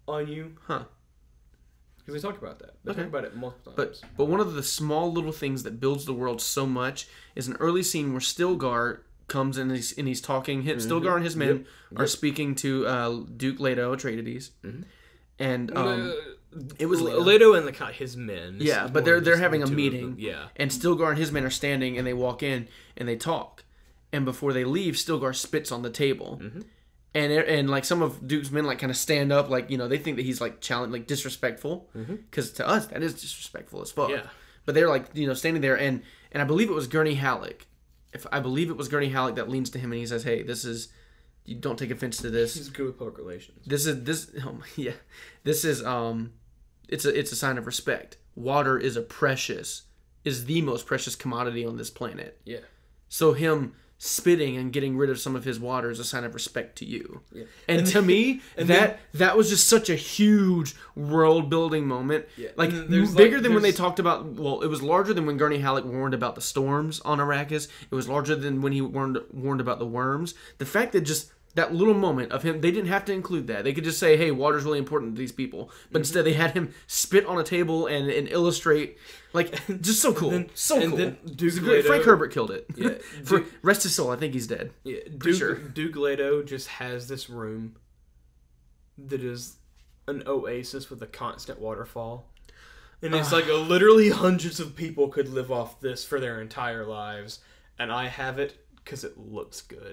Speaker 2: on you.
Speaker 1: Huh.
Speaker 2: Because they talk about that. They
Speaker 1: Okay.
Speaker 2: talk about it multiple
Speaker 1: But
Speaker 2: times.
Speaker 1: but one of the small little things that builds the world so much is an early scene where Stilgar comes in and he's, and he's talking. Mm-hmm. Stilgar and his men
Speaker 2: Yep.
Speaker 1: are
Speaker 2: Yep. speaking
Speaker 1: speaking to uh, Duke Leto Atreides.
Speaker 2: Mm-hmm.
Speaker 1: And um, it was Leto.
Speaker 2: Leto and the, his men. This
Speaker 1: Yeah,
Speaker 2: is
Speaker 1: but
Speaker 2: more
Speaker 1: they're they're
Speaker 2: just
Speaker 1: having
Speaker 2: the
Speaker 1: a
Speaker 2: two of
Speaker 1: meeting.
Speaker 2: them. Yeah.
Speaker 1: And Stilgar and his men are standing, and they walk in and they talk. And before they leave, Stilgar spits on the table.
Speaker 2: Mm-hmm.
Speaker 1: And and like some of Duke's men like kind of stand up, like, you know, they think that he's like challenge like disrespectful, because to us that is disrespectful as fuck.
Speaker 2: Yeah.
Speaker 1: But they're like, you know, standing there, and and I believe it was Gurney Halleck. If I believe it was Gurney Halleck that leans to him and he says, "Hey, this is, you don't take offense to this.
Speaker 2: He's good with public relations.
Speaker 1: This is this oh, yeah, this is um, it's a it's a sign of respect. Water is a precious, is the most precious commodity on this planet.
Speaker 2: Yeah.
Speaker 1: So him spitting and getting rid of some of his water is a sign of respect to you."
Speaker 2: Yeah.
Speaker 1: And,
Speaker 2: And
Speaker 1: to
Speaker 2: then-
Speaker 1: me,
Speaker 2: and
Speaker 1: that that was just such a huge world building moment.
Speaker 2: Yeah.
Speaker 1: Like
Speaker 2: And there's,
Speaker 1: bigger
Speaker 2: like,
Speaker 1: than when they
Speaker 2: there's-
Speaker 1: talked about. Well, it was larger than when Gurney Halleck warned about the storms on Arrakis. It was larger than when he warned warned about the worms. The fact that just that little moment of him, they didn't have to include that. They could just say, "Hey, water's really important to these people," but
Speaker 2: Mm-hmm.
Speaker 1: instead they had him spit on a table and, and illustrate, like, just so cool,
Speaker 2: then-
Speaker 1: so
Speaker 2: and
Speaker 1: cool.
Speaker 2: then
Speaker 1: It was
Speaker 2: Duke
Speaker 1: great.
Speaker 2: Leto-
Speaker 1: Frank Herbert killed it.
Speaker 2: Yeah.
Speaker 1: For
Speaker 2: Duke-
Speaker 1: rest his soul, I think he's dead.
Speaker 2: Yeah, Duke,
Speaker 1: sure.
Speaker 2: Duke Leto just has this room that is an oasis with a constant waterfall. And it's like a, literally hundreds of people could live off this for their entire lives. And I have it because it looks good.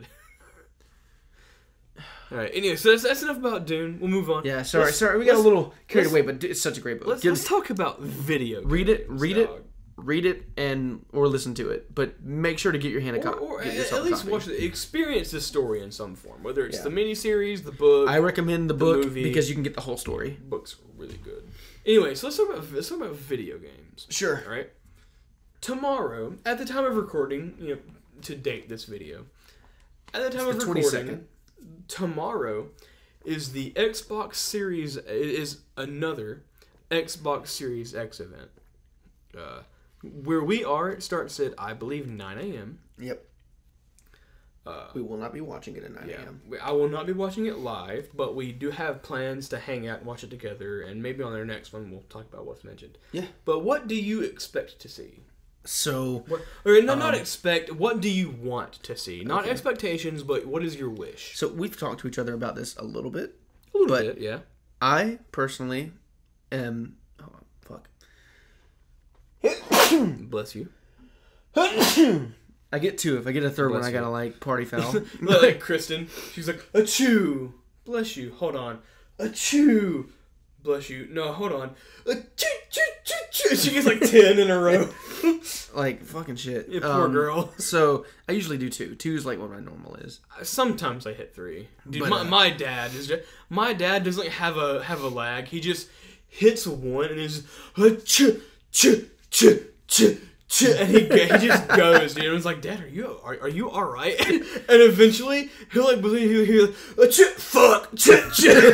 Speaker 2: Alright, anyway, so that's, that's enough about Dune. We'll move on.
Speaker 1: Yeah, sorry,
Speaker 2: Let's-
Speaker 1: sorry, we got a
Speaker 2: let's-
Speaker 1: little carried
Speaker 2: let's-
Speaker 1: away, but it's such a great book.
Speaker 2: Let's,
Speaker 1: Give-
Speaker 2: let's talk about video games.
Speaker 1: read it, read it,
Speaker 2: dog.
Speaker 1: read it, and or listen to it. But make sure to get your hand a
Speaker 2: Or,
Speaker 1: copy.
Speaker 2: or
Speaker 1: Get
Speaker 2: at,
Speaker 1: yourself
Speaker 2: at
Speaker 1: a
Speaker 2: least
Speaker 1: copy.
Speaker 2: watch the experience the story in some form. Whether it's
Speaker 1: Yeah.
Speaker 2: the miniseries, the book.
Speaker 1: I recommend the book
Speaker 2: movie.
Speaker 1: because you can get the whole story.
Speaker 2: book's really good. Anyway, so let's talk about let's talk about video games.
Speaker 1: Sure.
Speaker 2: All right. Tomorrow, at the time of recording, you know, to date this video, at the time
Speaker 1: It's
Speaker 2: of
Speaker 1: the
Speaker 2: recording,
Speaker 1: twenty-second.
Speaker 2: tomorrow is the Xbox Series. It is another Xbox Series X event. Uh, where we are, it starts at I believe nine a.m.
Speaker 1: Yep.
Speaker 2: Uh,
Speaker 1: We will not be watching it at nine
Speaker 2: yeah,
Speaker 1: a.m.
Speaker 2: we- I will not be watching it live, but we do have plans to hang out and watch it together, and maybe on our next one we'll talk about what's mentioned.
Speaker 1: Yeah.
Speaker 2: But what do you expect to see?
Speaker 1: So,
Speaker 2: What, or no, not
Speaker 1: Um,
Speaker 2: expect. What do you want to see? Not
Speaker 1: Okay.
Speaker 2: expectations, but what is your wish?
Speaker 1: so we've talked to each other about this a little bit.
Speaker 2: A little
Speaker 1: but-
Speaker 2: bit, yeah.
Speaker 1: I personally am. Oh, fuck.
Speaker 2: Bless you.
Speaker 1: I get two. If I get a third
Speaker 2: Bless
Speaker 1: one, I
Speaker 2: you.
Speaker 1: gotta like party foul.
Speaker 2: Look, like Kristen, she's like, achoo. Bless you. Hold on. Achoo. Bless you. No, hold on. Achoo, choo, choo, choo. She gets like ten in a row.
Speaker 1: Like fucking shit.
Speaker 2: Yeah, poor
Speaker 1: Um,
Speaker 2: girl.
Speaker 1: So I usually do two. Two is like what my normal is.
Speaker 2: Sometimes I hit three. Dude,
Speaker 1: But,
Speaker 2: my,
Speaker 1: uh,
Speaker 2: my dad is just, my dad doesn't have a have a lag. He just hits one and is achoo, choo, choo, choo. And he, he just goes, dude. And it's like, Dad, are you are, are you all right? And eventually, he'll like believe he'll hear, achoo, fuck, choo,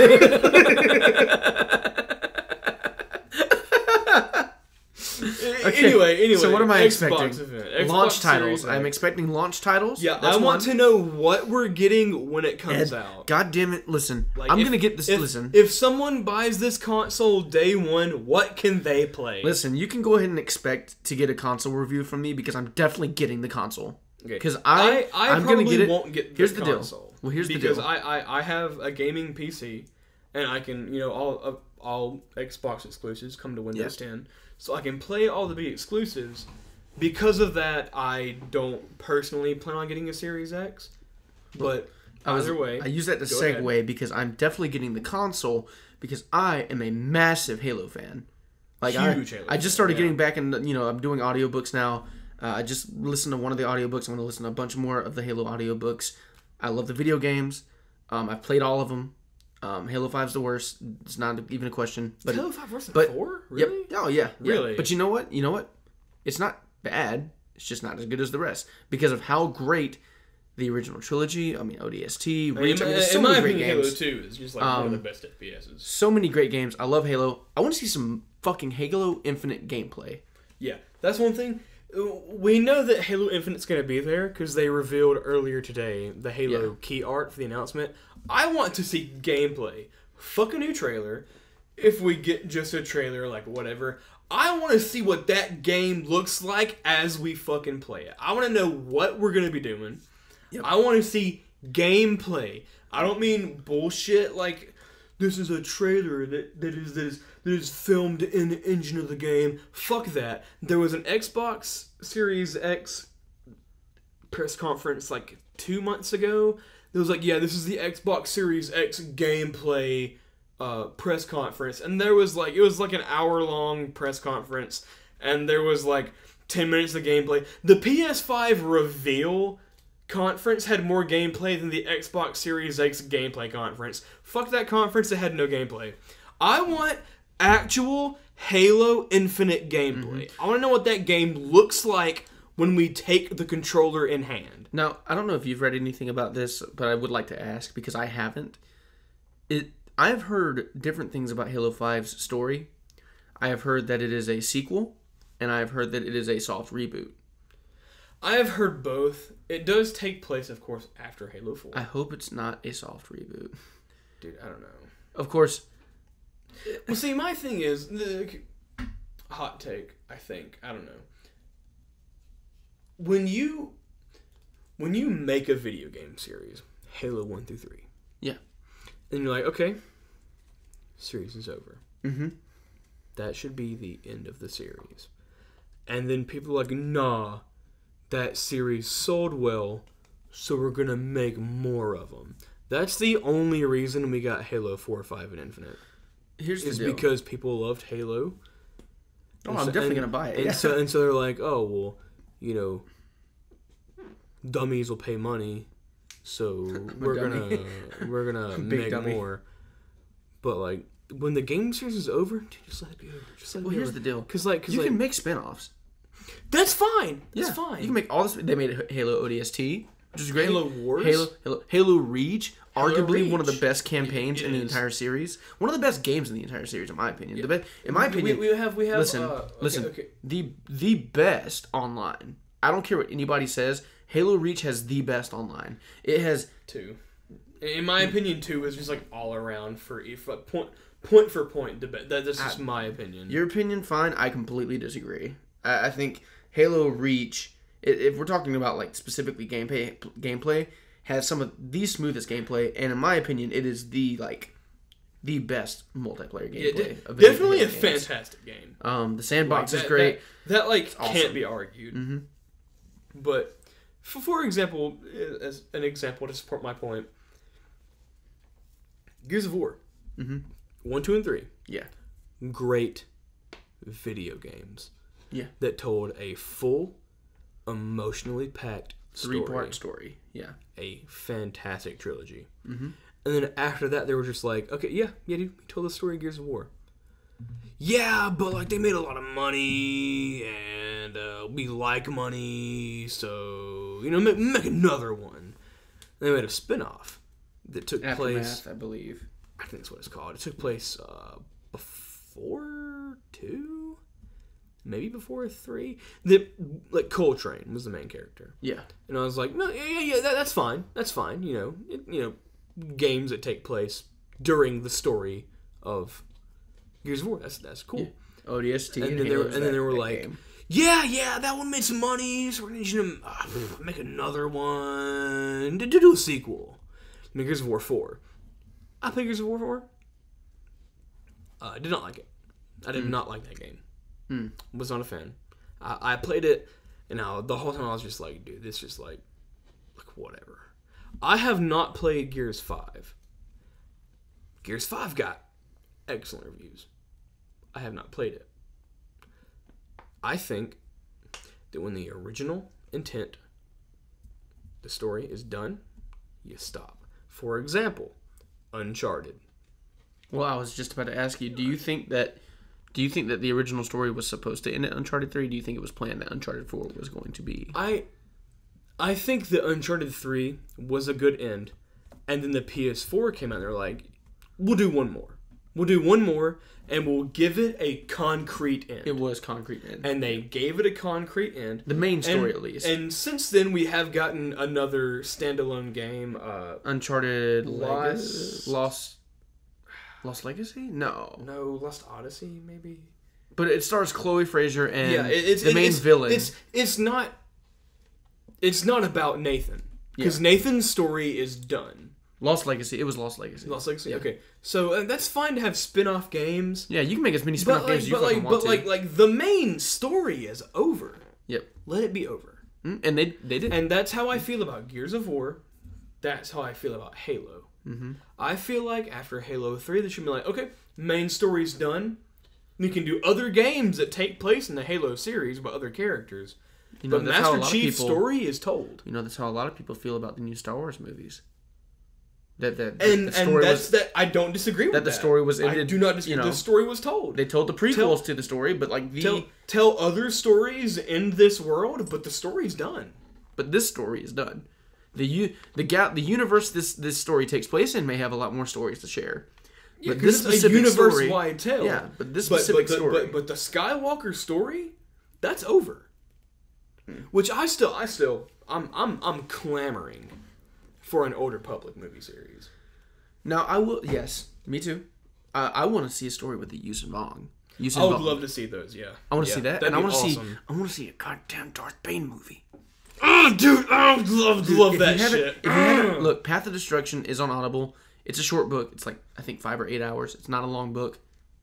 Speaker 1: Okay,
Speaker 2: Anyway, anyway.
Speaker 1: So what am I
Speaker 2: Xbox
Speaker 1: expecting?
Speaker 2: event. Xbox
Speaker 1: Launch titles.
Speaker 2: Series
Speaker 1: I'm
Speaker 2: X.
Speaker 1: expecting launch titles.
Speaker 2: Yeah,
Speaker 1: That's
Speaker 2: I want
Speaker 1: one.
Speaker 2: to know what we're getting when it comes
Speaker 1: And,
Speaker 2: out.
Speaker 1: God damn it! Listen,
Speaker 2: Like,
Speaker 1: I'm
Speaker 2: if-
Speaker 1: gonna get this.
Speaker 2: If,
Speaker 1: listen,
Speaker 2: if someone buys this console day one, what can they play?
Speaker 1: listen. You can go ahead and expect to get a console review from me because I'm definitely getting the console.
Speaker 2: Okay.
Speaker 1: Because I,
Speaker 2: I, I
Speaker 1: I'm
Speaker 2: probably
Speaker 1: gonna get it.
Speaker 2: won't get the
Speaker 1: Here's the deal.
Speaker 2: console.
Speaker 1: Well, here's the
Speaker 2: because
Speaker 1: deal.
Speaker 2: I, I, I have a gaming P C, and I can, you know, all of all Xbox exclusives come to Windows ten, so I can play all the big exclusives. Because of that, I don't personally plan on getting a Series X, but
Speaker 1: I was,
Speaker 2: either way,
Speaker 1: I use that to
Speaker 2: go
Speaker 1: segue
Speaker 2: ahead.
Speaker 1: because I'm definitely getting the console because I am a massive Halo fan. Like
Speaker 2: Huge
Speaker 1: I,
Speaker 2: Halo
Speaker 1: I just
Speaker 2: fan,
Speaker 1: started
Speaker 2: yeah.
Speaker 1: getting back in. You know, I'm doing audiobooks now. Uh, I just listened to one of the audiobooks. I'm going to listen to a bunch more of the Halo audiobooks. I love the video games. Um, I've played all of them. Um, Halo five's the worst. It's not even a question. But
Speaker 2: Halo five worse than
Speaker 1: but-
Speaker 2: four? Really?
Speaker 1: Yep. Oh yeah. yeah.
Speaker 2: Really?
Speaker 1: But you know what? You know what? It's not bad. It's just not as good as the rest because of how great the original trilogy. I mean, O D S T,
Speaker 2: I mean,
Speaker 1: Reach. I mean, there's so
Speaker 2: in my
Speaker 1: many great
Speaker 2: opinion,
Speaker 1: games.
Speaker 2: Halo two is just like one of
Speaker 1: Um,
Speaker 2: the best F P S's.
Speaker 1: So many great games. I love Halo. I want to see some fucking Halo Infinite gameplay.
Speaker 2: Yeah, that's one thing. We know that Halo Infinite's going to be there because they revealed earlier today the Halo
Speaker 1: Yeah.
Speaker 2: key art for the announcement. I want to see gameplay fuck a new trailer. If we get just a trailer, like, whatever, I want to see what that game looks like as we fucking play it. I want to know what we're going to be doing. Yep. I want to see gameplay. I don't mean bullshit like, this is a trailer that, that is that is that is filmed in the engine of the game. Fuck that. There was an Xbox Series X press conference like two months ago. It was like, yeah, this is the Xbox Series X gameplay uh, press conference. And there was like, it was like an hour long press conference. And there was like ten minutes of gameplay. The P S five reveal conference had more gameplay than the Xbox Series X gameplay conference. Fuck that conference that had no gameplay. I want actual Halo Infinite gameplay. Mm-hmm. I want to know what that game looks like when we take the controller in hand.
Speaker 1: Now, I don't know if you've read anything about this, but I would like to ask because I haven't. It I've heard different things about Halo five's story. I have heard that it is a sequel, and I have heard that it is a soft reboot.
Speaker 2: I have heard both. It does take place, of course, after Halo four.
Speaker 1: I hope it's not a soft reboot.
Speaker 2: Dude, I don't know.
Speaker 1: Of course.
Speaker 2: Well, see, my thing is, the hot take, I think, I don't know. When you when you make a video game series, Halo one through three.
Speaker 1: Yeah.
Speaker 2: And you're like, okay, series is over.
Speaker 1: Mm-hmm.
Speaker 2: That should be the end of the series. And then people are like, nah, that series sold well, so we're going to make more of them. That's the only reason we got Halo four, five, and Infinite.
Speaker 1: Here's the
Speaker 2: is
Speaker 1: deal.
Speaker 2: because people loved Halo.
Speaker 1: Oh, I'm so, definitely going to buy it.
Speaker 2: And,
Speaker 1: yeah.
Speaker 2: so, and so they're like, oh, well, you know, dummies will pay money, so we're gonna we're gonna make dummy. more. But like when the game series is over, dude, just let it be over. Just let it
Speaker 1: well,
Speaker 2: be
Speaker 1: here's
Speaker 2: over.
Speaker 1: the deal.
Speaker 2: Because like, cause
Speaker 1: you
Speaker 2: like,
Speaker 1: can make spin-offs.
Speaker 2: That's fine. That's
Speaker 1: yeah.
Speaker 2: fine.
Speaker 1: You can make all this. They made Halo O D S T, which is great.
Speaker 2: Halo Wars,
Speaker 1: Halo Halo, Halo Reach,
Speaker 2: Halo
Speaker 1: arguably
Speaker 2: Reach.
Speaker 1: one of the best campaigns
Speaker 2: it, it
Speaker 1: in the
Speaker 2: is.
Speaker 1: entire series. One of the best games in the entire series, in my opinion.
Speaker 2: Yeah.
Speaker 1: The best, in my opinion,
Speaker 2: we, we have we have.
Speaker 1: Listen,
Speaker 2: uh, okay,
Speaker 1: listen.
Speaker 2: Okay.
Speaker 1: The the best online. I don't care what anybody says. Halo Reach has the best online. It has
Speaker 2: two. In my opinion, two is just like all around for if uh, point point for point debate. That, that's just I, my opinion.
Speaker 1: Your opinion, fine. I completely disagree. I, I think Halo Reach, if we're talking about like specifically gameplay, gameplay, has some of the smoothest gameplay, and in my opinion, it is the like the best multiplayer gameplay.
Speaker 2: Yeah,
Speaker 1: of
Speaker 2: definitely a
Speaker 1: games.
Speaker 2: fantastic game.
Speaker 1: Um, the sandbox
Speaker 2: like,
Speaker 1: is
Speaker 2: that,
Speaker 1: great.
Speaker 2: That, that like
Speaker 1: awesome.
Speaker 2: can't be argued.
Speaker 1: Mm-hmm.
Speaker 2: But for, for example, as an example to support my point, Gears of War,
Speaker 1: mm-hmm.
Speaker 2: one, two, and three.
Speaker 1: Yeah,
Speaker 2: great video games.
Speaker 1: Yeah,
Speaker 2: that told a full, emotionally packed story.
Speaker 1: Three-part story. Yeah,
Speaker 2: a fantastic trilogy.
Speaker 1: Mm-hmm.
Speaker 2: And then after that, they were just like, okay, yeah, yeah, dude, we told the story of Gears of War. Yeah, but like they made a lot of money, and uh, we like money, so you know, make, make another one. And they made a spin-off that took
Speaker 1: Aftermath,
Speaker 2: place.
Speaker 1: I believe.
Speaker 2: I think that's what it's called. It took place uh, before two, maybe before three. The like Coltrane was the main character.
Speaker 1: Yeah,
Speaker 2: and I was like, no, yeah, yeah, yeah, that, that's fine, that's fine. You know, it, you know, games that take place during the story of Gears of War. That's that's cool.
Speaker 1: Yeah. O D S T,
Speaker 2: and,
Speaker 1: and
Speaker 2: then they were,
Speaker 1: that,
Speaker 2: and then they were like,
Speaker 1: game.
Speaker 2: yeah, yeah, that one made some money, so we're gonna need you to uh, make another one to, to do a sequel. I mean, Gears of War four. I played Gears of War four. Uh, I did not like it. I did mm. not like that game.
Speaker 1: Mm.
Speaker 2: Was not a fan. I, I played it, and now the whole time I was just like, dude, this is just like, like whatever. I have not played Gears five. Gears five got excellent reviews. I have not played it. I think that when the original intent, the story is done, you stop. For example, Uncharted.
Speaker 1: Well, I was just about to ask you, do you think that do you think that the original story was supposed to end at Uncharted three? Do you think it was planned that Uncharted four was going to be?
Speaker 2: I I think that Uncharted three was a good end, and then the P S four came out and they're like, we'll do one more. We'll do one more, and we'll give it a concrete end.
Speaker 1: It was concrete end.
Speaker 2: And they gave it a concrete end.
Speaker 1: The main story,
Speaker 2: and,
Speaker 1: at least.
Speaker 2: And since then, we have gotten another standalone game. Uh,
Speaker 1: Uncharted
Speaker 2: Lost...
Speaker 1: Lost... Lost Legacy? No.
Speaker 2: No, Lost Odyssey, maybe?
Speaker 1: But it stars Chloe Frazer and
Speaker 2: yeah, it, it's,
Speaker 1: the
Speaker 2: it,
Speaker 1: main
Speaker 2: it's,
Speaker 1: villain.
Speaker 2: It's it's not it's not about Nathan. Because
Speaker 1: Yeah.
Speaker 2: Nathan's story is done.
Speaker 1: Lost Legacy. It was Lost Legacy.
Speaker 2: Lost Legacy?
Speaker 1: Yeah.
Speaker 2: Okay. So uh, that's fine to have spin-off games.
Speaker 1: Yeah, you can make as many spin-off
Speaker 2: But
Speaker 1: games
Speaker 2: like,
Speaker 1: as you
Speaker 2: but
Speaker 1: fucking
Speaker 2: like,
Speaker 1: want
Speaker 2: but
Speaker 1: to.
Speaker 2: like, like the main story is over.
Speaker 1: Yep.
Speaker 2: Let it be over.
Speaker 1: Mm, and they they did.
Speaker 2: And that's how I feel about Gears of War. That's how I feel about Halo.
Speaker 1: Mm-hmm.
Speaker 2: I feel like after Halo three, they should be like, okay, main story's done. We can do other games that take place in the Halo series with other characters.
Speaker 1: You know,
Speaker 2: but
Speaker 1: that's how a
Speaker 2: Master
Speaker 1: lot of
Speaker 2: Chief's
Speaker 1: people-
Speaker 2: story is told.
Speaker 1: You know, that's how a lot of people feel about the new Star Wars movies. That that
Speaker 2: And
Speaker 1: the story
Speaker 2: and that's
Speaker 1: was,
Speaker 2: that. I don't disagree with
Speaker 1: that
Speaker 2: that.
Speaker 1: the story was
Speaker 2: I
Speaker 1: ended,
Speaker 2: do not disagree.
Speaker 1: you know,
Speaker 2: the story was told.
Speaker 1: they told the prequels
Speaker 2: Tell-
Speaker 1: to the story, but like the
Speaker 2: Tell, tell other stories in this world, but the story's done.
Speaker 1: but this story is done. The u the gap the universe this this story takes place in may have a lot more stories to share.
Speaker 2: Yeah,
Speaker 1: But this
Speaker 2: it's a
Speaker 1: specific
Speaker 2: universe-wide
Speaker 1: story,
Speaker 2: tale.
Speaker 1: yeah, but this
Speaker 2: But,
Speaker 1: specific
Speaker 2: but, the,
Speaker 1: story,
Speaker 2: but, but the Skywalker story, that's over. Which I still, I still, I'm, I'm, I'm clamoring for an Old Republic movie series.
Speaker 1: now I will. Yes, me too. Uh, I want to see a story with the Yuuzhan Vong. Yuuzhan
Speaker 2: I would
Speaker 1: Vong.
Speaker 2: love to see those. Yeah,
Speaker 1: I want to
Speaker 2: yeah,
Speaker 1: see that,
Speaker 2: that'd
Speaker 1: and I
Speaker 2: be
Speaker 1: want to see.
Speaker 2: awesome.
Speaker 1: I want to see a goddamn Darth Bane movie.
Speaker 2: Oh, dude, I would love, love
Speaker 1: If
Speaker 2: that
Speaker 1: you haven't-
Speaker 2: shit.
Speaker 1: If you haven't, look, Path of Destruction is on Audible. It's a short book. It's like I think five or eight hours. It's not a long book.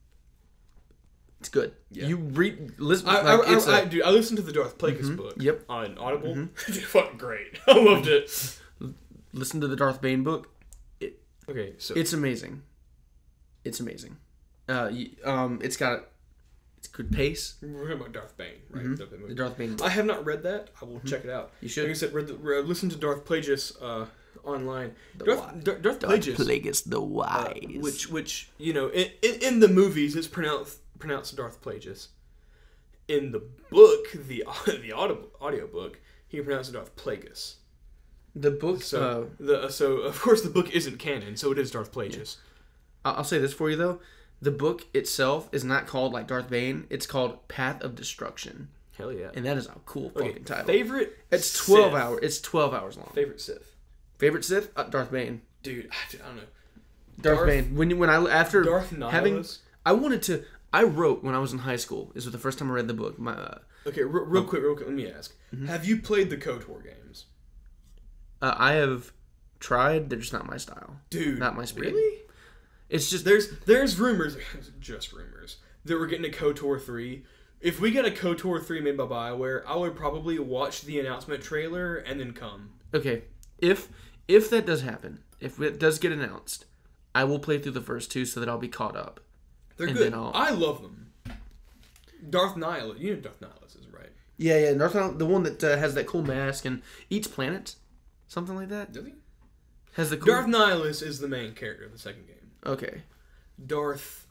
Speaker 1: It's good.
Speaker 2: Yeah.
Speaker 1: You read, listen.
Speaker 2: I,
Speaker 1: like,
Speaker 2: I,
Speaker 1: it's
Speaker 2: I,
Speaker 1: a-
Speaker 2: I, dude, I listened to the Darth Plagueis book.
Speaker 1: Yep.
Speaker 2: On Audible. Dude, fucking great. I loved it.
Speaker 1: listen to the Darth Bane book.
Speaker 2: Okay, so
Speaker 1: It's amazing. It's amazing. Uh, y- um, it's got it's good pace.
Speaker 2: we're talking about Darth Bane, right?
Speaker 1: Mhm.
Speaker 2: The- the movie.
Speaker 1: The Darth Bane book.
Speaker 2: I have not read that. I will check it out.
Speaker 1: You should.
Speaker 2: Like I said, read the, read, listen to Darth Plagueis uh, online.
Speaker 1: The
Speaker 2: Darth,
Speaker 1: wise.
Speaker 2: Darth, Darth Plagueis,
Speaker 1: Plagueis the
Speaker 2: uh,
Speaker 1: Wise.
Speaker 2: which which you know, in, in, in the movies, it's pronounced pronounced Darth Plagueis. In the book, the the audio audio book, he pronounced it Darth Plagueis.
Speaker 1: the book.
Speaker 2: So
Speaker 1: uh,
Speaker 2: the so of course the book isn't canon, so it is Darth Plagueis.
Speaker 1: I- I'll say this for you though. The book itself is not called like Darth Bane. It's called Path of Destruction,
Speaker 2: Hell yeah!
Speaker 1: and that is a cool fucking
Speaker 2: Okay,
Speaker 1: title.
Speaker 2: favorite.
Speaker 1: It's twelve
Speaker 2: Sith.
Speaker 1: hours. It's twelve hours long.
Speaker 2: Favorite Sith,
Speaker 1: Favorite Sith? Uh, Darth Bane.
Speaker 2: dude. I don't know.
Speaker 1: Darth,
Speaker 2: Darth-
Speaker 1: Bane. When you- when I after
Speaker 2: Darth
Speaker 1: having,
Speaker 2: Nihilus.
Speaker 1: I wanted to. I wrote when I was in high school. This was the first time I read the book. My uh,
Speaker 2: Okay, real, real quick, real quick. Let me ask:
Speaker 1: Mm-hmm.
Speaker 2: have you played the KOTOR games,
Speaker 1: uh, I have tried. They're just not my style.
Speaker 2: dude?
Speaker 1: Not my speed.
Speaker 2: Really?
Speaker 1: It's just
Speaker 2: There's there's rumors, just rumors, that we're getting a KOTOR three. If we get a KOTOR three made by BioWare, I would probably watch the announcement trailer and then come.
Speaker 1: okay. If if that does happen, if it does get announced, I will play through the first two so that I'll be caught up.
Speaker 2: They're
Speaker 1: And
Speaker 2: good.
Speaker 1: then I'll-
Speaker 2: I love them. Darth Nihilus, you know Darth Nihilus is right.
Speaker 1: Yeah, yeah. Darth Nihilus, the one that uh, has that cool mask and eats planets, something like that.
Speaker 2: Does he?
Speaker 1: Has the cool...
Speaker 2: Darth Nihilus is the main character of the second game.
Speaker 1: Okay.
Speaker 2: Darth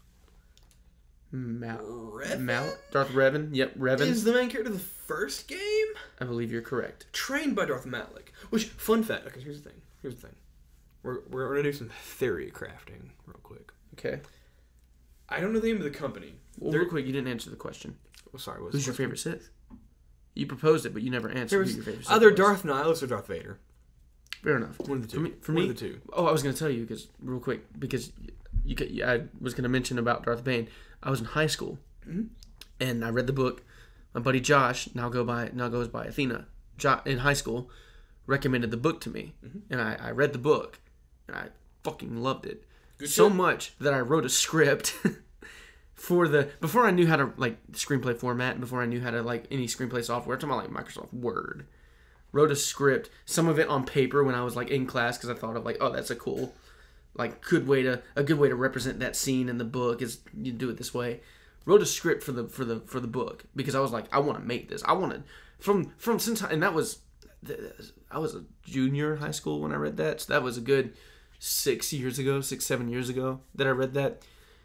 Speaker 1: Mal.
Speaker 2: Revan
Speaker 1: Mal. Darth Revan. Yep, Revan.
Speaker 2: is the main character of the first game.
Speaker 1: I believe you're correct.
Speaker 2: Trained by Darth Malik. Which, fun fact. Okay, here's the thing. Here's the thing. We're we're gonna do some theory crafting real quick.
Speaker 1: Okay.
Speaker 2: I don't know the name of the company.
Speaker 1: Well,
Speaker 2: They're-
Speaker 1: real quick, you didn't answer the question.
Speaker 2: Oh, sorry. What's
Speaker 1: Who's your
Speaker 2: what's-
Speaker 1: favorite Sith? You proposed it, but you never answered
Speaker 2: There's
Speaker 1: who your favorite Sith
Speaker 2: either
Speaker 1: was.
Speaker 2: Darth Nihilus or Darth Vader.
Speaker 1: Fair enough.
Speaker 2: One of the two.
Speaker 1: For me, for
Speaker 2: One
Speaker 1: me
Speaker 2: of the two.
Speaker 1: oh, I was going to tell you because real quick because you, could, I was going to mention about Darth Bane. I was in high school,
Speaker 2: Mm-hmm.
Speaker 1: and I read the book. My buddy Josh, now go by now goes by Athena, jo- in high school, recommended the book to me,
Speaker 2: Mm-hmm.
Speaker 1: and I, I read the book, and I fucking loved it
Speaker 2: Good
Speaker 1: so
Speaker 2: shit.
Speaker 1: much that I wrote a script. For the before I knew how to like screenplay format, and before I knew how to like any screenplay software, I'm talking about like Microsoft Word. Wrote a script, some of it on paper when I was like in class because I thought of like, oh, that's a cool, like good way to a good way to represent that scene in the book is you do it this way. Wrote a script for the for the for the book because I was like, I want to make this. I want to from from since and that was I was a junior in high school when I read that, so that was a good six years ago, six seven years ago that I read that.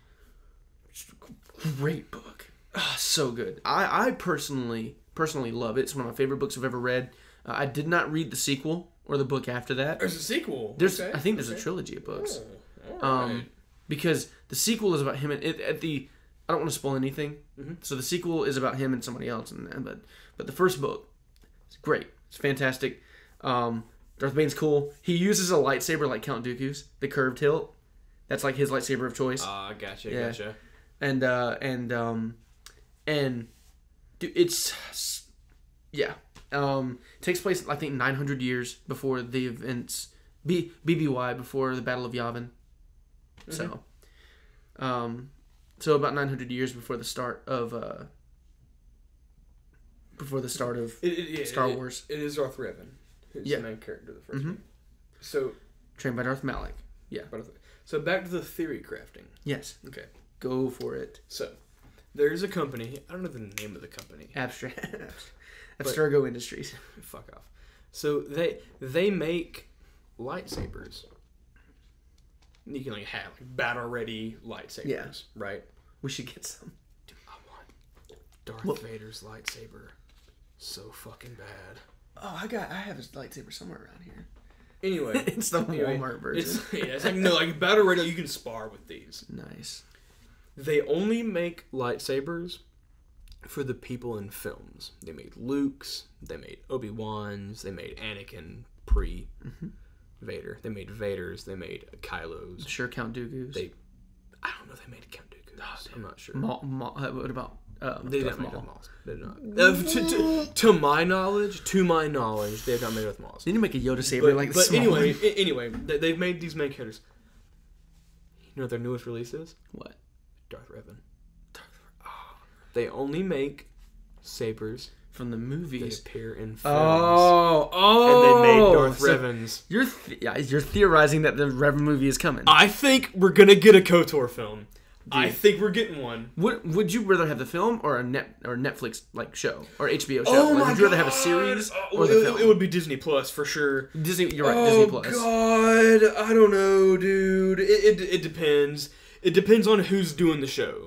Speaker 1: Great book. Ah, so good. I, I personally personally love it. It's one of my favorite books I've ever read. Uh, I did not read the sequel or the book after that.
Speaker 2: There's a sequel.
Speaker 1: There's
Speaker 2: Okay,
Speaker 1: I think there's
Speaker 2: okay.
Speaker 1: a trilogy of books.
Speaker 2: Oh, all
Speaker 1: Um,
Speaker 2: right.
Speaker 1: because the sequel is about him and it, at the I don't want to spoil anything.
Speaker 2: Mhm.
Speaker 1: So the sequel is about him and somebody else, and and- but but the first book, it's great. It's fantastic. Um, Darth Bane's cool. He uses a lightsaber like Count Dooku's, the curved hilt. That's like his lightsaber of choice.
Speaker 2: Ah, uh, gotcha,
Speaker 1: yeah.
Speaker 2: gotcha.
Speaker 1: And uh, and um, and dude, it's yeah. Um, it takes place I think nine hundred years before the events. B B B Y before the Battle of Yavin. Mm-hmm. So, um, so about nine hundred years before the start of uh, before the start of
Speaker 2: it, it, it,
Speaker 1: Star
Speaker 2: it,
Speaker 1: Wars.
Speaker 2: It is Darth Revan, who's
Speaker 1: yeah.
Speaker 2: the main character of the first
Speaker 1: mm-hmm.
Speaker 2: one. So,
Speaker 1: trained by Darth Malak. Yeah.
Speaker 2: So back to the theory crafting.
Speaker 1: Yes.
Speaker 2: Okay.
Speaker 1: Go for it.
Speaker 2: So, there's a company. I don't know the name of the company.
Speaker 1: Abstract. Abstergo Industries.
Speaker 2: Fuck off. So they they make lightsabers. You can like have like battle ready lightsabers,
Speaker 1: yeah.
Speaker 2: right?
Speaker 1: We should get some.
Speaker 2: Dude, I want Darth well, Vader's lightsaber. So fucking bad.
Speaker 1: Oh, I got I have his lightsaber somewhere around here.
Speaker 2: Anyway,
Speaker 1: it's the
Speaker 2: anyway,
Speaker 1: Walmart version.
Speaker 2: It's, yeah, it's like no, like battle ready. You can spar with these.
Speaker 1: Nice.
Speaker 2: They only make lightsabers for the people in films. They made Luke's. They made Obi-Wan's. They made Anakin pre mm-hmm. Vader. They made Vader's. They made Kylo's.
Speaker 1: Sure, Count Dooku's.
Speaker 2: They, I don't know. If they made Count Dooku's. Oh, I'm not sure.
Speaker 1: Ma, Ma, what about? Uh,
Speaker 2: they did not make Darth Maul's. They did not. Uh, to, to, to my knowledge, to my knowledge, they have not made Darth Maul's.
Speaker 1: Didn't you make a Yoda saber
Speaker 2: but,
Speaker 1: like the
Speaker 2: But
Speaker 1: small
Speaker 2: anyway,
Speaker 1: one?
Speaker 2: I, anyway, they, they've made these main characters. You know what their newest release is?
Speaker 1: What?
Speaker 2: Darth Revan. Darth Revan. Oh. They only make sabers
Speaker 1: from the movies
Speaker 2: that appear in films.
Speaker 1: Oh, oh!
Speaker 2: And they made Darth
Speaker 1: so
Speaker 2: Revan's.
Speaker 1: You're th- yeah, you're theorizing that the Revan movie is coming.
Speaker 2: I think we're gonna get a KOTOR film. Dude. I think we're getting one.
Speaker 1: Would Would you rather have the film or a net or Netflix like show or H B O show?
Speaker 2: Oh
Speaker 1: like,
Speaker 2: my
Speaker 1: would you rather
Speaker 2: God.
Speaker 1: have a series
Speaker 2: oh,
Speaker 1: or the
Speaker 2: it,
Speaker 1: film?
Speaker 2: It would be Disney Plus for sure.
Speaker 1: Disney, you're right.
Speaker 2: Oh,
Speaker 1: Disney Plus.
Speaker 2: God, I don't know, dude. It, it it depends. It depends on who's doing the show.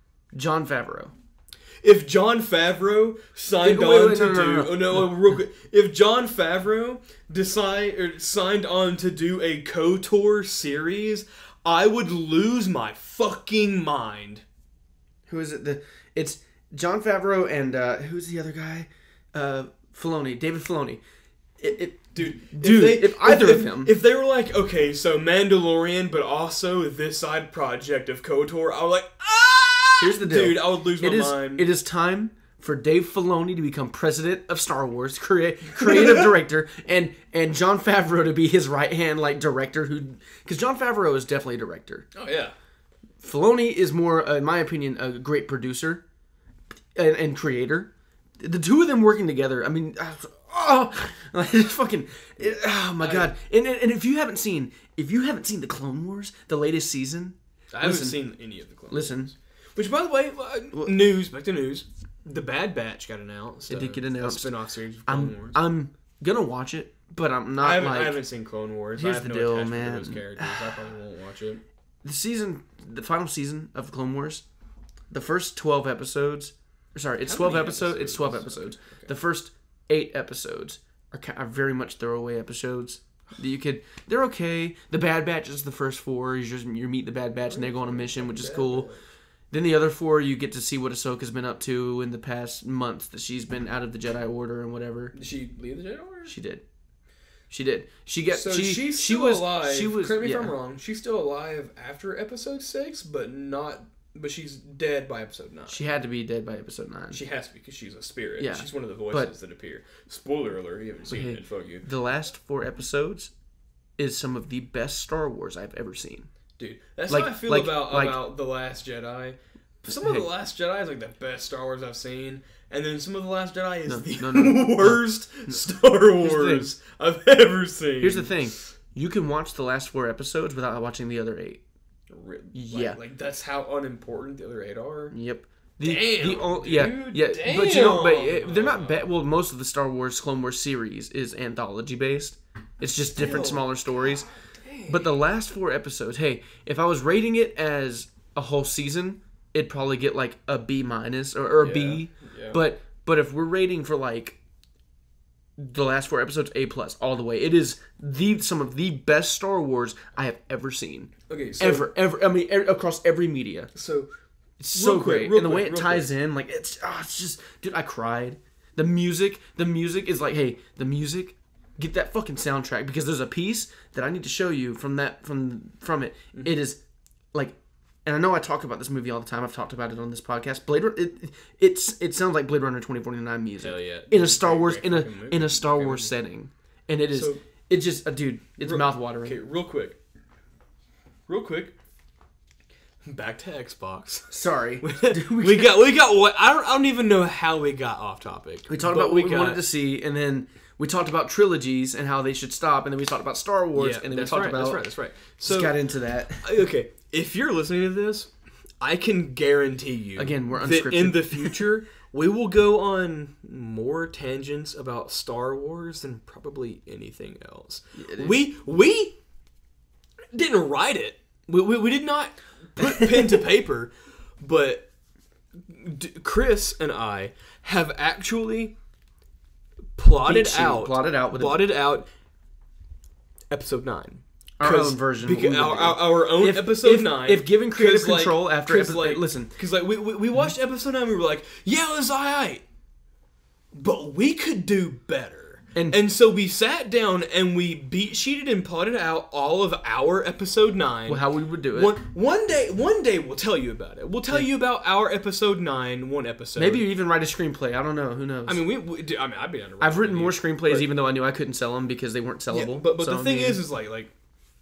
Speaker 1: Jon Favreau.
Speaker 2: If Jon Favreau signed
Speaker 1: wait, wait,
Speaker 2: on
Speaker 1: wait,
Speaker 2: to
Speaker 1: no, no,
Speaker 2: do,
Speaker 1: no, no.
Speaker 2: oh no, no. real quick. If Jon Favreau decide or signed on to do a KOTOR series, I would lose my fucking mind.
Speaker 1: Who is it? The it's Jon Favreau and uh, who's the other guy? Uh, Filoni, David Filoni. It, it,
Speaker 2: dude,
Speaker 1: dude,
Speaker 2: if, they,
Speaker 1: if either
Speaker 2: if,
Speaker 1: of them,
Speaker 2: if they were like, okay, so Mandalorian, but also this side project of KOTOR, I was like, ah.
Speaker 1: Here's the deal.
Speaker 2: Dude, I would lose my
Speaker 1: it is,
Speaker 2: mind.
Speaker 1: It is time for Dave Filoni to become president of Star Wars, crea- creative director, and and Jon Favreau to be his right hand like director. Who, because Jon Favreau is definitely a director.
Speaker 2: Oh yeah.
Speaker 1: Filoni is more, uh, in my opinion, a great producer and, and creator. The two of them working together, I mean, oh, it's fucking, it, oh my I, god! And, and if you haven't seen, if you haven't seen the Clone Wars, the latest season,
Speaker 2: I haven't
Speaker 1: listen,
Speaker 2: seen any of the Clone
Speaker 1: listen,
Speaker 2: Wars. Which, by the way, uh, news, back to news. The Bad Batch got announced.
Speaker 1: It did get announced.
Speaker 2: A spin-off series of Clone
Speaker 1: I'm,
Speaker 2: Wars.
Speaker 1: I'm gonna watch it, but I'm not
Speaker 2: I haven't,
Speaker 1: like...
Speaker 2: I haven't seen Clone Wars.
Speaker 1: Here's
Speaker 2: I have
Speaker 1: the
Speaker 2: no
Speaker 1: deal,
Speaker 2: attachment
Speaker 1: man.
Speaker 2: to those characters. I probably won't watch it.
Speaker 1: The season, the final season of the Clone Wars, the first twelve episodes... Sorry, it's
Speaker 2: How
Speaker 1: twelve
Speaker 2: many
Speaker 1: episodes.
Speaker 2: episodes?
Speaker 1: It's twelve episodes.
Speaker 2: Okay.
Speaker 1: The first eight episodes are, kind are very much throwaway episodes. You could, they're okay. The Bad Batch is the first four. You just you meet the Bad Batch and they go on a mission, which is cool. Then the other four, you get to see what Ahsoka's been up to in the past months that she's been out of the Jedi Order and whatever.
Speaker 2: Did she leave the Jedi Order?
Speaker 1: She did. She did. She get.
Speaker 2: So
Speaker 1: she,
Speaker 2: she's
Speaker 1: she
Speaker 2: still
Speaker 1: was,
Speaker 2: alive.
Speaker 1: She was.
Speaker 2: Correct me
Speaker 1: yeah.
Speaker 2: if I'm wrong. She's still alive after Episode Six, but not. But she's dead by Episode Nine.
Speaker 1: She had to be dead by Episode Nine.
Speaker 2: She has to be because she's a spirit.
Speaker 1: Yeah.
Speaker 2: She's one of the voices
Speaker 1: but,
Speaker 2: that appear. Spoiler alert! You haven't seen
Speaker 1: hey,
Speaker 2: it. Fuck you.
Speaker 1: The last four episodes is some of the best Star Wars I've ever seen.
Speaker 2: Dude, that's
Speaker 1: like,
Speaker 2: how I feel
Speaker 1: like,
Speaker 2: about
Speaker 1: like,
Speaker 2: about the Last Jedi. Some of
Speaker 1: hey,
Speaker 2: the Last Jedi is like the best Star Wars I've seen, and then some of the Last Jedi is
Speaker 1: no,
Speaker 2: the
Speaker 1: no, no,
Speaker 2: worst
Speaker 1: no.
Speaker 2: Star Wars I've ever seen.
Speaker 1: Here's the thing: you can watch the last four episodes without watching the other eight.
Speaker 2: Like,
Speaker 1: Yeah,
Speaker 2: like that's how unimportant the other eight are.
Speaker 1: Yep. The,
Speaker 2: damn,
Speaker 1: the o-
Speaker 2: dude,
Speaker 1: yeah, yeah,
Speaker 2: damn.
Speaker 1: but you know, but it, they're not bad. Well, most of the Star Wars Clone Wars series is anthology based. It's just different,
Speaker 2: Still,
Speaker 1: smaller stories.
Speaker 2: God,
Speaker 1: but the last four episodes, hey, if I was rating it as a whole season, it'd probably get like a B minus or, or a
Speaker 2: yeah,
Speaker 1: B.
Speaker 2: Yeah.
Speaker 1: But but if we're rating for like the last four episodes, A plus all the way. It is the some of the best Star Wars I have ever seen.
Speaker 2: Okay, so,
Speaker 1: ever, ever. I mean, er, across every media.
Speaker 2: So
Speaker 1: it's so
Speaker 2: quick,
Speaker 1: great,
Speaker 2: real
Speaker 1: and the way
Speaker 2: quick,
Speaker 1: it
Speaker 2: real
Speaker 1: ties
Speaker 2: quick.
Speaker 1: in, like it's, oh, it's just, dude, I cried. The music, the music is like, hey, the music get that fucking soundtrack, because there's a piece that I need to show you from that from from it. Mm-hmm. It is like, and I know I talk about this movie all the time. I've talked about it on this podcast. Blade Runner, it, it's it sounds like Blade Runner twenty forty-nine music.
Speaker 2: Hell yeah.
Speaker 1: In a Star Wars in a in a Star Wars setting, and it is so, it just uh, dude, it's mouth watering.
Speaker 2: Okay, real quick, real quick. Back to Xbox.
Speaker 1: Sorry,
Speaker 2: we, we got we got what I don't I don't even know how we got off topic.
Speaker 1: We talked about what we, we got, wanted to see, and then we talked about trilogies and how they should stop, and then we talked about Star Wars,
Speaker 2: yeah,
Speaker 1: and then we
Speaker 2: that's
Speaker 1: talked
Speaker 2: right,
Speaker 1: about
Speaker 2: that's right, that's right. So
Speaker 1: just got into that.
Speaker 2: Okay, if you're listening to this, I can guarantee you
Speaker 1: again we're
Speaker 2: that
Speaker 1: unscripted.
Speaker 2: In the future we will go on more tangents about Star Wars than probably anything else. Yeah, we we didn't write it. We we, we did not. Put pen to paper, but D- Kris and I have actually plotted
Speaker 1: sheet,
Speaker 2: out,
Speaker 1: plotted out, with
Speaker 2: plotted a, out episode nine,
Speaker 1: our own version,
Speaker 2: because our, our, our own
Speaker 1: if,
Speaker 2: episode
Speaker 1: if,
Speaker 2: nine.
Speaker 1: If given creative control
Speaker 2: like,
Speaker 1: after episode,
Speaker 2: like,
Speaker 1: listen,
Speaker 2: because like we, we we watched episode nine, we were like, yeah, it was alright, but we could do better. And, and so we sat down and we beat sheeted and plotted out all of our episode nine.
Speaker 1: Well, how we would do it.
Speaker 2: One, one day, one day we'll tell you about it. We'll tell yeah. you about our episode nine, one episode.
Speaker 1: Maybe you even write a screenplay. I don't know. Who knows?
Speaker 2: I mean, we. we I mean, I'd be down to write
Speaker 1: I've written more
Speaker 2: you,
Speaker 1: screenplays,
Speaker 2: but,
Speaker 1: even though I knew I couldn't sell them because they weren't sellable.
Speaker 2: Yeah, but but
Speaker 1: so,
Speaker 2: the thing
Speaker 1: I mean,
Speaker 2: is, is like like.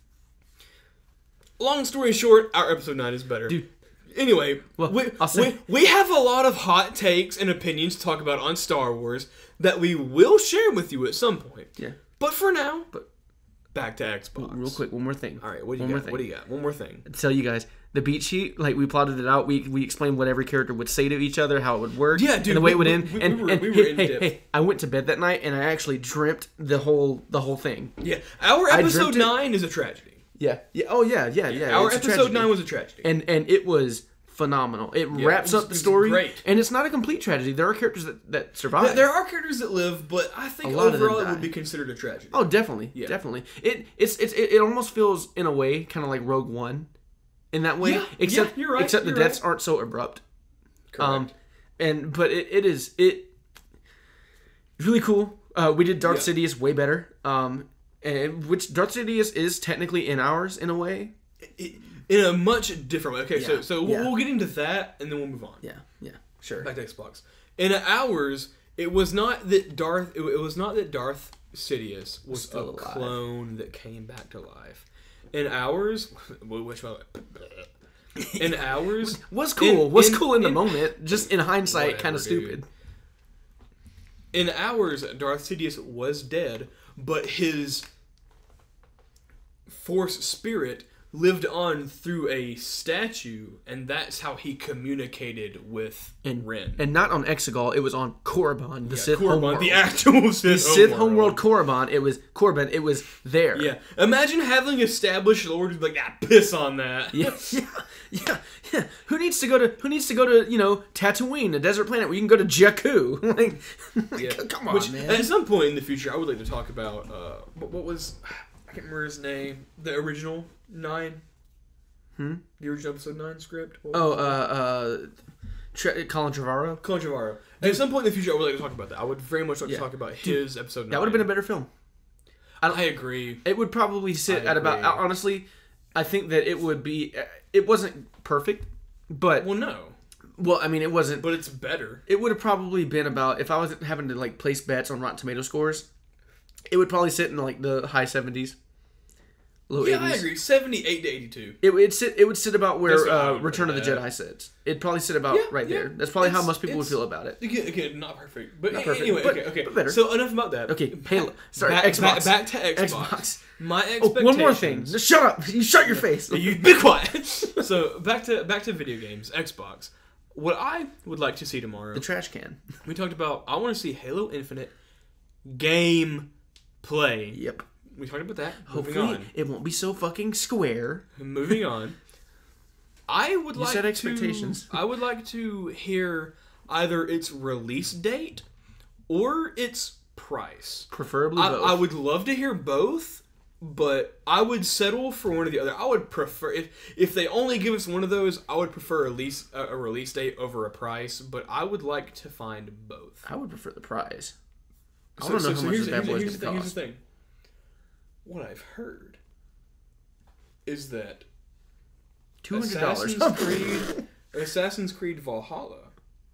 Speaker 2: Long story short, our episode nine is better.
Speaker 1: Dude.
Speaker 2: Anyway,
Speaker 1: well,
Speaker 2: we,
Speaker 1: I'll say,
Speaker 2: we we have a lot of hot takes and opinions to talk about on Star Wars that we will share with you at some point.
Speaker 1: Yeah.
Speaker 2: But for now,
Speaker 1: but
Speaker 2: back to Xbox.
Speaker 1: Real quick, one more thing.
Speaker 2: All right, what do you
Speaker 1: one
Speaker 2: got?
Speaker 1: More thing.
Speaker 2: What do you got? One more thing.
Speaker 1: To tell you guys, the beat sheet, like we plotted it out. We we explained what every character would say to each other, how it would work.
Speaker 2: Yeah, dude.
Speaker 1: And the way
Speaker 2: we,
Speaker 1: it would end.
Speaker 2: We,
Speaker 1: and
Speaker 2: we were,
Speaker 1: and
Speaker 2: we were
Speaker 1: hey,
Speaker 2: in
Speaker 1: hey,
Speaker 2: depth.
Speaker 1: hey, I went to bed that night and I actually dreamt the whole the whole thing.
Speaker 2: Yeah, our episode nine is a tragedy.
Speaker 1: Yeah. Yeah. Oh yeah. Yeah. Yeah.
Speaker 2: Our episode nine was a tragedy,
Speaker 1: and and it was phenomenal. It
Speaker 2: yeah,
Speaker 1: wraps
Speaker 2: it was,
Speaker 1: up the story,
Speaker 2: great.
Speaker 1: And it's not a complete tragedy. There are characters that, that survive.
Speaker 2: There, there are characters that live, but I think overall it would be considered a tragedy.
Speaker 1: Oh, definitely, yeah. definitely. It it's, it's it, it almost feels in a way kind of like Rogue One, in that way.
Speaker 2: Yeah,
Speaker 1: except
Speaker 2: yeah, you're right,
Speaker 1: except
Speaker 2: you're
Speaker 1: the deaths
Speaker 2: right.
Speaker 1: aren't so abrupt.
Speaker 2: Correct.
Speaker 1: Um, and but it, it is it really cool. Uh, we did Darth
Speaker 2: yeah.
Speaker 1: Sidious way better. Um, and which Darth Sidious is technically in ours in a way.
Speaker 2: It, in a much different way. Okay,
Speaker 1: yeah.
Speaker 2: so so
Speaker 1: yeah.
Speaker 2: we'll get into that and then we'll move on.
Speaker 1: Yeah, yeah, sure.
Speaker 2: Back to Xbox. In ours, it was not that Darth. It, it was not that Darth Sidious was
Speaker 1: Still
Speaker 2: a
Speaker 1: alive.
Speaker 2: clone that came back to life. In ours, which one? In ours,
Speaker 1: was cool.
Speaker 2: In,
Speaker 1: was
Speaker 2: in,
Speaker 1: cool in the
Speaker 2: in,
Speaker 1: moment. Just in hindsight, kind of stupid.
Speaker 2: In ours, Darth Sidious was dead, but his Force spirit lived on through a statue, and that's how he communicated with
Speaker 1: and,
Speaker 2: Ren.
Speaker 1: And not on Exegol, it was on Korriban, the
Speaker 2: yeah,
Speaker 1: Sith
Speaker 2: Korriban,
Speaker 1: homeworld.
Speaker 2: the actual Sith,
Speaker 1: the Sith
Speaker 2: homeworld.
Speaker 1: homeworld Korriban. It was Korriban. It was there.
Speaker 2: Yeah. Imagine having established Lord who's like, ah, piss on that.
Speaker 1: Yeah, yeah, yeah, yeah. Who needs to go to Who needs to go to you know Tatooine, a desert planet where you can go to Jakku? like,
Speaker 2: yeah.
Speaker 1: come on,
Speaker 2: Which,
Speaker 1: man.
Speaker 2: At some point in the future, I would like to talk about uh, what, what was I can't remember his name. The original nine.
Speaker 1: Hmm?
Speaker 2: The original episode nine script?
Speaker 1: Oh, uh, uh, Tre- Colin Trevorrow?
Speaker 2: Colin Trevorrow. At some point in the future, I would like to talk about that. I would very much like
Speaker 1: yeah.
Speaker 2: to talk about his
Speaker 1: Dude,
Speaker 2: episode nine.
Speaker 1: That would have been a better film.
Speaker 2: I, I agree.
Speaker 1: It would probably sit
Speaker 2: I
Speaker 1: at
Speaker 2: agree.
Speaker 1: about, honestly, I think that it would be, it wasn't perfect, but...
Speaker 2: Well, no.
Speaker 1: Well, I mean, it wasn't...
Speaker 2: But it's better.
Speaker 1: It would have probably been about, if I was having to, like, place bets on Rotten Tomato scores, it would probably sit in, like, the high seventies. Low
Speaker 2: yeah,
Speaker 1: eighties.
Speaker 2: I agree. Seventy-eight to eighty-two.
Speaker 1: It would sit. It would sit about where uh,
Speaker 2: what
Speaker 1: Return of the
Speaker 2: that.
Speaker 1: Jedi sits. It'd probably sit about
Speaker 2: Yeah,
Speaker 1: right
Speaker 2: yeah.
Speaker 1: there. That's probably how
Speaker 2: It's-
Speaker 1: most people would
Speaker 2: it's-
Speaker 1: feel about it.
Speaker 2: Again, again, not perfect, but
Speaker 1: Not perfect,
Speaker 2: anyway,
Speaker 1: but-
Speaker 2: okay, okay.
Speaker 1: but better.
Speaker 2: So enough about that.
Speaker 1: Okay, Halo. Sorry,
Speaker 2: back,
Speaker 1: Xbox.
Speaker 2: Back, back to Xbox.
Speaker 1: Xbox.
Speaker 2: My
Speaker 1: Oh,
Speaker 2: expectations.
Speaker 1: one more thing. Just shut up. You shut your face.
Speaker 2: You be quiet. So back to back to video games. Xbox. What I would like to see tomorrow.
Speaker 1: The trash can.
Speaker 2: We talked about. I want to see Halo Infinite game play.
Speaker 1: Yep.
Speaker 2: We talked about that.
Speaker 1: Hopefully,
Speaker 2: Moving on.
Speaker 1: it won't be so fucking square.
Speaker 2: Moving on. I would
Speaker 1: You
Speaker 2: like
Speaker 1: set
Speaker 2: to.
Speaker 1: expectations.
Speaker 2: I would like to hear either its release date or its price.
Speaker 1: Preferably
Speaker 2: I,
Speaker 1: both.
Speaker 2: I would love to hear both, but I would settle for one or the other. I would prefer if if they only give us one of those. I would prefer a release a, a release date over a price, but I would like to find both.
Speaker 1: I would prefer the prize. I
Speaker 2: So,
Speaker 1: don't know
Speaker 2: so,
Speaker 1: how
Speaker 2: so
Speaker 1: much
Speaker 2: here's,
Speaker 1: this bad
Speaker 2: here's,
Speaker 1: boy's
Speaker 2: here's, the
Speaker 1: gonna
Speaker 2: thing, here's
Speaker 1: cost.
Speaker 2: the thing. what I've heard is that
Speaker 1: two hundred dollars.
Speaker 2: Assassin's Creed, Assassin's Creed Valhalla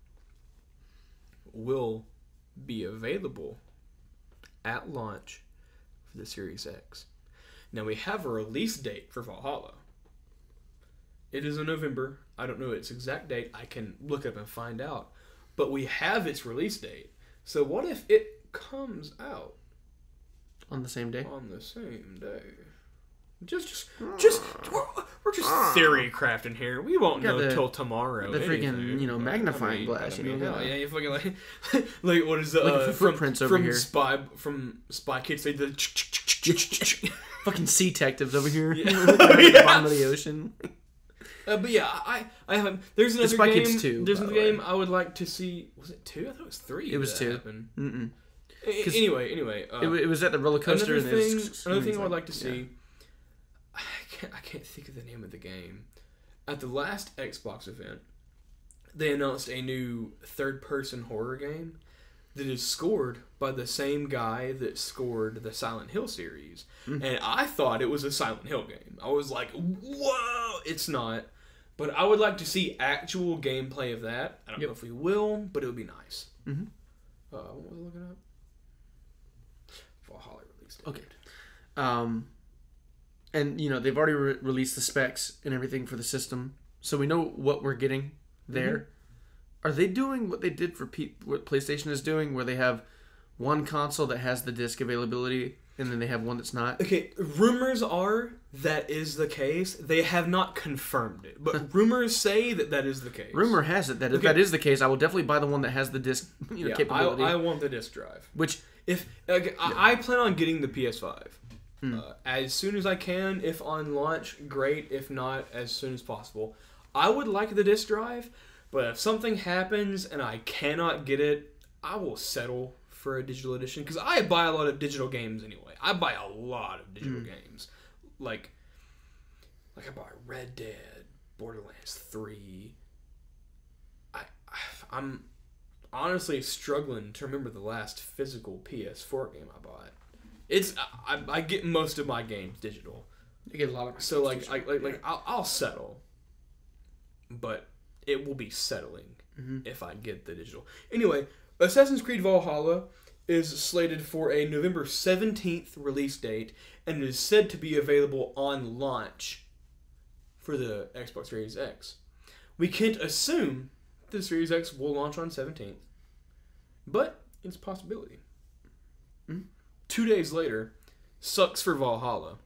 Speaker 2: will be available at launch for the Series X. Now we have a release date for Valhalla. It is in November. I don't know its exact date. I can look up and find out. But we have its release date. So what if it comes out
Speaker 1: on the same day?
Speaker 2: On the same day. Just, just, just we're, we're just theory crafting here. We won't know
Speaker 1: the,
Speaker 2: till tomorrow.
Speaker 1: The freaking,
Speaker 2: anything.
Speaker 1: you know, magnifying
Speaker 2: I mean,
Speaker 1: glass.
Speaker 2: I
Speaker 1: You
Speaker 2: mean,
Speaker 1: know,
Speaker 2: hell, yeah, you fucking like, like what is the
Speaker 1: like
Speaker 2: uh,
Speaker 1: footprints
Speaker 2: from,
Speaker 1: over
Speaker 2: from
Speaker 1: here?
Speaker 2: Spy from Spy Kids? They did
Speaker 1: fucking sea detectives over here.
Speaker 2: Yeah.
Speaker 1: At the bottom of the ocean.
Speaker 2: Uh, but yeah, I I haven't. There's another
Speaker 1: Spy
Speaker 2: game.
Speaker 1: Kids two,
Speaker 2: there's
Speaker 1: by
Speaker 2: another
Speaker 1: the way.
Speaker 2: game I would like to see. Was it two? I thought it was three.
Speaker 1: It was
Speaker 2: that
Speaker 1: two.
Speaker 2: happened.
Speaker 1: Mm-mm.
Speaker 2: A- Anyway, anyway. Uh,
Speaker 1: It, it was at the roller coaster.
Speaker 2: another
Speaker 1: and
Speaker 2: thing,
Speaker 1: it's,
Speaker 2: another thing I would
Speaker 1: like-
Speaker 2: like to see. I can't. I can't think of the name of the game. At the last Xbox event, they announced a new third-person horror game that is scored by the same guy that scored the Silent Hill series.
Speaker 1: Mm.
Speaker 2: And I thought it was a Silent Hill game. I was like, whoa! It's not. But I would like to see actual gameplay of that. I don't
Speaker 1: Yep.
Speaker 2: know if we will, but it would be nice.
Speaker 1: Mm-hmm.
Speaker 2: Uh, what was I looking up? Valhalla release date.
Speaker 1: Okay. Um, and, you know, they've already re- released the specs and everything for the system. So we know what we're getting there. Mm-hmm. Are they doing what they did for P- what PlayStation is doing, where they have one console that has the disc availability and then they have one that's not?
Speaker 2: Okay, rumors are that is the case. They have not confirmed it, but rumors say that that is the case.
Speaker 1: Rumor has it that if
Speaker 2: Okay.
Speaker 1: that is the case, I will definitely buy the one that has the disc you know,
Speaker 2: Yeah,
Speaker 1: capability.
Speaker 2: I, I want the disc drive.
Speaker 1: Which,
Speaker 2: If okay,
Speaker 1: Yeah.
Speaker 2: I, I plan on getting the P S five
Speaker 1: Hmm.
Speaker 2: uh, as soon as I can. If on launch, great. If not, as soon as possible. I would like the disc drive, but if something happens and I cannot get it, I will settle for a digital edition, because I buy a lot of digital games anyway. I buy a lot of digital
Speaker 1: Mm.
Speaker 2: games, like like I buy Red Dead, Borderlands three. I I'm honestly struggling to remember the last physical P S four game I bought. It's I, I get most of my games digital,
Speaker 1: you get a lot of
Speaker 2: so like I, like like I'll, I'll settle, but it will be settling
Speaker 1: Mm-hmm.
Speaker 2: if I get the digital. Anyway, Assassin's Creed Valhalla is slated for a November seventeenth release date, and it is said to be available on launch for the Xbox Series X. We can't assume the Series X will launch on seventeenth, but it's a possibility.
Speaker 1: Mm-hmm.
Speaker 2: Two days later, sucks for Valhalla.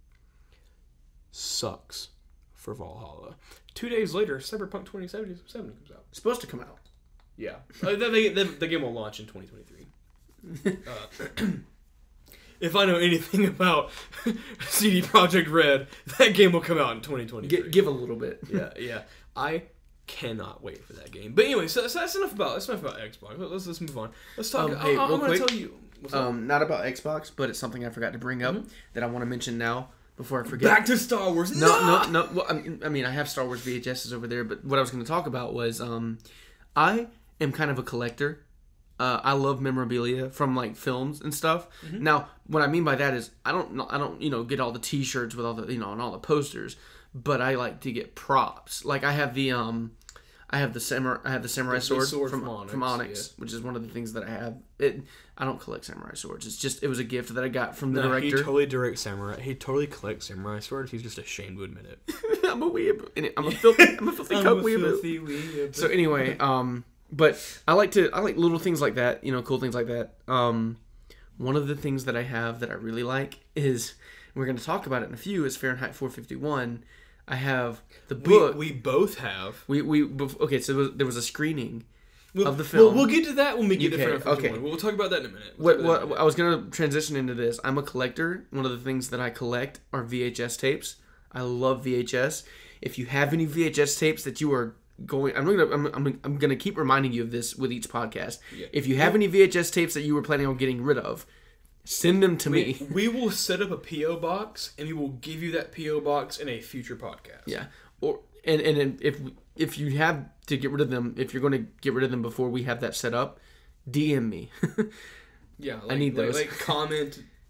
Speaker 2: Sucks for Valhalla. Two days later, Cyberpunk twenty seventy-seven comes out.
Speaker 1: It's supposed to come out.
Speaker 2: Yeah. uh, the, the, the game will launch in twenty twenty-three. Uh, if I know anything about C D Projekt Red, that game will come out in twenty twenty-three.
Speaker 1: G- give a little bit.
Speaker 2: yeah, yeah. I cannot wait for that game. But anyway, so, so that's enough about that's enough about Xbox. Let's let's move on. Let's talk.
Speaker 1: Um,
Speaker 2: I,
Speaker 1: hey,
Speaker 2: I'm
Speaker 1: real
Speaker 2: going to
Speaker 1: quick,
Speaker 2: tell you. What's up?
Speaker 1: Um, not about Xbox, but it's something I forgot to bring up
Speaker 2: Mhm.
Speaker 1: that I want to mention now before I forget.
Speaker 2: Back to Star Wars.
Speaker 1: No,
Speaker 2: No,
Speaker 1: no, no. Well, I mean, I mean, I have Star Wars V H Ses over there, but what I was going to talk about was, um, I am kind of a collector. Uh, I love memorabilia from like films and stuff.
Speaker 2: Mhm.
Speaker 1: Now, what I mean by that is, I don't, I don't, you know, get all the T-shirts with all the, you know, and all the posters, but I like to get props. Like I have the, um, I have the samurai, I have the samurai
Speaker 2: The- the
Speaker 1: sword,
Speaker 2: sword
Speaker 1: from
Speaker 2: from Onyx,
Speaker 1: from Onyx, which is one of the things that I have. It, I don't collect samurai swords. It's just, it was a gift that I got from the
Speaker 2: No, he
Speaker 1: director.
Speaker 2: totally directs samurai. He totally collects samurai swords. He's just ashamed to admit it.
Speaker 1: I'm a weeb. and I'm a filthy, I'm a filthy coke weeaboo.
Speaker 2: weeaboo.
Speaker 1: So anyway, um, but I like to I like little things like that, you know, cool things like that. Um, one of the things that I have that I really like is, we're going to talk about it in a few, is Fahrenheit four fifty-one. I have the book.
Speaker 2: We, we both have.
Speaker 1: We we, bef- okay. So there was, there was a screening
Speaker 2: We'll,
Speaker 1: of the film.
Speaker 2: We'll, we'll get to that when we get
Speaker 1: Okay,
Speaker 2: to Fahrenheit
Speaker 1: okay.
Speaker 2: okay. We'll talk about that in a minute. We'll
Speaker 1: What
Speaker 2: talk about that
Speaker 1: what
Speaker 2: in a minute.
Speaker 1: I was gonna transition into this. I'm a collector. One of the things that I collect are V H S tapes. I love V H S. If you have any V H S tapes that you are going, I'm gonna I'm, I'm, I'm gonna keep reminding you of this with each podcast.
Speaker 2: Yeah.
Speaker 1: If you have any V H S tapes that you were planning on getting rid of, send them to
Speaker 2: we,
Speaker 1: me.
Speaker 2: we will set up a P O box, and we will give you that P O box in a future podcast.
Speaker 1: Yeah. Or and and if if you have to get rid of them, if you're going to get rid of them before we have that set up, D M me.
Speaker 2: Yeah, like,
Speaker 1: I need
Speaker 2: like,
Speaker 1: those.
Speaker 2: like comment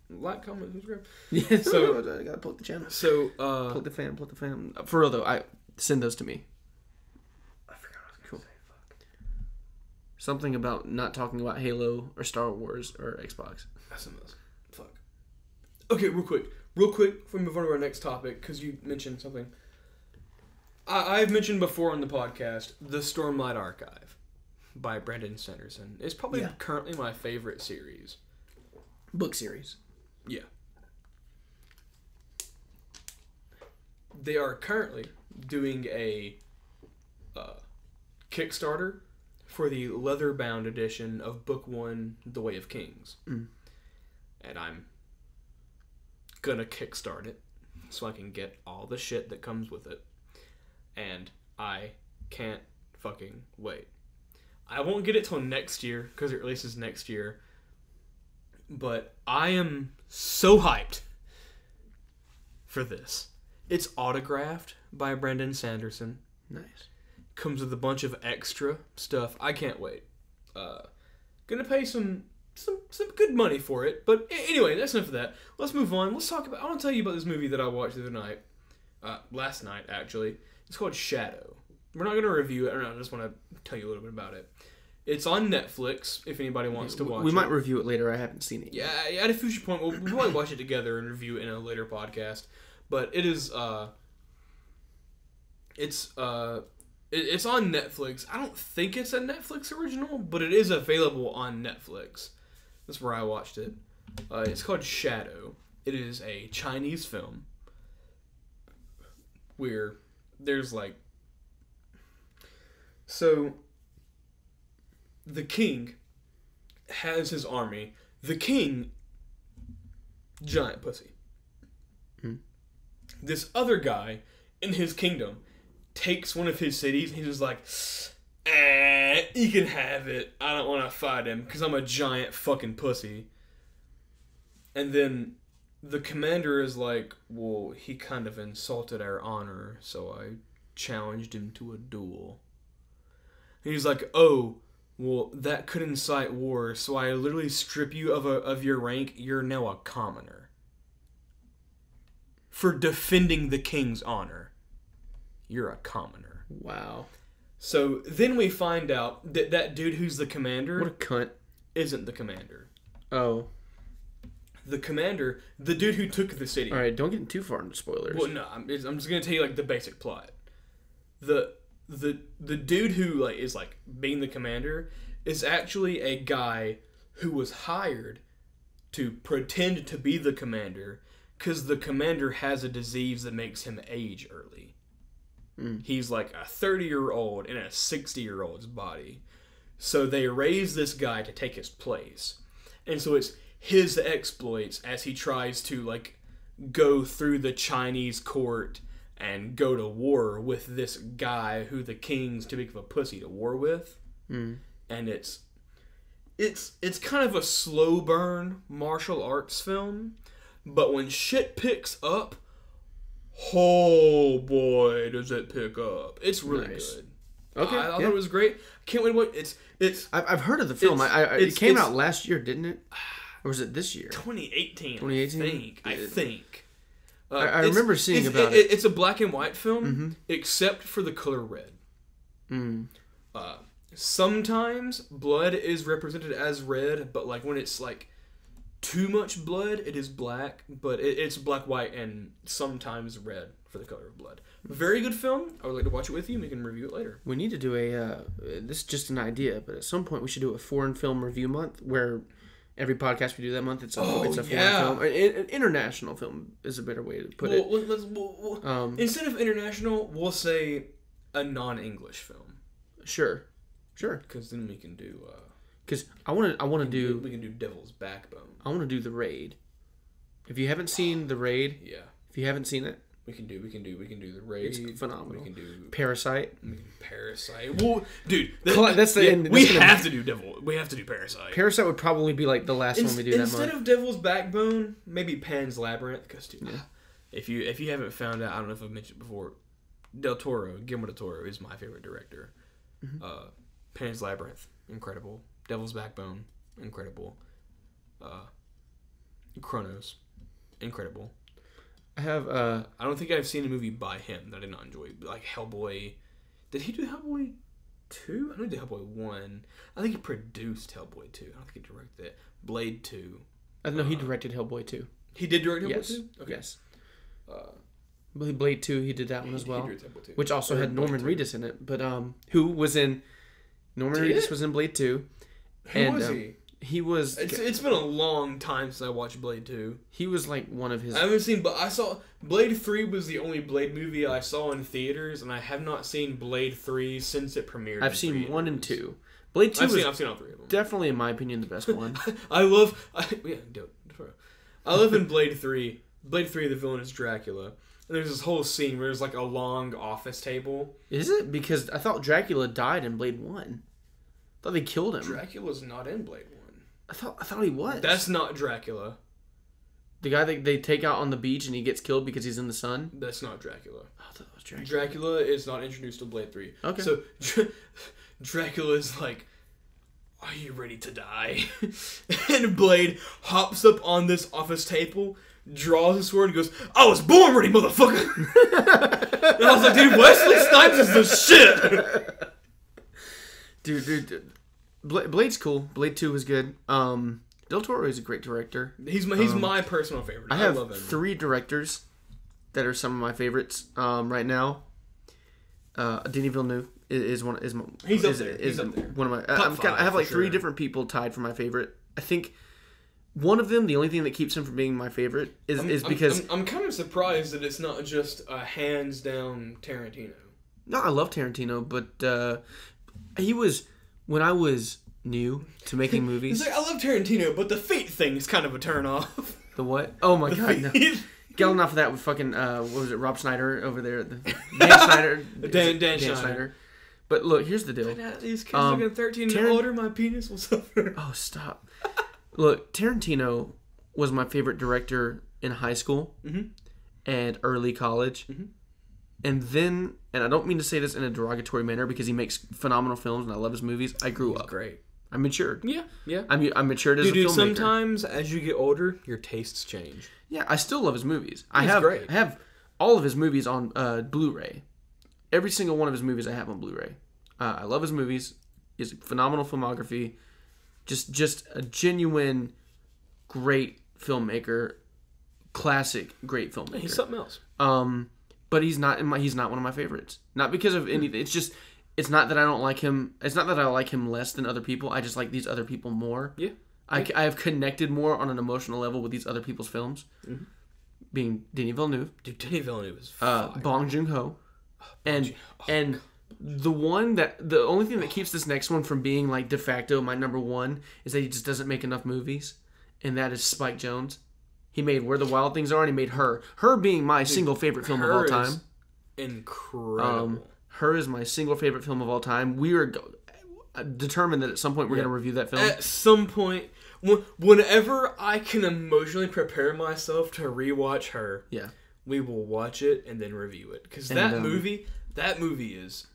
Speaker 2: like, comment, subscribe.
Speaker 1: Yeah,
Speaker 2: So
Speaker 1: I gotta plug the channel.
Speaker 2: So uh,
Speaker 1: plug the fan, plug the fan. For real though, I send those to me.
Speaker 2: I forgot what I was gonna
Speaker 1: Cool.
Speaker 2: say. Fuck.
Speaker 1: Something about not talking about Halo or Star Wars or Xbox.
Speaker 2: S M S. Fuck. Okay, real quick, real quick. Before we move on to our next topic, because you mentioned something. I I've mentioned before on the podcast, The Stormlight Archive by Brandon Sanderson. It's probably
Speaker 1: Yeah.
Speaker 2: currently my favorite series.
Speaker 1: Book series.
Speaker 2: Yeah. They are currently doing a uh, Kickstarter for the leather-bound edition of Book One, The Way of Kings.
Speaker 1: Mm.
Speaker 2: And I'm gonna kickstart it so I can get all the shit that comes with it. And I can't fucking wait. I won't get it till next year, because it releases next year. But I am so hyped for this. It's autographed by Brandon Sanderson.
Speaker 1: Nice.
Speaker 2: Comes with a bunch of extra stuff. I can't wait. Uh, gonna pay some some some good money for it. But anyway, that's enough of that. Let's move on. Let's talk about. I want to tell you about this movie that I watched the other night. Uh, last night, actually. It's called Shadow. We're not gonna review it. I don't know. I just want to tell you a little bit about it. It's on Netflix. If anybody wants to watch it,
Speaker 1: we might review it later. I haven't seen it yet.
Speaker 2: Yeah, at a future point, we'll, we'll probably watch it together and review it in a later podcast. But it is, uh, it's, uh, it, it's on Netflix. I don't think it's a Netflix original, but it is available on Netflix. That's where I watched it. Uh, it's called Shadow. It is a Chinese film where there's like, so the king has his army. The king, giant pussy.
Speaker 1: Hmm.
Speaker 2: This other guy in his kingdom takes one of his cities and he's just like, eh, you can have it. I don't want to fight him because I'm a giant fucking pussy. And then the commander is like, well, he kind of insulted our honor, so I challenged him to a duel. And he's like, oh, well, that could incite war, so I literally strip you of a, of your rank. You're now a commoner. For defending the king's honor. You're a commoner.
Speaker 1: Wow.
Speaker 2: So then we find out that that dude who's the commander...
Speaker 1: What a cunt.
Speaker 2: ...isn't the commander.
Speaker 1: Oh.
Speaker 2: The commander, the dude who took the city...
Speaker 1: Alright, don't get too far into spoilers.
Speaker 2: Well, no, I'm, I'm just going to tell you, like, the basic plot. The... The the dude who like is like being the commander is actually a guy who was hired to pretend to be the commander because the commander has a disease that makes him age early. Mm. He's like a thirty year old in a sixty year old's body. So they raise this guy to take his place. And so it's his exploits as he tries to like go through the Chinese court and go to war with this guy who the king's too big of a pussy to war with.
Speaker 1: Mm.
Speaker 2: And it's it's it's kind of a slow burn martial arts film, but when shit picks up, oh boy, does it pick up. It's really nice. Good.
Speaker 1: Okay.
Speaker 2: I, I
Speaker 1: yeah.
Speaker 2: thought it was great. Can't wait to watch it's it's
Speaker 1: I've I've heard of the film. I, I it
Speaker 2: it's,
Speaker 1: came
Speaker 2: it's,
Speaker 1: out last year, didn't it? Or was it this year?
Speaker 2: twenty eighteen
Speaker 1: twenty eighteen
Speaker 2: I think. I think. Uh,
Speaker 1: I, I remember seeing
Speaker 2: it's,
Speaker 1: about
Speaker 2: it,
Speaker 1: it.
Speaker 2: It's a black and white film,
Speaker 1: mm-hmm.
Speaker 2: except for the color red.
Speaker 1: Mm.
Speaker 2: Uh, sometimes blood is represented as red, but like when it's like too much blood, it is black. But it, it's black, white, and sometimes red for the color of blood. Very good film. I would like to watch it with you. And we can review it later.
Speaker 1: We need to do a. Uh, this is just an idea, but at some point we should do a foreign film review month where. Every podcast we do that month, it's a,
Speaker 2: oh,
Speaker 1: it's a foreign
Speaker 2: yeah.
Speaker 1: film. An, an international film is a better way to put
Speaker 2: well,
Speaker 1: it.
Speaker 2: Let's, we'll, we'll,
Speaker 1: um,
Speaker 2: instead of international, we'll say a non-English film.
Speaker 1: Sure, sure.
Speaker 2: Because then we can do.
Speaker 1: Because uh, I want to, I want to do.
Speaker 2: We can do Devil's Backbone.
Speaker 1: I want to do The Raid. If you haven't seen The Raid,
Speaker 2: yeah.
Speaker 1: If you haven't seen it,
Speaker 2: we can do. We can do. We can do The Raid.
Speaker 1: It's phenomenal.
Speaker 2: We can do
Speaker 1: Parasite.
Speaker 2: We can Parasite. Well, dude, that,
Speaker 1: that's the.
Speaker 2: Yeah,
Speaker 1: end,
Speaker 2: we
Speaker 1: that's
Speaker 2: have to do Devil. We have to do Parasite.
Speaker 1: Parasite would probably be like the last
Speaker 2: In,
Speaker 1: one we do that month.
Speaker 2: Instead of Devil's Backbone, maybe Pan's Labyrinth. Because dude,
Speaker 1: yeah.
Speaker 2: if you if you haven't found out, I don't know if I've mentioned it before. Del Toro, Guillermo del Toro is my favorite director. Mm-hmm. Uh, Pan's Labyrinth, incredible. Devil's Backbone, incredible. Uh, Chronos. Incredible.
Speaker 1: I have. Uh,
Speaker 2: I don't think I've seen a movie by him that I did not enjoy. Like Hellboy. Did he do Hellboy two? I know he did Hellboy one. I think he produced Hellboy two. I don't think he directed it. Blade two.
Speaker 1: I know uh, he directed Hellboy two.
Speaker 2: He did direct Hellboy
Speaker 1: yes.
Speaker 2: two? Okay.
Speaker 1: Yes. Uh, Blade two, he did that one
Speaker 2: he,
Speaker 1: as well.
Speaker 2: He
Speaker 1: which also
Speaker 2: or
Speaker 1: had Norman Reedus in it. But um, who was in... Norman
Speaker 2: did
Speaker 1: Reedus
Speaker 2: it?
Speaker 1: was in Blade two.
Speaker 2: Who
Speaker 1: and,
Speaker 2: was
Speaker 1: um,
Speaker 2: he?
Speaker 1: He was...
Speaker 2: It's, it's been a long time since I watched Blade two.
Speaker 1: He was like one of his...
Speaker 2: I haven't seen... But I saw... Blade three was the only Blade movie I saw in theaters, and I have not seen Blade three since it premiered.
Speaker 1: I've seen theaters. one and two. Blade two
Speaker 2: I've
Speaker 1: was
Speaker 2: seen, I've seen all three of them.
Speaker 1: Definitely, in my opinion, the best one.
Speaker 2: I love... I, yeah, do it. I love in Blade three. Blade three, the villain is Dracula. And there's this whole scene where there's like a long office table.
Speaker 1: Is it? Because I thought Dracula died in Blade one. I thought they killed him.
Speaker 2: Dracula's not in Blade one.
Speaker 1: I thought I thought he was.
Speaker 2: That's not Dracula.
Speaker 1: The guy that they take out on the beach and he gets killed because he's in the sun?
Speaker 2: That's not Dracula.
Speaker 1: I thought that was Dracula.
Speaker 2: Dracula is not introduced to Blade three.
Speaker 1: Okay.
Speaker 2: So Dr- Dracula is like, are you ready to die? And Blade hops up on this office table, draws his sword, and goes, I was born ready, motherfucker! And I was like, dude, Wesley Snipes is the shit!
Speaker 1: Dude, dude, dude. Bla- Blade's cool. Blade two was good. Um, Del Toro is a great director.
Speaker 2: He's my, he's
Speaker 1: um,
Speaker 2: my personal favorite.
Speaker 1: I
Speaker 2: I,
Speaker 1: have
Speaker 2: love him.
Speaker 1: three directors that are some of my favorites um, right now. Uh, Denis Villeneuve is, is one. Is,
Speaker 2: he's
Speaker 1: is,
Speaker 2: up there.
Speaker 1: Is
Speaker 2: he's up there.
Speaker 1: One of my.
Speaker 2: Top
Speaker 1: I'm kinda, I have
Speaker 2: five,
Speaker 1: like
Speaker 2: for
Speaker 1: three
Speaker 2: sure.
Speaker 1: different people tied for my favorite. I think one of them, the only thing that keeps him from being my favorite, is
Speaker 2: I'm,
Speaker 1: is
Speaker 2: I'm-
Speaker 1: because
Speaker 2: I'm, I'm kind of surprised that it's not just a hands down Tarantino.
Speaker 1: no, I love Tarantino, but uh, he was when I was new to making movies.
Speaker 2: He's like, I love Tarantino, but the feet thing's kind of a turn off.
Speaker 1: The what? Oh my
Speaker 2: The
Speaker 1: god! No.
Speaker 2: feet.
Speaker 1: Getting off of that with fucking uh, what was it? Rob Schneider over there. The, Dan Schneider.
Speaker 2: Dan- Dan Schneider.
Speaker 1: But look, here's the deal.
Speaker 2: Now, these kids
Speaker 1: Um,
Speaker 2: looking thirteen
Speaker 1: Tar-
Speaker 2: and older, my penis will suffer.
Speaker 1: Oh, stop. Look, Tarantino was my favorite director in high school
Speaker 2: Mhm.
Speaker 1: and early college.
Speaker 2: Mhm.
Speaker 1: And then, and I don't mean to say this in a derogatory manner because he makes phenomenal films and I love his movies. I grew
Speaker 2: He's
Speaker 1: up.
Speaker 2: great.
Speaker 1: I matured.
Speaker 2: Yeah, yeah.
Speaker 1: I'm, I'm matured as
Speaker 2: Dude,
Speaker 1: a
Speaker 2: dude,
Speaker 1: filmmaker.
Speaker 2: sometimes as you get older, your tastes change.
Speaker 1: Yeah, I still love his movies. I
Speaker 2: He's
Speaker 1: have
Speaker 2: great.
Speaker 1: I have all of his movies on uh, Blu-ray. Every single one of his movies I have on Blu-ray. Uh, I love his movies. He's a phenomenal filmography. Just just a genuine great filmmaker. Classic great filmmaker.
Speaker 2: He's something else.
Speaker 1: Um, but he's not in my, he's not one of my favorites. Not because of anything. It's just it's not that I don't like him. It's not that I like him less than other people. I just like these other people more.
Speaker 2: Yeah.
Speaker 1: I, I have connected more on an emotional level with these other people's films.
Speaker 2: Mm-hmm.
Speaker 1: Being Denis Villeneuve,
Speaker 2: Dude, Denis Villeneuve is
Speaker 1: uh,
Speaker 2: fire.
Speaker 1: Bong Joon-ho, and
Speaker 2: Oh,
Speaker 1: and the one that the only thing that keeps this next one from being like de facto my number one is that he just doesn't make enough movies, and that is Spike Jonze. He made Where the Wild Things Are, and he made Her. Her being my Dude, single favorite film of all time.
Speaker 2: Is incredible.
Speaker 1: Um, Her is my single favorite film of all time. We are go- determined that at some point we're
Speaker 2: Yeah.
Speaker 1: going to review that film.
Speaker 2: At some point, wh- whenever I can emotionally prepare myself to rewatch Her,
Speaker 1: yeah.
Speaker 2: we will watch it and then review it. Because
Speaker 1: And,
Speaker 2: that
Speaker 1: um,
Speaker 2: movie, that movie is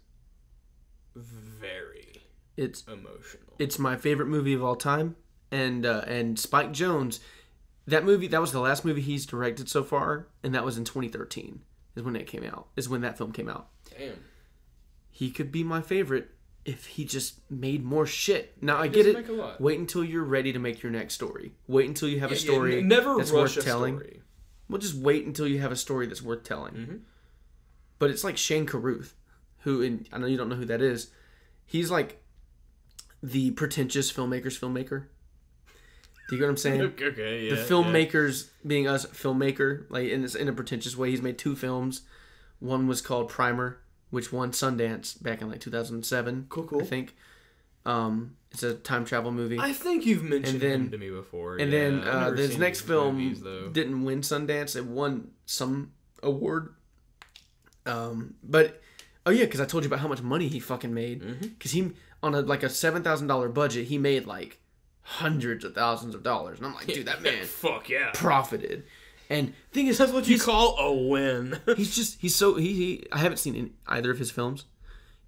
Speaker 2: very
Speaker 1: It's
Speaker 2: emotional.
Speaker 1: it's my favorite movie of all time, and uh, and Spike Jonze, that movie that was the last movie he's directed so far, and that was in twenty thirteen is when it came out. Is when that film came out.
Speaker 2: Damn.
Speaker 1: He could be my favorite if he just made more shit. Now I
Speaker 2: He
Speaker 1: get
Speaker 2: doesn't
Speaker 1: it.
Speaker 2: make a lot.
Speaker 1: Wait until you're ready to make your next story. Wait until you have
Speaker 2: Yeah,
Speaker 1: a story
Speaker 2: yeah, never
Speaker 1: that's
Speaker 2: rush
Speaker 1: worth
Speaker 2: a
Speaker 1: telling.
Speaker 2: story.
Speaker 1: Well, just wait until you have a story that's worth telling.
Speaker 2: Mm-hmm.
Speaker 1: But it's like Shane Carruth, who, and I know you don't know who that is. He's like the pretentious filmmaker's filmmaker. Do you get what I'm saying?
Speaker 2: Okay, yeah.
Speaker 1: the filmmakers being us filmmaker, like in this in a pretentious way. He's made two films. One was called Primer, which won Sundance back in like two thousand seven.
Speaker 2: Cool, cool.
Speaker 1: I think. Um, it's a time travel movie.
Speaker 2: I think you've mentioned
Speaker 1: And then-
Speaker 2: him to me before.
Speaker 1: and
Speaker 2: yeah.
Speaker 1: then
Speaker 2: I've
Speaker 1: uh,
Speaker 2: never
Speaker 1: this
Speaker 2: seen
Speaker 1: next
Speaker 2: his
Speaker 1: film
Speaker 2: movies, though.
Speaker 1: didn't win Sundance. It won some award. Um, but oh yeah, because I told you about how much money he fucking made. Because he on a like a seven thousand dollar budget, he made like hundreds of thousands of dollars, and I'm like, dude, that man
Speaker 2: Fuck yeah.
Speaker 1: profited. And thing is,
Speaker 2: That's what you
Speaker 1: he's-
Speaker 2: call a win.
Speaker 1: he's just he's so he, he I haven't seen in either of his films.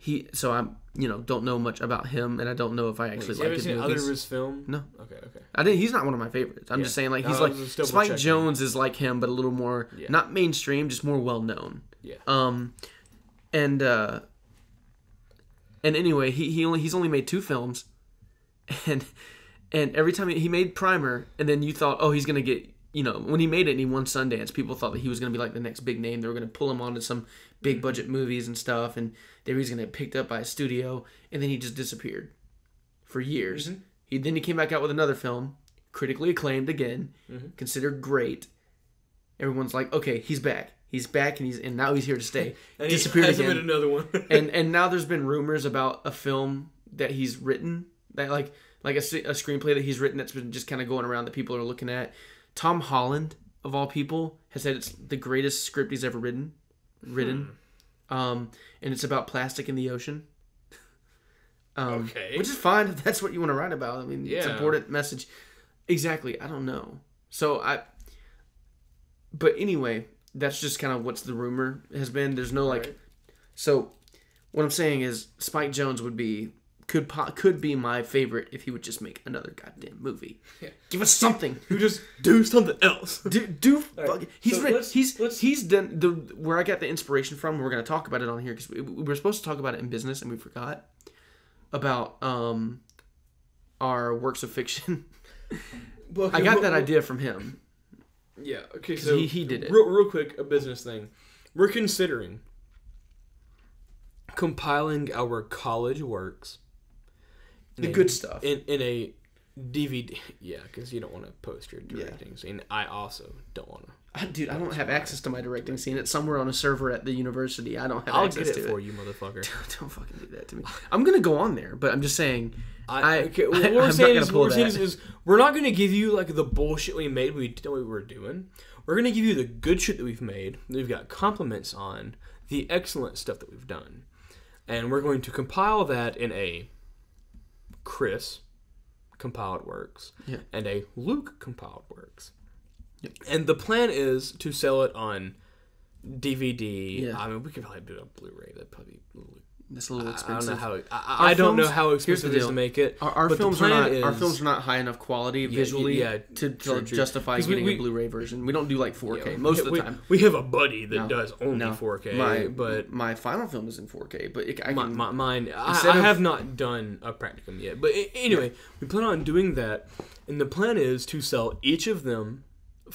Speaker 1: he. So I'm, you know, don't know much about him, and I don't know if I actually
Speaker 2: Wait,
Speaker 1: like his
Speaker 2: seen
Speaker 1: movies.
Speaker 2: Other of his film?
Speaker 1: No.
Speaker 2: Okay, okay.
Speaker 1: I didn't. He's not one of my favorites. I'm
Speaker 2: Yeah.
Speaker 1: just saying, like,
Speaker 2: No,
Speaker 1: he's
Speaker 2: I
Speaker 1: like
Speaker 2: was double
Speaker 1: Spike
Speaker 2: checking.
Speaker 1: Jonze is like him, but a little more
Speaker 2: Yeah.
Speaker 1: not mainstream, just more well known.
Speaker 2: Yeah.
Speaker 1: Um, and uh, and anyway, he he only he's only made two films, and and every time he, he made Primer, and then you thought, oh, he's gonna get. You know, when he made it and he won Sundance, people thought that he was going to be like the next big name. They were going to pull him onto some big budget movies and stuff, and they were going to get picked up by a studio, and then he just disappeared for years. Mm-hmm. He Then he came back out with another film, critically acclaimed again, mm-hmm. considered great. Everyone's like, okay, he's back. He's back, and he's and now he's here to stay.
Speaker 2: and
Speaker 1: disappeared
Speaker 2: he hasn't
Speaker 1: again.
Speaker 2: made another one.
Speaker 1: and and now there's been rumors about a film that he's written, that like like a, a screenplay that he's written that's been just kind of going around that people are looking at. Tom Holland, of all people, has said it's the greatest script he's ever written. Written. Hmm. Um, and it's about plastic in the ocean. Um,
Speaker 2: okay.
Speaker 1: Which is fine if that's what you want to write about. I mean,
Speaker 2: yeah.
Speaker 1: it's an important message. Exactly. I don't know. So I... But anyway, that's just kind of what's the rumor has been. There's no, like... Right. So, what I'm saying is Spike Jonze would be... Could could be my favorite if he would just make another goddamn movie. Yeah. Give us something.
Speaker 2: You just do something else.
Speaker 1: Do do.
Speaker 2: Right.
Speaker 1: He's
Speaker 2: so
Speaker 1: written,
Speaker 2: let's,
Speaker 1: he's
Speaker 2: let's,
Speaker 1: he's done the where I got the inspiration from. We're gonna talk about it on here because we, we were supposed to talk about it in business and we forgot about um our works of fiction. Well, okay, I got well, that idea from him.
Speaker 2: Yeah. Okay. So
Speaker 1: he, he did it.
Speaker 2: Real, real quick, a business thing. We're considering compiling our college works.
Speaker 1: The good stuff.
Speaker 2: In in a D V D. Yeah, because you don't want to post your directing scene. Yeah. I also don't want to.
Speaker 1: I, dude, I don't have access to my directing scene. It's somewhere on a server at the university. I don't have
Speaker 2: I'll
Speaker 1: access to it.
Speaker 2: I'll get it for you, motherfucker.
Speaker 1: Don't, don't fucking do that to me. I'm going to go on there, but I'm just saying.
Speaker 2: I,
Speaker 1: I,
Speaker 2: okay, what
Speaker 1: I,
Speaker 2: we're
Speaker 1: I'm
Speaker 2: saying, is, what we're
Speaker 1: that.
Speaker 2: saying is, is we're not going to give you like the bullshit we made. We didn't know what we were doing. We're going to give you the good shit that we've made. That we've got compliments on. The excellent stuff that we've done. And we're going to compile that in a Kris compiled works
Speaker 1: yeah.
Speaker 2: and a Luke compiled works.
Speaker 1: Yep.
Speaker 2: And the plan is to sell it on D V D.
Speaker 1: Yeah.
Speaker 2: I mean, we could probably do it on Blu-ray. That'd probably be a little,
Speaker 1: that's a little expensive.
Speaker 2: I don't know how. I, I don't
Speaker 1: films,
Speaker 2: know how expensive it is to make it.
Speaker 1: Our, our
Speaker 2: but
Speaker 1: films
Speaker 2: the
Speaker 1: are
Speaker 2: plan
Speaker 1: not.
Speaker 2: is,
Speaker 1: our films are not high enough quality
Speaker 2: yeah,
Speaker 1: visually
Speaker 2: yeah,
Speaker 1: to,
Speaker 2: true,
Speaker 1: to
Speaker 2: true.
Speaker 1: justify getting
Speaker 2: we,
Speaker 1: a Blu-ray version. We don't do like four K yeah, most
Speaker 2: we,
Speaker 1: of the
Speaker 2: we,
Speaker 1: time.
Speaker 2: We have a buddy that
Speaker 1: no,
Speaker 2: does only
Speaker 1: no.
Speaker 2: four K.
Speaker 1: My,
Speaker 2: but
Speaker 1: my final film is in four K. But it, I
Speaker 2: my,
Speaker 1: can,
Speaker 2: my, mine, I, I have not done a practicum yet. But anyway, yeah. we plan on doing that, and the plan is to sell each of them.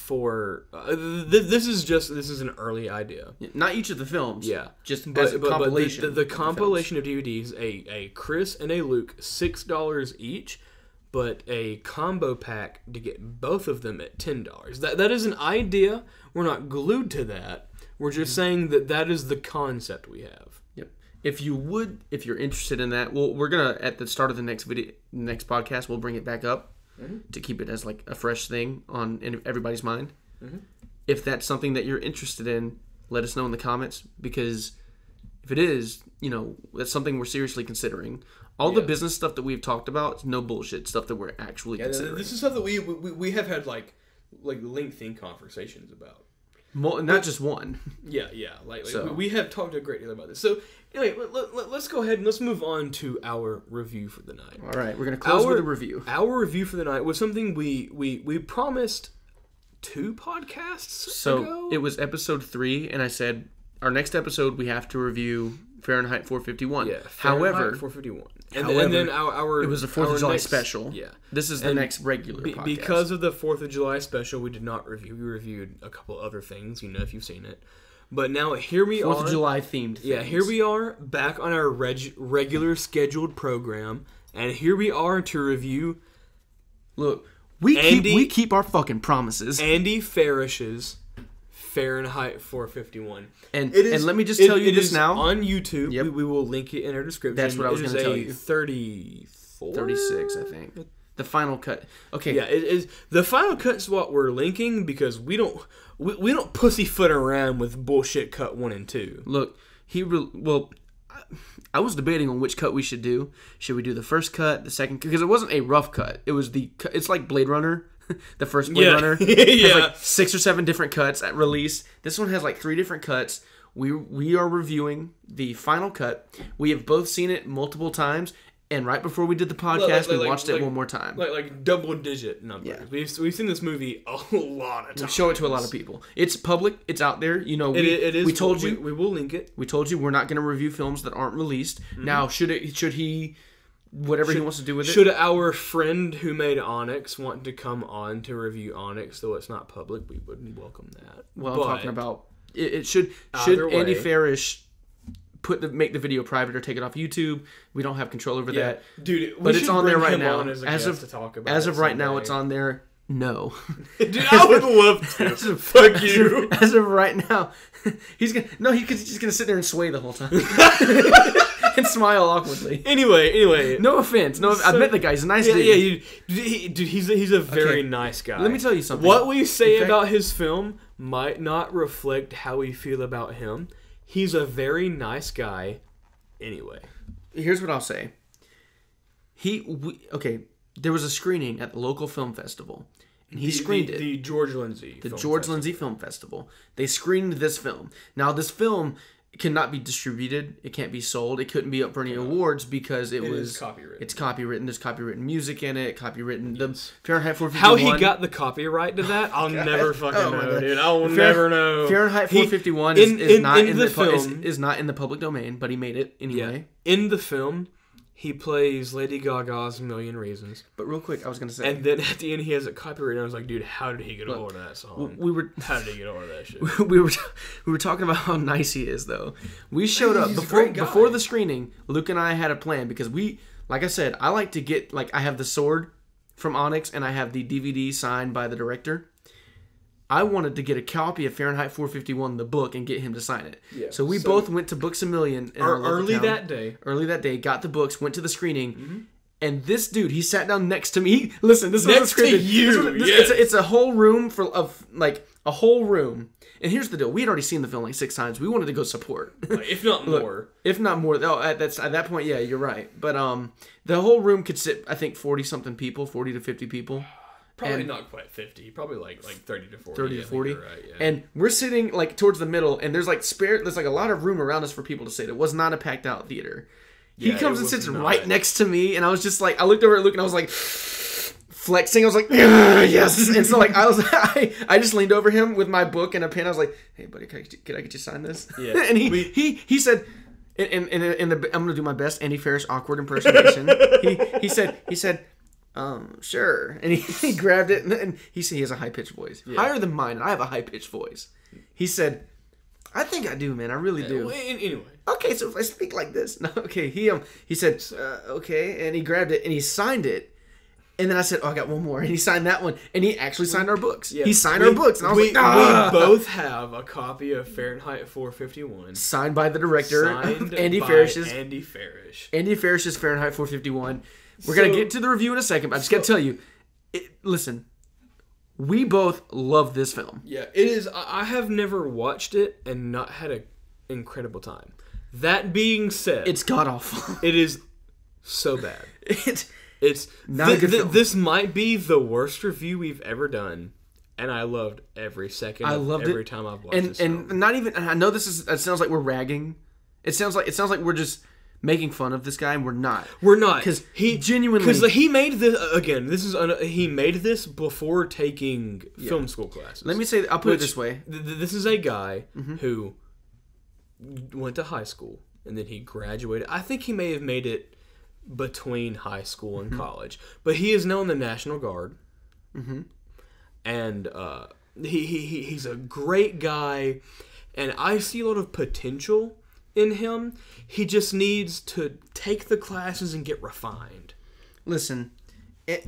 Speaker 2: For uh, th- this is just this is an early idea.
Speaker 1: Not each of the films.
Speaker 2: Yeah,
Speaker 1: just
Speaker 2: but,
Speaker 1: as a
Speaker 2: but,
Speaker 1: compilation.
Speaker 2: But the, the, the
Speaker 1: of
Speaker 2: compilation
Speaker 1: the
Speaker 2: of D V Ds, a a Kris and a Luke, six dollars each, but a combo pack to get both of them at ten dollars. That that is an idea. We're not glued to that. We're just mm-hmm. saying that that is the concept we have.
Speaker 1: Yep. If you would, if you're interested in that, well, we're gonna at the start of the next video, next podcast, we'll bring it back up. Mm-hmm. To keep it as like a fresh thing on in everybody's mind. Mm-hmm. If that's something that you're interested in, let us know in the comments, because if it is, you know, that's something we're seriously considering. All yeah. the business stuff that we've talked about is no bullshit stuff that we're actually yeah, considering.
Speaker 2: This is stuff that we, we we have had like like lengthy conversations about.
Speaker 1: Mo- not just one.
Speaker 2: Yeah, yeah. Like, like
Speaker 1: so.
Speaker 2: we, we have talked a great deal about this. So anyway, let, let, let's go ahead and let's move on to our review for the night.
Speaker 1: All right, we're gonna close
Speaker 2: our,
Speaker 1: with a review.
Speaker 2: Our review for the night was something we we, we promised two podcasts
Speaker 1: so
Speaker 2: ago.
Speaker 1: It was episode three, and I said our next episode we have to review Fahrenheit four fifty-one.
Speaker 2: Yeah,
Speaker 1: Fahrenheit
Speaker 2: however, four fifty-one. And,
Speaker 1: however,
Speaker 2: and then our, our
Speaker 1: it was a Fourth of July
Speaker 2: next,
Speaker 1: special.
Speaker 2: Yeah,
Speaker 1: this is the
Speaker 2: and
Speaker 1: next regular
Speaker 2: be,
Speaker 1: podcast.
Speaker 2: Because of the Fourth of July special, we did not review. We reviewed a couple other things. You know, if you've seen it. But now here we
Speaker 1: Fourth
Speaker 2: are.
Speaker 1: Fourth of July themed.
Speaker 2: Yeah,
Speaker 1: things.
Speaker 2: here we are back on our reg, regular scheduled program, and here we are to review.
Speaker 1: Look, we
Speaker 2: Andy,
Speaker 1: keep we keep our fucking promises.
Speaker 2: Andy Farish's Fahrenheit four fifty-one.
Speaker 1: And
Speaker 2: it is,
Speaker 1: and let me just
Speaker 2: it,
Speaker 1: tell you
Speaker 2: it
Speaker 1: this
Speaker 2: is
Speaker 1: now
Speaker 2: on YouTube.
Speaker 1: Yep.
Speaker 2: We, we will link it in our description.
Speaker 1: That's what I was
Speaker 2: going
Speaker 1: to
Speaker 2: to
Speaker 1: tell you.
Speaker 2: thirty-four
Speaker 1: thirty-six, I think. The final cut. Okay.
Speaker 2: Yeah, it is the final cut's what we're linking because we don't we, we don't pussyfoot around with bullshit cut one and two.
Speaker 1: Look, he re- well, I was debating on which cut we should do. Should we do the first cut, the second? Because it wasn't a rough cut. It was the. It's like Blade Runner. The first Blade
Speaker 2: yeah.
Speaker 1: Runner
Speaker 2: yeah.
Speaker 1: has like six or seven different cuts at release. This one has like three different cuts. We we are reviewing the final cut. We have both seen it multiple times, and right before we did the podcast, like, like, we like, watched like, it one more time.
Speaker 2: Like like double digit numbers. Yeah. We've we've seen this movie a lot of times.
Speaker 1: We show it to a lot of people. It's public. It's out there. You know, we,
Speaker 2: it, it is.
Speaker 1: We told you
Speaker 2: we, we will link it.
Speaker 1: We told you we're not going to review films that aren't released. Mm-hmm. Now, should it should he whatever
Speaker 2: should,
Speaker 1: he wants to do with it?
Speaker 2: Should our friend who made Onyx want to come on to review Onyx, though it's not public, we would welcome that.
Speaker 1: Well, but I'm talking about it, it should should way, Andy Farish put the make the video private or take it off YouTube. We don't have control over
Speaker 2: yeah.
Speaker 1: that,
Speaker 2: dude.
Speaker 1: But it's on there right now. As, as of
Speaker 2: to talk about
Speaker 1: as of right now, it's on there. No,
Speaker 2: dude, I would love to. As of, Fuck you.
Speaker 1: As of, as of right now, he's gonna no. He's just gonna sit there and sway the whole time and smile awkwardly.
Speaker 2: Anyway, anyway,
Speaker 1: no offense. No, so, I met the guy. He's a nice
Speaker 2: yeah,
Speaker 1: dude.
Speaker 2: Yeah, he, he, dude, he's a, he's a very
Speaker 1: okay.
Speaker 2: nice guy.
Speaker 1: Let me tell you something.
Speaker 2: What we say fact, about his film might not reflect how we feel about him. He's a very nice guy. Anyway,
Speaker 1: here's what I'll say. He we, okay. There was a screening at the local film festival, and he
Speaker 2: the,
Speaker 1: screened
Speaker 2: the,
Speaker 1: it.
Speaker 2: The George Lindsay.
Speaker 1: The
Speaker 2: film
Speaker 1: George
Speaker 2: festival.
Speaker 1: Lindsay Film Festival. They screened this film. Now, this film cannot be distributed. It can't be sold. It couldn't be up for any awards because it,
Speaker 2: it
Speaker 1: was
Speaker 2: is copywritten.
Speaker 1: It's copywritten. There's copywritten music in it. Copywritten. The Fahrenheit four fifty-one.
Speaker 2: How he got the copyright to that, I'll never fucking oh know, dude. I will never know.
Speaker 1: Fahrenheit four fifty-one he, is, is in, not in, in the, the film. Is, is not in the public domain, but he made it anyway.
Speaker 2: Yeah. In the film, he plays Lady Gaga's Million Reasons.
Speaker 1: But real quick, I was gonna say.
Speaker 2: And then at the end, he has it copyrighted. And I was like, dude, how did he get a hold of that song?
Speaker 1: We were.
Speaker 2: How did he get a hold of that shit?
Speaker 1: We were. We were talking about how nice he is, though. We showed up before before the screening. Luke and I had a plan because we, like I said, I like to get like I have the sword from Onyx and I have the D V D signed by the director. I wanted to get a copy of Fahrenheit four fifty-one, the book, and get him to sign it. Yeah, so we so both went to Books A Million in our
Speaker 2: early
Speaker 1: town,
Speaker 2: that day.
Speaker 1: Early that day, got the books, went to the screening, mm-hmm. and this dude, he sat down next to me. He, listen, this is
Speaker 2: to you.
Speaker 1: This, this,
Speaker 2: yes.
Speaker 1: it's, a, it's a whole room for of like a whole room. And here's the deal: we had already seen the film like six times. We wanted to go support,
Speaker 2: if not
Speaker 1: Look,
Speaker 2: more.
Speaker 1: If not more, oh, at that's at that point, yeah, you're right. But um, the whole room could sit, I think, forty something people, forty to fifty people.
Speaker 2: Probably and not quite fifty. Probably like like thirty to forty.
Speaker 1: thirty to forty.
Speaker 2: Right, yeah.
Speaker 1: And we're sitting like towards the middle, and the's like spare. There's like a lot of room around us for people to sit. It was not a packed out theater. He yeah, comes and sits not. right next to me, and I was just like, I looked over at Luke, and I was like, flexing. I was like, yes. And so like I was, I, I just leaned over him with my book and a pen. I was like, hey buddy, can I, can I get you to sign this?
Speaker 2: Yeah.
Speaker 1: and he,
Speaker 2: we,
Speaker 1: he he said. In, in, in the, I'm gonna do my best Andy Farish awkward impersonation. he he said he said. Um, sure. And he, he grabbed it, and, and he said he has a high-pitched voice. Yeah. Higher than mine, and I have a high-pitched voice. He said, I think I do, man. I really do.
Speaker 2: Anyway.
Speaker 1: Okay, so if I speak like this. No, okay. He um he said, uh, okay, and he grabbed it, and he signed it. And then I said, oh, I got one more. And he signed that one, and he actually signed our books. Yeah. He signed we, our books, and I was
Speaker 2: we,
Speaker 1: like, ah!
Speaker 2: We both have a copy of Fahrenheit four fifty-one.
Speaker 1: Signed by the director,
Speaker 2: signed
Speaker 1: Andy
Speaker 2: by
Speaker 1: Farish's.
Speaker 2: Andy Farish.
Speaker 1: Andy Farish's Fahrenheit four fifty-one. We're so, going to get to the review in a second, but I just so, got to tell you, it, listen, we both love this film.
Speaker 2: Yeah, it is. I have never watched it and not had an incredible time. That being said,
Speaker 1: it's god-awful.
Speaker 2: It is so bad.
Speaker 1: It,
Speaker 2: it's
Speaker 1: not
Speaker 2: th-
Speaker 1: a good
Speaker 2: th-
Speaker 1: film.
Speaker 2: This might be the worst review we've ever done, and I loved every second
Speaker 1: I
Speaker 2: of
Speaker 1: loved
Speaker 2: every
Speaker 1: it.
Speaker 2: time I've watched
Speaker 1: and,
Speaker 2: this
Speaker 1: And
Speaker 2: film.
Speaker 1: not even, I know this is, it sounds like we're ragging. It sounds like, it sounds like we're just making fun of this guy, and we're not.
Speaker 2: We're not.
Speaker 1: Because he genuinely...
Speaker 2: Because he made this... Again, this is un, he made this before taking yeah. film school classes.
Speaker 1: Let me say... I'll put
Speaker 2: Which,
Speaker 1: it this way.
Speaker 2: Th- this is a guy
Speaker 1: mm-hmm.
Speaker 2: who went to high school, and then he graduated. I think he may have made it between high school and mm-hmm. college. But he is now in the National Guard.
Speaker 1: Mm-hmm.
Speaker 2: And uh, he, he he's a great guy, and I see a lot of potential in him. He just needs to take the classes and get refined.
Speaker 1: Listen, it,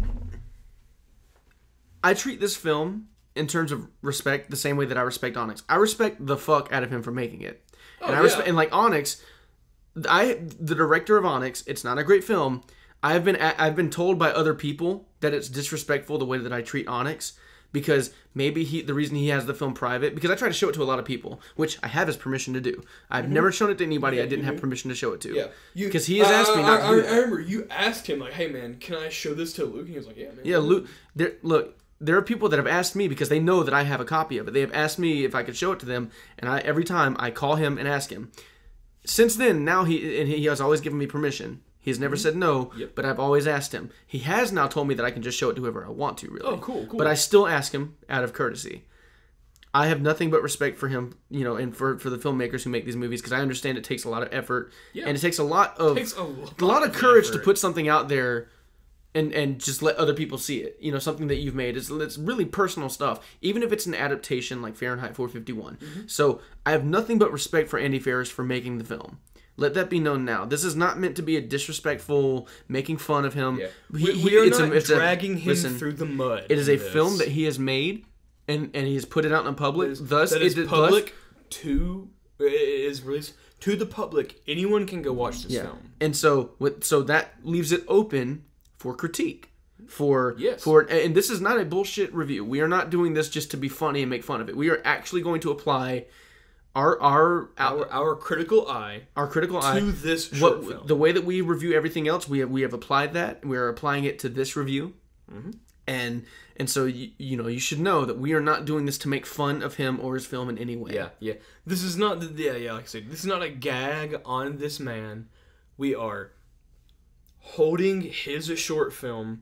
Speaker 1: I treat this film in terms of respect the same way that I respect Onyx. I respect the fuck out of him for making it,
Speaker 2: oh,
Speaker 1: and I
Speaker 2: yeah.
Speaker 1: respect and like Onyx. I the director of Onyx. It's not a great film. I've been I've been told by other people that it's disrespectful the way that I treat Onyx. Because maybe he the reason he has the film private, because I try to show it to a lot of people, which I have his permission to do. I've mm-hmm. never shown it to anybody yeah, I didn't mm-hmm. have permission to show it to.
Speaker 2: Yeah,
Speaker 1: because he has asked
Speaker 2: uh,
Speaker 1: me not
Speaker 2: I,
Speaker 1: to do
Speaker 2: I,
Speaker 1: that.
Speaker 2: I remember you asked him like, "Hey man, can I show this to Luke?" And he was like, "Yeah, man."
Speaker 1: Yeah, Luke. There, look, there are people that have asked me, because they know that I have a copy of it. They have asked me if I could show it to them, and I every time I call him and ask him. Since then, now he and he has always given me permission. He has never mm-hmm. said no,
Speaker 2: yep.
Speaker 1: but I've always asked him. He has now told me that I can just show it to whoever I want to, really.
Speaker 2: Oh, cool, cool.
Speaker 1: But I still ask him out of courtesy. I have nothing but respect for him, you know, and for, for the filmmakers who make these movies, because I understand it takes a lot of effort, yeah. and it takes a lot of
Speaker 2: it takes a lot,
Speaker 1: a lot of courage
Speaker 2: effort.
Speaker 1: to put something out there and, and just let other people see it. You know, something that you've made. It's, it's really personal stuff, even if it's an adaptation like Fahrenheit four fifty-one. Mm-hmm. So I have nothing but respect for Andy Farish for making the film. Let that be known now. This is not meant to be a disrespectful, making fun of him.
Speaker 2: Yeah.
Speaker 1: He,
Speaker 2: we,
Speaker 1: he,
Speaker 2: we are
Speaker 1: it's
Speaker 2: not
Speaker 1: a, it's
Speaker 2: dragging
Speaker 1: a,
Speaker 2: him
Speaker 1: listen,
Speaker 2: through the mud.
Speaker 1: It is a
Speaker 2: this.
Speaker 1: film that he has made, and, and he has put it out in public.
Speaker 2: That is,
Speaker 1: thus,
Speaker 2: that is
Speaker 1: it,
Speaker 2: public
Speaker 1: thus,
Speaker 2: to is released to the public. Anyone can go watch this
Speaker 1: yeah.
Speaker 2: film,
Speaker 1: and so with, so that leaves it open for critique. For
Speaker 2: yes.
Speaker 1: for and this is not a bullshit review. We are not doing this just to be funny and make fun of it. We are actually going to apply our our
Speaker 2: our, our critical eye
Speaker 1: our critical
Speaker 2: to
Speaker 1: eye
Speaker 2: to this short
Speaker 1: what,
Speaker 2: film.
Speaker 1: The way that we review everything else, we have we have applied that. We are applying it to this review, mm-hmm. and and so you, you know you should know that we are not doing this to make fun of him or his film in any way.
Speaker 2: Yeah, yeah. This is not yeah yeah like I said. This is not a gag on this man. We are holding his short film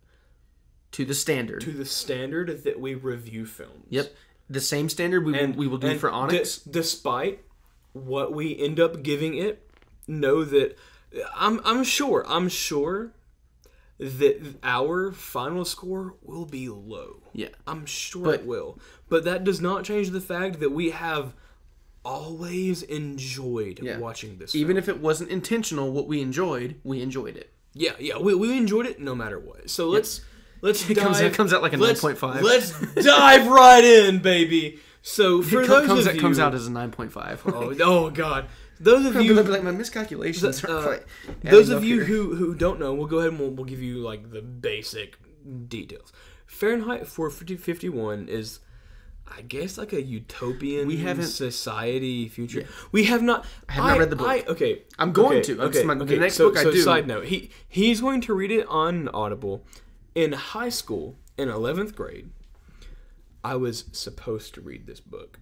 Speaker 1: to the standard
Speaker 2: to the standard that we review films.
Speaker 1: Yep. The same standard we,
Speaker 2: and,
Speaker 1: we will do for Onyx.
Speaker 2: D- despite what we end up giving it, know that I'm I'm sure I'm sure that our final score will be low.
Speaker 1: Yeah.
Speaker 2: I'm sure
Speaker 1: but,
Speaker 2: it will. But that does not change the fact that we have always enjoyed yeah. watching this
Speaker 1: Even
Speaker 2: film.
Speaker 1: if it wasn't intentional, what we enjoyed, we enjoyed it.
Speaker 2: Yeah, yeah, we, we enjoyed it no matter what. So yep. let's let's
Speaker 1: it
Speaker 2: dive,
Speaker 1: comes, it comes out like a nine point five.
Speaker 2: Let's dive right in, baby. So for
Speaker 1: it
Speaker 2: those
Speaker 1: comes,
Speaker 2: of
Speaker 1: it
Speaker 2: you,
Speaker 1: comes out as a nine point five.
Speaker 2: oh, oh god. Those of you
Speaker 1: like my miscalculations
Speaker 2: uh,
Speaker 1: are quite
Speaker 2: those of you
Speaker 1: here.
Speaker 2: who who don't know, we'll go ahead and we'll, we'll give you like the basic details. Fahrenheit four fifty-one is, I guess, like a utopian
Speaker 1: we haven't,
Speaker 2: society future.
Speaker 1: Yeah.
Speaker 2: We have not.
Speaker 1: I have not
Speaker 2: I,
Speaker 1: read the book.
Speaker 2: I, okay,
Speaker 1: I'm going
Speaker 2: okay,
Speaker 1: to.
Speaker 2: Okay,
Speaker 1: my,
Speaker 2: okay.
Speaker 1: The next
Speaker 2: so,
Speaker 1: book
Speaker 2: so
Speaker 1: I do.
Speaker 2: Side note: he he's going to read it on Audible. In high school, in eleventh grade, I was supposed to read this book.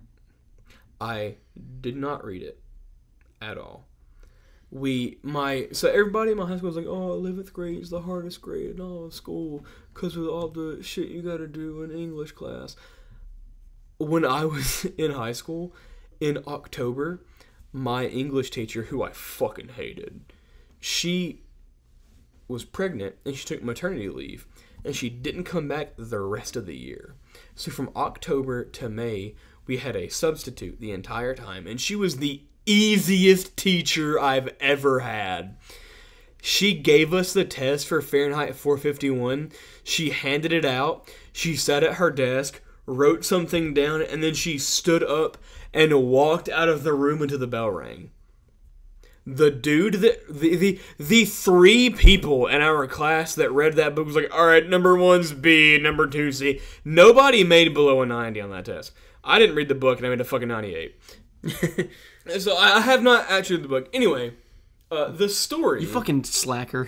Speaker 2: I did not read it at all. We, my, so everybody in my high school was like, oh, eleventh grade is the hardest grade in all of school because of all the shit you gotta do in English class. When I was in high school, in October, my English teacher, who I fucking hated, she was pregnant and she took maternity leave and she didn't come back the rest of the year. So from October to May, we had a substitute the entire time, and she was the easiest teacher I've ever had. She gave us the test for Fahrenheit four fifty-one. She handed it out. She sat at her desk, wrote something down, and then she stood up and walked out of the room until the bell rang. The dude that the, the the three people in our class that read that book was like, all right, number one's B, number two C. Nobody made below a ninety on that test. I didn't read the book and I made a fucking ninety-eight. So I have not actually read the book. Anyway, uh, the story.
Speaker 1: You fucking slacker.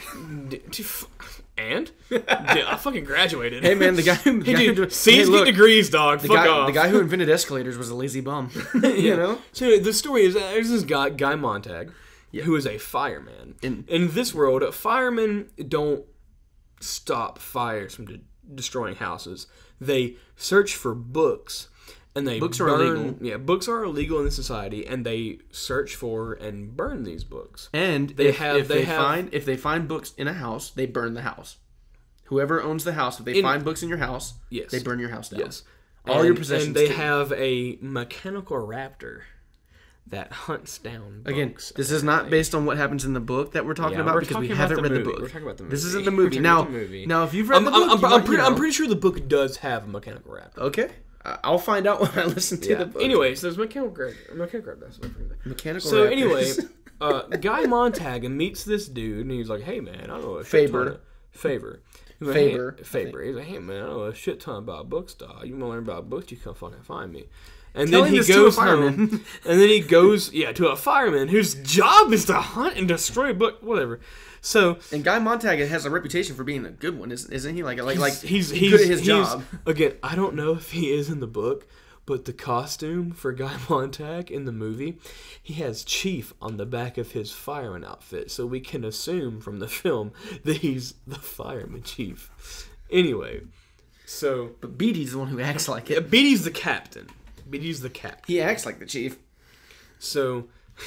Speaker 2: And? I fucking graduated.
Speaker 1: Hey man, the guy who
Speaker 2: hey,
Speaker 1: guy
Speaker 2: dude,
Speaker 1: who,
Speaker 2: C's
Speaker 1: hey, look,
Speaker 2: get degrees, dog.
Speaker 1: The
Speaker 2: Fuck
Speaker 1: guy,
Speaker 2: off.
Speaker 1: The guy who invented escalators was a lazy bum. You know.
Speaker 2: So anyway, the story is there's this guy, Guy Montag, yeah. who is a fireman. In, in this world, firemen don't stop fires from de- destroying houses. They search for books. And they
Speaker 1: books
Speaker 2: burn,
Speaker 1: are illegal.
Speaker 2: Yeah, books are illegal in this society, and they search for and burn these books.
Speaker 1: And
Speaker 2: they
Speaker 1: if,
Speaker 2: have
Speaker 1: if
Speaker 2: they,
Speaker 1: they
Speaker 2: have,
Speaker 1: find if they find books in a house, they burn the house. Whoever owns the house, if they
Speaker 2: in,
Speaker 1: find books in your house,
Speaker 2: yes.
Speaker 1: they burn your house down.
Speaker 2: Yes,
Speaker 1: all
Speaker 2: and,
Speaker 1: your possessions.
Speaker 2: And they
Speaker 1: too.
Speaker 2: have a mechanical raptor that hunts down.
Speaker 1: Again,
Speaker 2: books
Speaker 1: this is not based on what happens in the book that we're talking
Speaker 2: yeah,
Speaker 1: about
Speaker 2: we're
Speaker 1: because
Speaker 2: talking
Speaker 1: we
Speaker 2: about
Speaker 1: haven't
Speaker 2: the
Speaker 1: read
Speaker 2: movie.
Speaker 1: the book.
Speaker 2: We're talking about the movie.
Speaker 1: This isn't the movie. Now,
Speaker 2: the movie.
Speaker 1: now, if you've read
Speaker 2: I'm,
Speaker 1: the book,
Speaker 2: I'm,
Speaker 1: you
Speaker 2: I'm,
Speaker 1: might,
Speaker 2: pretty,
Speaker 1: you know.
Speaker 2: I'm pretty sure the book does have a mechanical raptor.
Speaker 1: Okay. I'll find out when I listen to
Speaker 2: yeah.
Speaker 1: the book.
Speaker 2: Anyway, so there's mechanical raptor. Mechanical raptor.
Speaker 1: Mechanical
Speaker 2: So
Speaker 1: raptors.
Speaker 2: anyway, uh, Guy Montag meets this dude, and he's like, "Hey man, I don't know a shit
Speaker 1: Faber.
Speaker 2: ton of, Faber, he's like,
Speaker 1: Faber,
Speaker 2: hey, Faber." He's like, "Hey man, I don't know a shit ton about books, dog. You want to learn about books? You come fucking find me." And
Speaker 1: Telling
Speaker 2: then he
Speaker 1: this to a
Speaker 2: goes
Speaker 1: fireman.
Speaker 2: home, and then he goes, yeah, to a fireman whose job is to hunt and destroy, but whatever. So
Speaker 1: and Guy Montag has a reputation for being a good one, isn't, isn't he? Like, like, like
Speaker 2: he's
Speaker 1: he's,
Speaker 2: he's
Speaker 1: good at his
Speaker 2: he's,
Speaker 1: job.
Speaker 2: Again, I don't know if he is in the book, but the costume for Guy Montag in the movie, he has Chief on the back of his fireman outfit, so we can assume from the film that he's the fireman chief. Anyway, so
Speaker 1: But Beatty's the one who acts like it.
Speaker 2: Beatty's the captain. Beatty's the captain.
Speaker 1: He acts like the chief.
Speaker 2: So,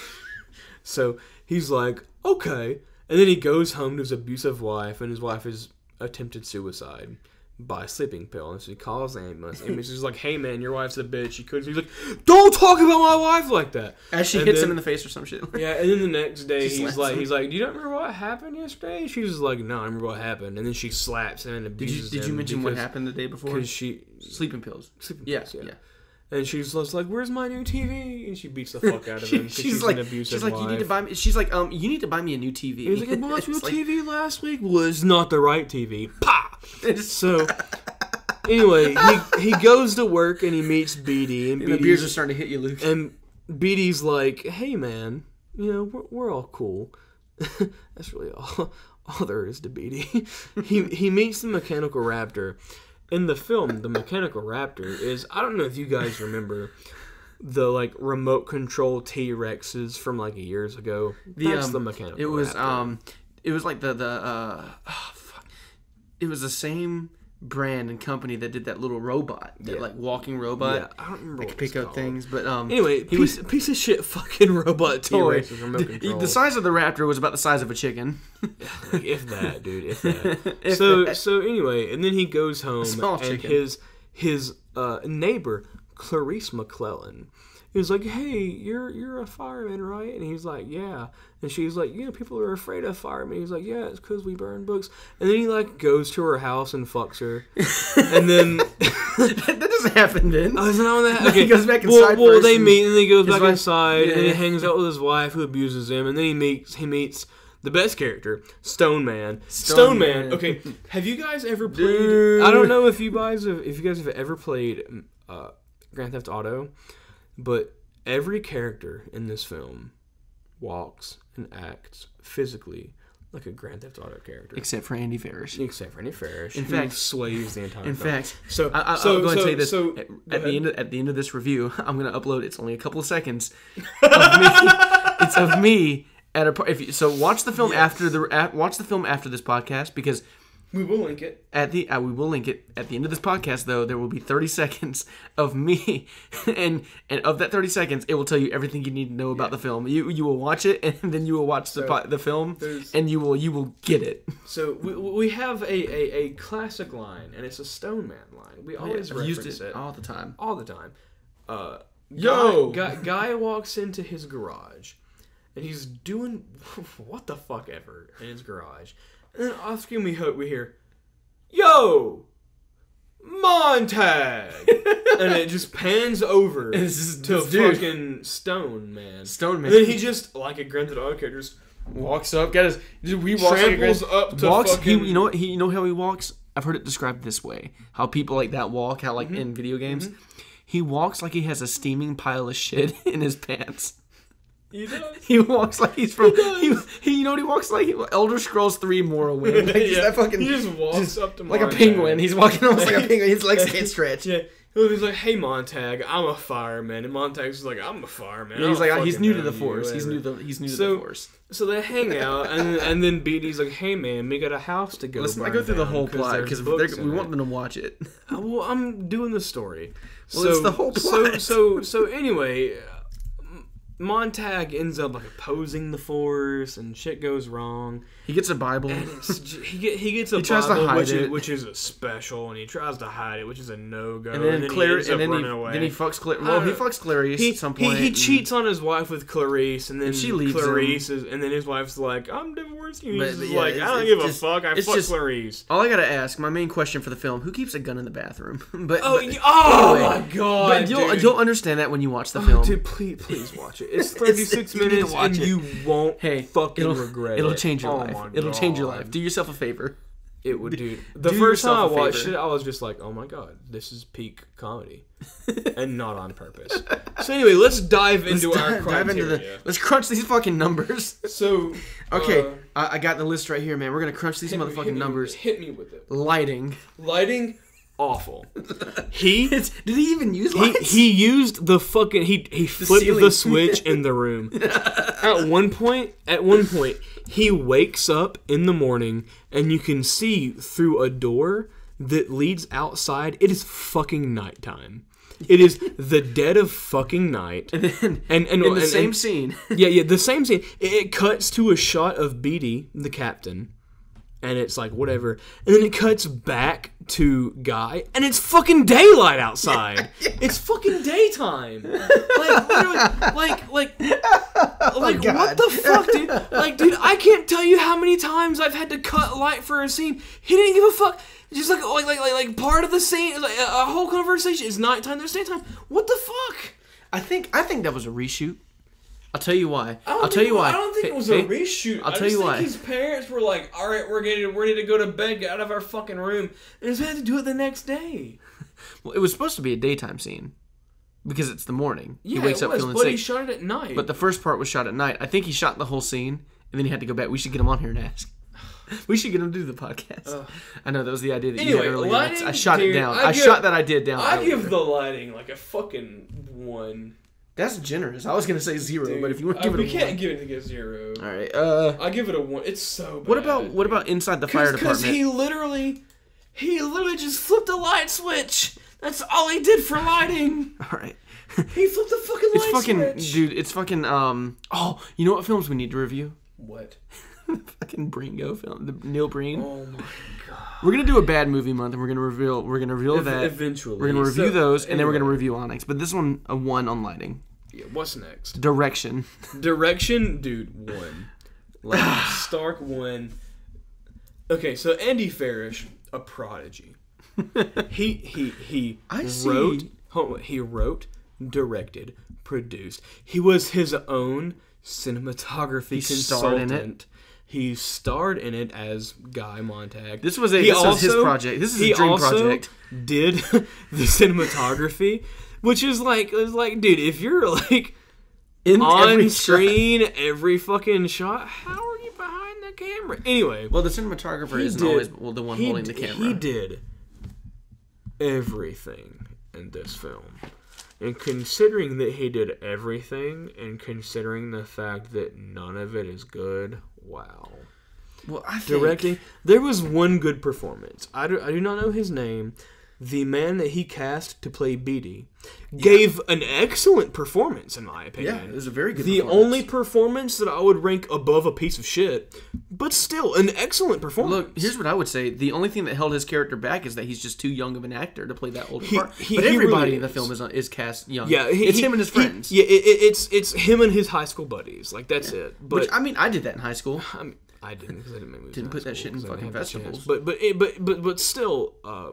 Speaker 2: so he's like, okay. And then he goes home to his abusive wife, and his wife has attempted suicide by a sleeping pill. And so he calls the ambulance. The ambulance is like, hey, man, your wife's a bitch. She could. He's like, don't talk about my wife like that.
Speaker 1: As she
Speaker 2: and
Speaker 1: hits
Speaker 2: then,
Speaker 1: him in the face or some shit.
Speaker 2: Yeah, and then the next day,
Speaker 1: She
Speaker 2: he's
Speaker 1: slaps
Speaker 2: like,
Speaker 1: him.
Speaker 2: he's like, do you not remember what happened yesterday? She's like, no, I remember what happened. And then she slaps him and
Speaker 1: Did you
Speaker 2: abuses
Speaker 1: did you
Speaker 2: him
Speaker 1: mention what
Speaker 2: because-
Speaker 1: happened the day before?
Speaker 2: Because she...
Speaker 1: Sleeping pills.
Speaker 2: Sleeping
Speaker 1: Yeah,
Speaker 2: pills, yeah.
Speaker 1: yeah.
Speaker 2: And she's just like, "Where's my new T V?" And she beats the fuck out of him. 'cause
Speaker 1: she's,
Speaker 2: she's
Speaker 1: like,
Speaker 2: an abusive
Speaker 1: she's like, you need to
Speaker 2: wife.
Speaker 1: buy me. She's like, um, you need to buy me a new T V.
Speaker 2: He's like, "I bought you a
Speaker 1: It's like-
Speaker 2: T V last week." Was not the right T V. Pa. So anyway, he he goes to work and he meets Beatty, and,
Speaker 1: And the
Speaker 2: Beatty's-
Speaker 1: beers are starting to hit you, Luke.
Speaker 2: and Beatty's like, "Hey man, you know we're, we're all cool." That's really all all there is to Beatty. he he meets the mechanical raptor. In the film, the mechanical raptor is, I don't know if you guys remember the like remote control T-Rexes from like years ago.
Speaker 1: The,
Speaker 2: That's
Speaker 1: um,
Speaker 2: the mechanical
Speaker 1: It was
Speaker 2: raptor.
Speaker 1: um, it was like the the uh, oh, fuck. It was the same brand and company that did that little robot, that
Speaker 2: Yeah.
Speaker 1: like walking robot.
Speaker 2: Yeah, I don't remember
Speaker 1: that
Speaker 2: what
Speaker 1: could
Speaker 2: it's
Speaker 1: pick up
Speaker 2: called.
Speaker 1: things, but um,
Speaker 2: Anyway,
Speaker 1: he
Speaker 2: piece,
Speaker 1: was
Speaker 2: piece of shit fucking robot
Speaker 1: toy.
Speaker 2: T-Rex with remote
Speaker 1: The,
Speaker 2: control.
Speaker 1: the size of the raptor was about the size of a chicken.
Speaker 2: Like, if that, dude, if that.
Speaker 1: If
Speaker 2: so
Speaker 1: that.
Speaker 2: so anyway, and then he goes home
Speaker 1: small
Speaker 2: and
Speaker 1: chicken.
Speaker 2: his his uh, neighbor Clarice McClellan is like, "Hey, you're you're a fireman, right?" And he's like, "Yeah." And she's like, "You know, people are afraid of firemen." He's like, "Yeah, it's because we burn books." And then he like goes to her house and fucks her, and then
Speaker 1: that doesn't happen then.
Speaker 2: oh, isn't that when that?
Speaker 1: No,
Speaker 2: Okay,
Speaker 1: he goes back
Speaker 2: well,
Speaker 1: inside
Speaker 2: well,
Speaker 1: first
Speaker 2: they
Speaker 1: and
Speaker 2: meet and then he goes
Speaker 1: his
Speaker 2: back
Speaker 1: wife-
Speaker 2: inside
Speaker 1: yeah,
Speaker 2: and he
Speaker 1: yeah.
Speaker 2: hangs out with his wife who abuses him, and then he meets he meets the best character, Stone Man.
Speaker 1: Stone
Speaker 2: Stone Man.
Speaker 1: Man.
Speaker 2: Okay, have you guys ever played?
Speaker 1: Dude.
Speaker 2: I don't know if you guys have, if you guys have ever played uh, Grand Theft Auto, but every character in this film walks and acts physically like a Grand Theft Auto character,
Speaker 1: Except for Andy Farish.
Speaker 2: except for Andy Farish.
Speaker 1: In
Speaker 2: who
Speaker 1: fact-
Speaker 2: slays the entire.
Speaker 1: In
Speaker 2: film.
Speaker 1: fact,
Speaker 2: so
Speaker 1: I, I,
Speaker 2: so
Speaker 1: I'll go and
Speaker 2: so,
Speaker 1: tell you this.
Speaker 2: So,
Speaker 1: at,
Speaker 2: go
Speaker 1: at the
Speaker 2: ahead.
Speaker 1: end of, at the end of this review, I'm gonna upload. It's only a couple of seconds. Of me, it's of me at a. par- If you, so, watch the film
Speaker 2: Yes.
Speaker 1: after the at, watch the film after this podcast because
Speaker 2: we will link it.
Speaker 1: at the uh, we will link it at the end of this podcast. Though there will be thirty seconds of me, and and of that thirty seconds, it will tell you everything you need to know about
Speaker 2: Yeah.
Speaker 1: the film. You you will watch it, and then you will watch the
Speaker 2: So,
Speaker 1: po- the film,
Speaker 2: there's-
Speaker 1: and you will you will get it.
Speaker 2: So we, we have a, a, a classic line, and it's a Stone Man line. We always
Speaker 1: I've
Speaker 2: reference
Speaker 1: used it,
Speaker 2: it
Speaker 1: all the time.
Speaker 2: all the time. Uh,
Speaker 1: Yo!
Speaker 2: guy, guy, guy walks into his garage, and he's doing what the fuck ever in his garage, and then off screen we ho- we hear, "Yo, Montag," and it just pans over
Speaker 1: And it's just
Speaker 2: to
Speaker 1: this dude.
Speaker 2: fucking Stone Man.
Speaker 1: Stone Man.
Speaker 2: And then he just like a Grand Theft Auto character, just
Speaker 1: Walks up, got his. We walks
Speaker 2: tramples
Speaker 1: like
Speaker 2: up to
Speaker 1: walks.
Speaker 2: fucking.
Speaker 1: He, you know what? He, you know how he walks? I've heard it described this way: how people like that walk, how like in video games, he walks like he has a steaming pile of shit in his pants.
Speaker 2: He does.
Speaker 1: He walks like he's from.
Speaker 2: He
Speaker 1: He,
Speaker 2: does.
Speaker 1: he, you know what he walks like? Elder Scrolls three Morrowind. Like, just
Speaker 2: Yeah.
Speaker 1: that fucking.
Speaker 2: He just walks
Speaker 1: just
Speaker 2: up to
Speaker 1: like a
Speaker 2: Montag.
Speaker 1: penguin. He's walking almost like a penguin. His legs can't stretch.
Speaker 2: Yeah. He's like, "Hey Montag, I'm a fireman," and Montag's like, "I'm a fireman."
Speaker 1: Yeah, he's
Speaker 2: I
Speaker 1: like
Speaker 2: don't
Speaker 1: he's
Speaker 2: fucking
Speaker 1: new to
Speaker 2: know
Speaker 1: the
Speaker 2: you,"
Speaker 1: force. He's new
Speaker 2: whatever.
Speaker 1: to he's new to
Speaker 2: So-
Speaker 1: the force.
Speaker 2: So they hang out, and and then Beatty's like, "Hey man, we got a house to go."
Speaker 1: Listen, I
Speaker 2: burn
Speaker 1: go through the
Speaker 2: down
Speaker 1: whole plot
Speaker 2: there's
Speaker 1: because
Speaker 2: books
Speaker 1: we
Speaker 2: in
Speaker 1: want
Speaker 2: it."
Speaker 1: them to watch it.
Speaker 2: Uh, Well, I'm doing the story.
Speaker 1: Well,
Speaker 2: so,
Speaker 1: it's the whole
Speaker 2: So
Speaker 1: plot.
Speaker 2: so so anyway, uh, Montag ends up like opposing the force, and shit goes wrong.
Speaker 1: He gets a Bible.
Speaker 2: And it's, j- he get, he gets a
Speaker 1: He tries to
Speaker 2: Bible,
Speaker 1: hide
Speaker 2: which
Speaker 1: it.
Speaker 2: is which is a special, and he tries to hide it, which is a no go.
Speaker 1: And then,
Speaker 2: he
Speaker 1: Claire,
Speaker 2: ends
Speaker 1: and
Speaker 2: up
Speaker 1: then he,
Speaker 2: running away.
Speaker 1: then he fucks Claire.
Speaker 2: I
Speaker 1: Well,
Speaker 2: don't
Speaker 1: he
Speaker 2: know.
Speaker 1: fucks Clarice
Speaker 2: He,
Speaker 1: at some
Speaker 2: he,
Speaker 1: point.
Speaker 2: he
Speaker 1: and-
Speaker 2: cheats on his wife with Clarice, and then
Speaker 1: And she leaves
Speaker 2: Clarice is, and then his wife's like, "I'm divorcing you."
Speaker 1: But,
Speaker 2: He's just
Speaker 1: yeah,
Speaker 2: like,
Speaker 1: it's-
Speaker 2: "I don't
Speaker 1: it's
Speaker 2: give
Speaker 1: just-
Speaker 2: a fuck. I
Speaker 1: it's
Speaker 2: fuck
Speaker 1: just-
Speaker 2: Clarice."
Speaker 1: All I gotta ask, my main question for the film: who keeps a gun in the bathroom? but
Speaker 2: Oh,
Speaker 1: but,
Speaker 2: y- oh
Speaker 1: anyway,
Speaker 2: my god!
Speaker 1: but you'll
Speaker 2: dude.
Speaker 1: you'll understand that when you watch the
Speaker 2: Oh,
Speaker 1: film.
Speaker 2: dude, please, please watch it. It's thirty-six
Speaker 1: you need to
Speaker 2: minutes,
Speaker 1: watch
Speaker 2: and
Speaker 1: it.
Speaker 2: you won't
Speaker 1: Hey,
Speaker 2: fucking
Speaker 1: it'll
Speaker 2: regret
Speaker 1: it'll
Speaker 2: it.
Speaker 1: change your
Speaker 2: Oh
Speaker 1: life.
Speaker 2: my
Speaker 1: It'll change your
Speaker 2: God.
Speaker 1: life. Do yourself a favor.
Speaker 2: It would, dude. The
Speaker 1: do
Speaker 2: first time I
Speaker 1: yourself a
Speaker 2: watched
Speaker 1: favor.
Speaker 2: it, I was just like, "Oh my god, this is peak comedy," and not on purpose. So anyway, let's dive into
Speaker 1: let's
Speaker 2: our
Speaker 1: dive, dive into the.
Speaker 2: criteria.
Speaker 1: Let's crunch these fucking numbers.
Speaker 2: So
Speaker 1: Okay,
Speaker 2: uh,
Speaker 1: I, I got the list right here, man. We're gonna crunch these
Speaker 2: hit me-
Speaker 1: motherfucking
Speaker 2: hit me
Speaker 1: numbers.
Speaker 2: with it. Hit me with it.
Speaker 1: Lighting.
Speaker 2: Lighting, awful. He
Speaker 1: It's, did he even use
Speaker 2: he,
Speaker 1: lights?
Speaker 2: he used the fucking he he flipped the,
Speaker 1: ceiling.
Speaker 2: switch in the room. At one point, at one point, he wakes up in the morning and you can see through a door that leads outside. It is fucking nighttime. It is the dead of fucking night.
Speaker 1: and then
Speaker 2: And and
Speaker 1: in the
Speaker 2: and-
Speaker 1: same
Speaker 2: and-
Speaker 1: scene.
Speaker 2: yeah, yeah, the same scene. It, it cuts to a shot of Beatty, the captain, and it's like whatever. And then it cuts back to Guy, and it's fucking daylight outside. It's fucking daytime. Like, literally, like, like, like,
Speaker 1: God.
Speaker 2: what the fuck, dude? Like, dude, I can't tell you how many times I've had to cut light for a scene. He didn't give a fuck. Just like, like, like, like, like part of the scene, like a, a whole conversation is nighttime. There's daytime. What the fuck?
Speaker 1: I think I think that was a reshoot. I'll tell you why.
Speaker 2: I don't
Speaker 1: I'll
Speaker 2: think
Speaker 1: tell you
Speaker 2: it-
Speaker 1: why.
Speaker 2: I don't think
Speaker 1: Hey-
Speaker 2: it was
Speaker 1: hey,
Speaker 2: a reshoot.
Speaker 1: I'll
Speaker 2: I
Speaker 1: tell
Speaker 2: just
Speaker 1: you
Speaker 2: think
Speaker 1: why.
Speaker 2: his parents were like, "All right, we're getting ready to go to bed. Get out of our fucking room," and just had to do it the next day.
Speaker 1: Well, it was supposed to be a daytime scene because it's the morning.
Speaker 2: Yeah,
Speaker 1: he wakes
Speaker 2: it
Speaker 1: up
Speaker 2: was,
Speaker 1: feeling
Speaker 2: but
Speaker 1: sick.
Speaker 2: he shot it at night.
Speaker 1: But the first part was shot at night. I think he shot the whole scene and then he had to go back. We should get him on here and ask. We should get him to do the podcast.
Speaker 2: Ugh.
Speaker 1: I know that was the idea that
Speaker 2: Anyway,
Speaker 1: you had earlier.
Speaker 2: lighting,
Speaker 1: I shot
Speaker 2: dude,
Speaker 1: it down.
Speaker 2: I
Speaker 1: I,
Speaker 2: give-
Speaker 1: shot that idea down.
Speaker 2: I
Speaker 1: earlier.
Speaker 2: give the lighting like a fucking one.
Speaker 1: That's generous. I was gonna say zero,
Speaker 2: Dude,
Speaker 1: but if you want to
Speaker 2: uh,
Speaker 1: give it
Speaker 2: we
Speaker 1: a
Speaker 2: can't
Speaker 1: one.
Speaker 2: give it to a zero.
Speaker 1: All right. Uh,
Speaker 2: I give it a one. It's so bad.
Speaker 1: what about what about inside the fire
Speaker 2: Because
Speaker 1: department?
Speaker 2: he literally, he literally just flipped a light switch. That's all he did for lighting.
Speaker 1: All right.
Speaker 2: He flipped the fucking
Speaker 1: It's
Speaker 2: light
Speaker 1: fucking
Speaker 2: switch.
Speaker 1: dude. It's fucking um. Oh, you know what films we need to review?
Speaker 2: What?
Speaker 1: Fucking Bringo film, the Neil Breen.
Speaker 2: Oh my god.
Speaker 1: We're gonna do a bad movie month, and we're gonna reveal. We're gonna reveal
Speaker 2: Ev-
Speaker 1: that.
Speaker 2: eventually.
Speaker 1: We're gonna review
Speaker 2: So,
Speaker 1: those, and then we're
Speaker 2: anyway.
Speaker 1: gonna review Onyx. But this one, a one on lighting.
Speaker 2: Yeah, what's next?
Speaker 1: Direction.
Speaker 2: Direction, dude, one. Like, Stark one. Okay, so Andy Farish, a prodigy. He he he
Speaker 1: I
Speaker 2: wrote.
Speaker 1: see.
Speaker 2: Hold on, he wrote, directed, produced. He was his own cinematography
Speaker 1: He starred
Speaker 2: consultant.
Speaker 1: in it.
Speaker 2: He starred in it as Guy Montag.
Speaker 1: This was a.
Speaker 2: He
Speaker 1: this was his
Speaker 2: also-
Speaker 1: project. This is
Speaker 2: he
Speaker 1: a dream
Speaker 2: also
Speaker 1: project.
Speaker 2: did the cinematography, which is like, it was like, dude, if you're like
Speaker 1: In
Speaker 2: on
Speaker 1: every shot.
Speaker 2: screen every fucking shot, how are you behind the camera? Anyway,
Speaker 1: Well, the cinematographer
Speaker 2: he
Speaker 1: isn't
Speaker 2: did-
Speaker 1: always well, the one
Speaker 2: he
Speaker 1: holding the
Speaker 2: d-
Speaker 1: camera.
Speaker 2: He did everything in this film. And considering that he did everything, and considering the fact that none of it is good, wow.
Speaker 1: Well, I think,
Speaker 2: Directing, there was one good performance. I do, I do not know his name. The man that he cast to play Beatty gave an excellent performance, in my opinion.
Speaker 1: Yeah, it was a very good.
Speaker 2: The
Speaker 1: performance.
Speaker 2: only performance that I would rank above a piece of shit, but still an excellent performance.
Speaker 1: Look, here's what I would say. The only thing that held his character back is that he's just too young of an actor to play that older
Speaker 2: He-
Speaker 1: part.
Speaker 2: he-
Speaker 1: but
Speaker 2: he
Speaker 1: everybody
Speaker 2: really
Speaker 1: in the
Speaker 2: is.
Speaker 1: film is is cast young.
Speaker 2: yeah, he,
Speaker 1: it's
Speaker 2: he-
Speaker 1: him and his
Speaker 2: he-
Speaker 1: friends.
Speaker 2: yeah, it, it, it's it's him and his high school buddies. Like that's it. But
Speaker 1: Which I mean, I did that in high school.
Speaker 2: I, mean, I didn't because I didn't make movies.
Speaker 1: Didn't
Speaker 2: in
Speaker 1: put
Speaker 2: high
Speaker 1: that
Speaker 2: school
Speaker 1: shit in
Speaker 2: 'cause I
Speaker 1: fucking
Speaker 2: didn't have the chance.
Speaker 1: festivals.
Speaker 2: But but it, but but but still, uh,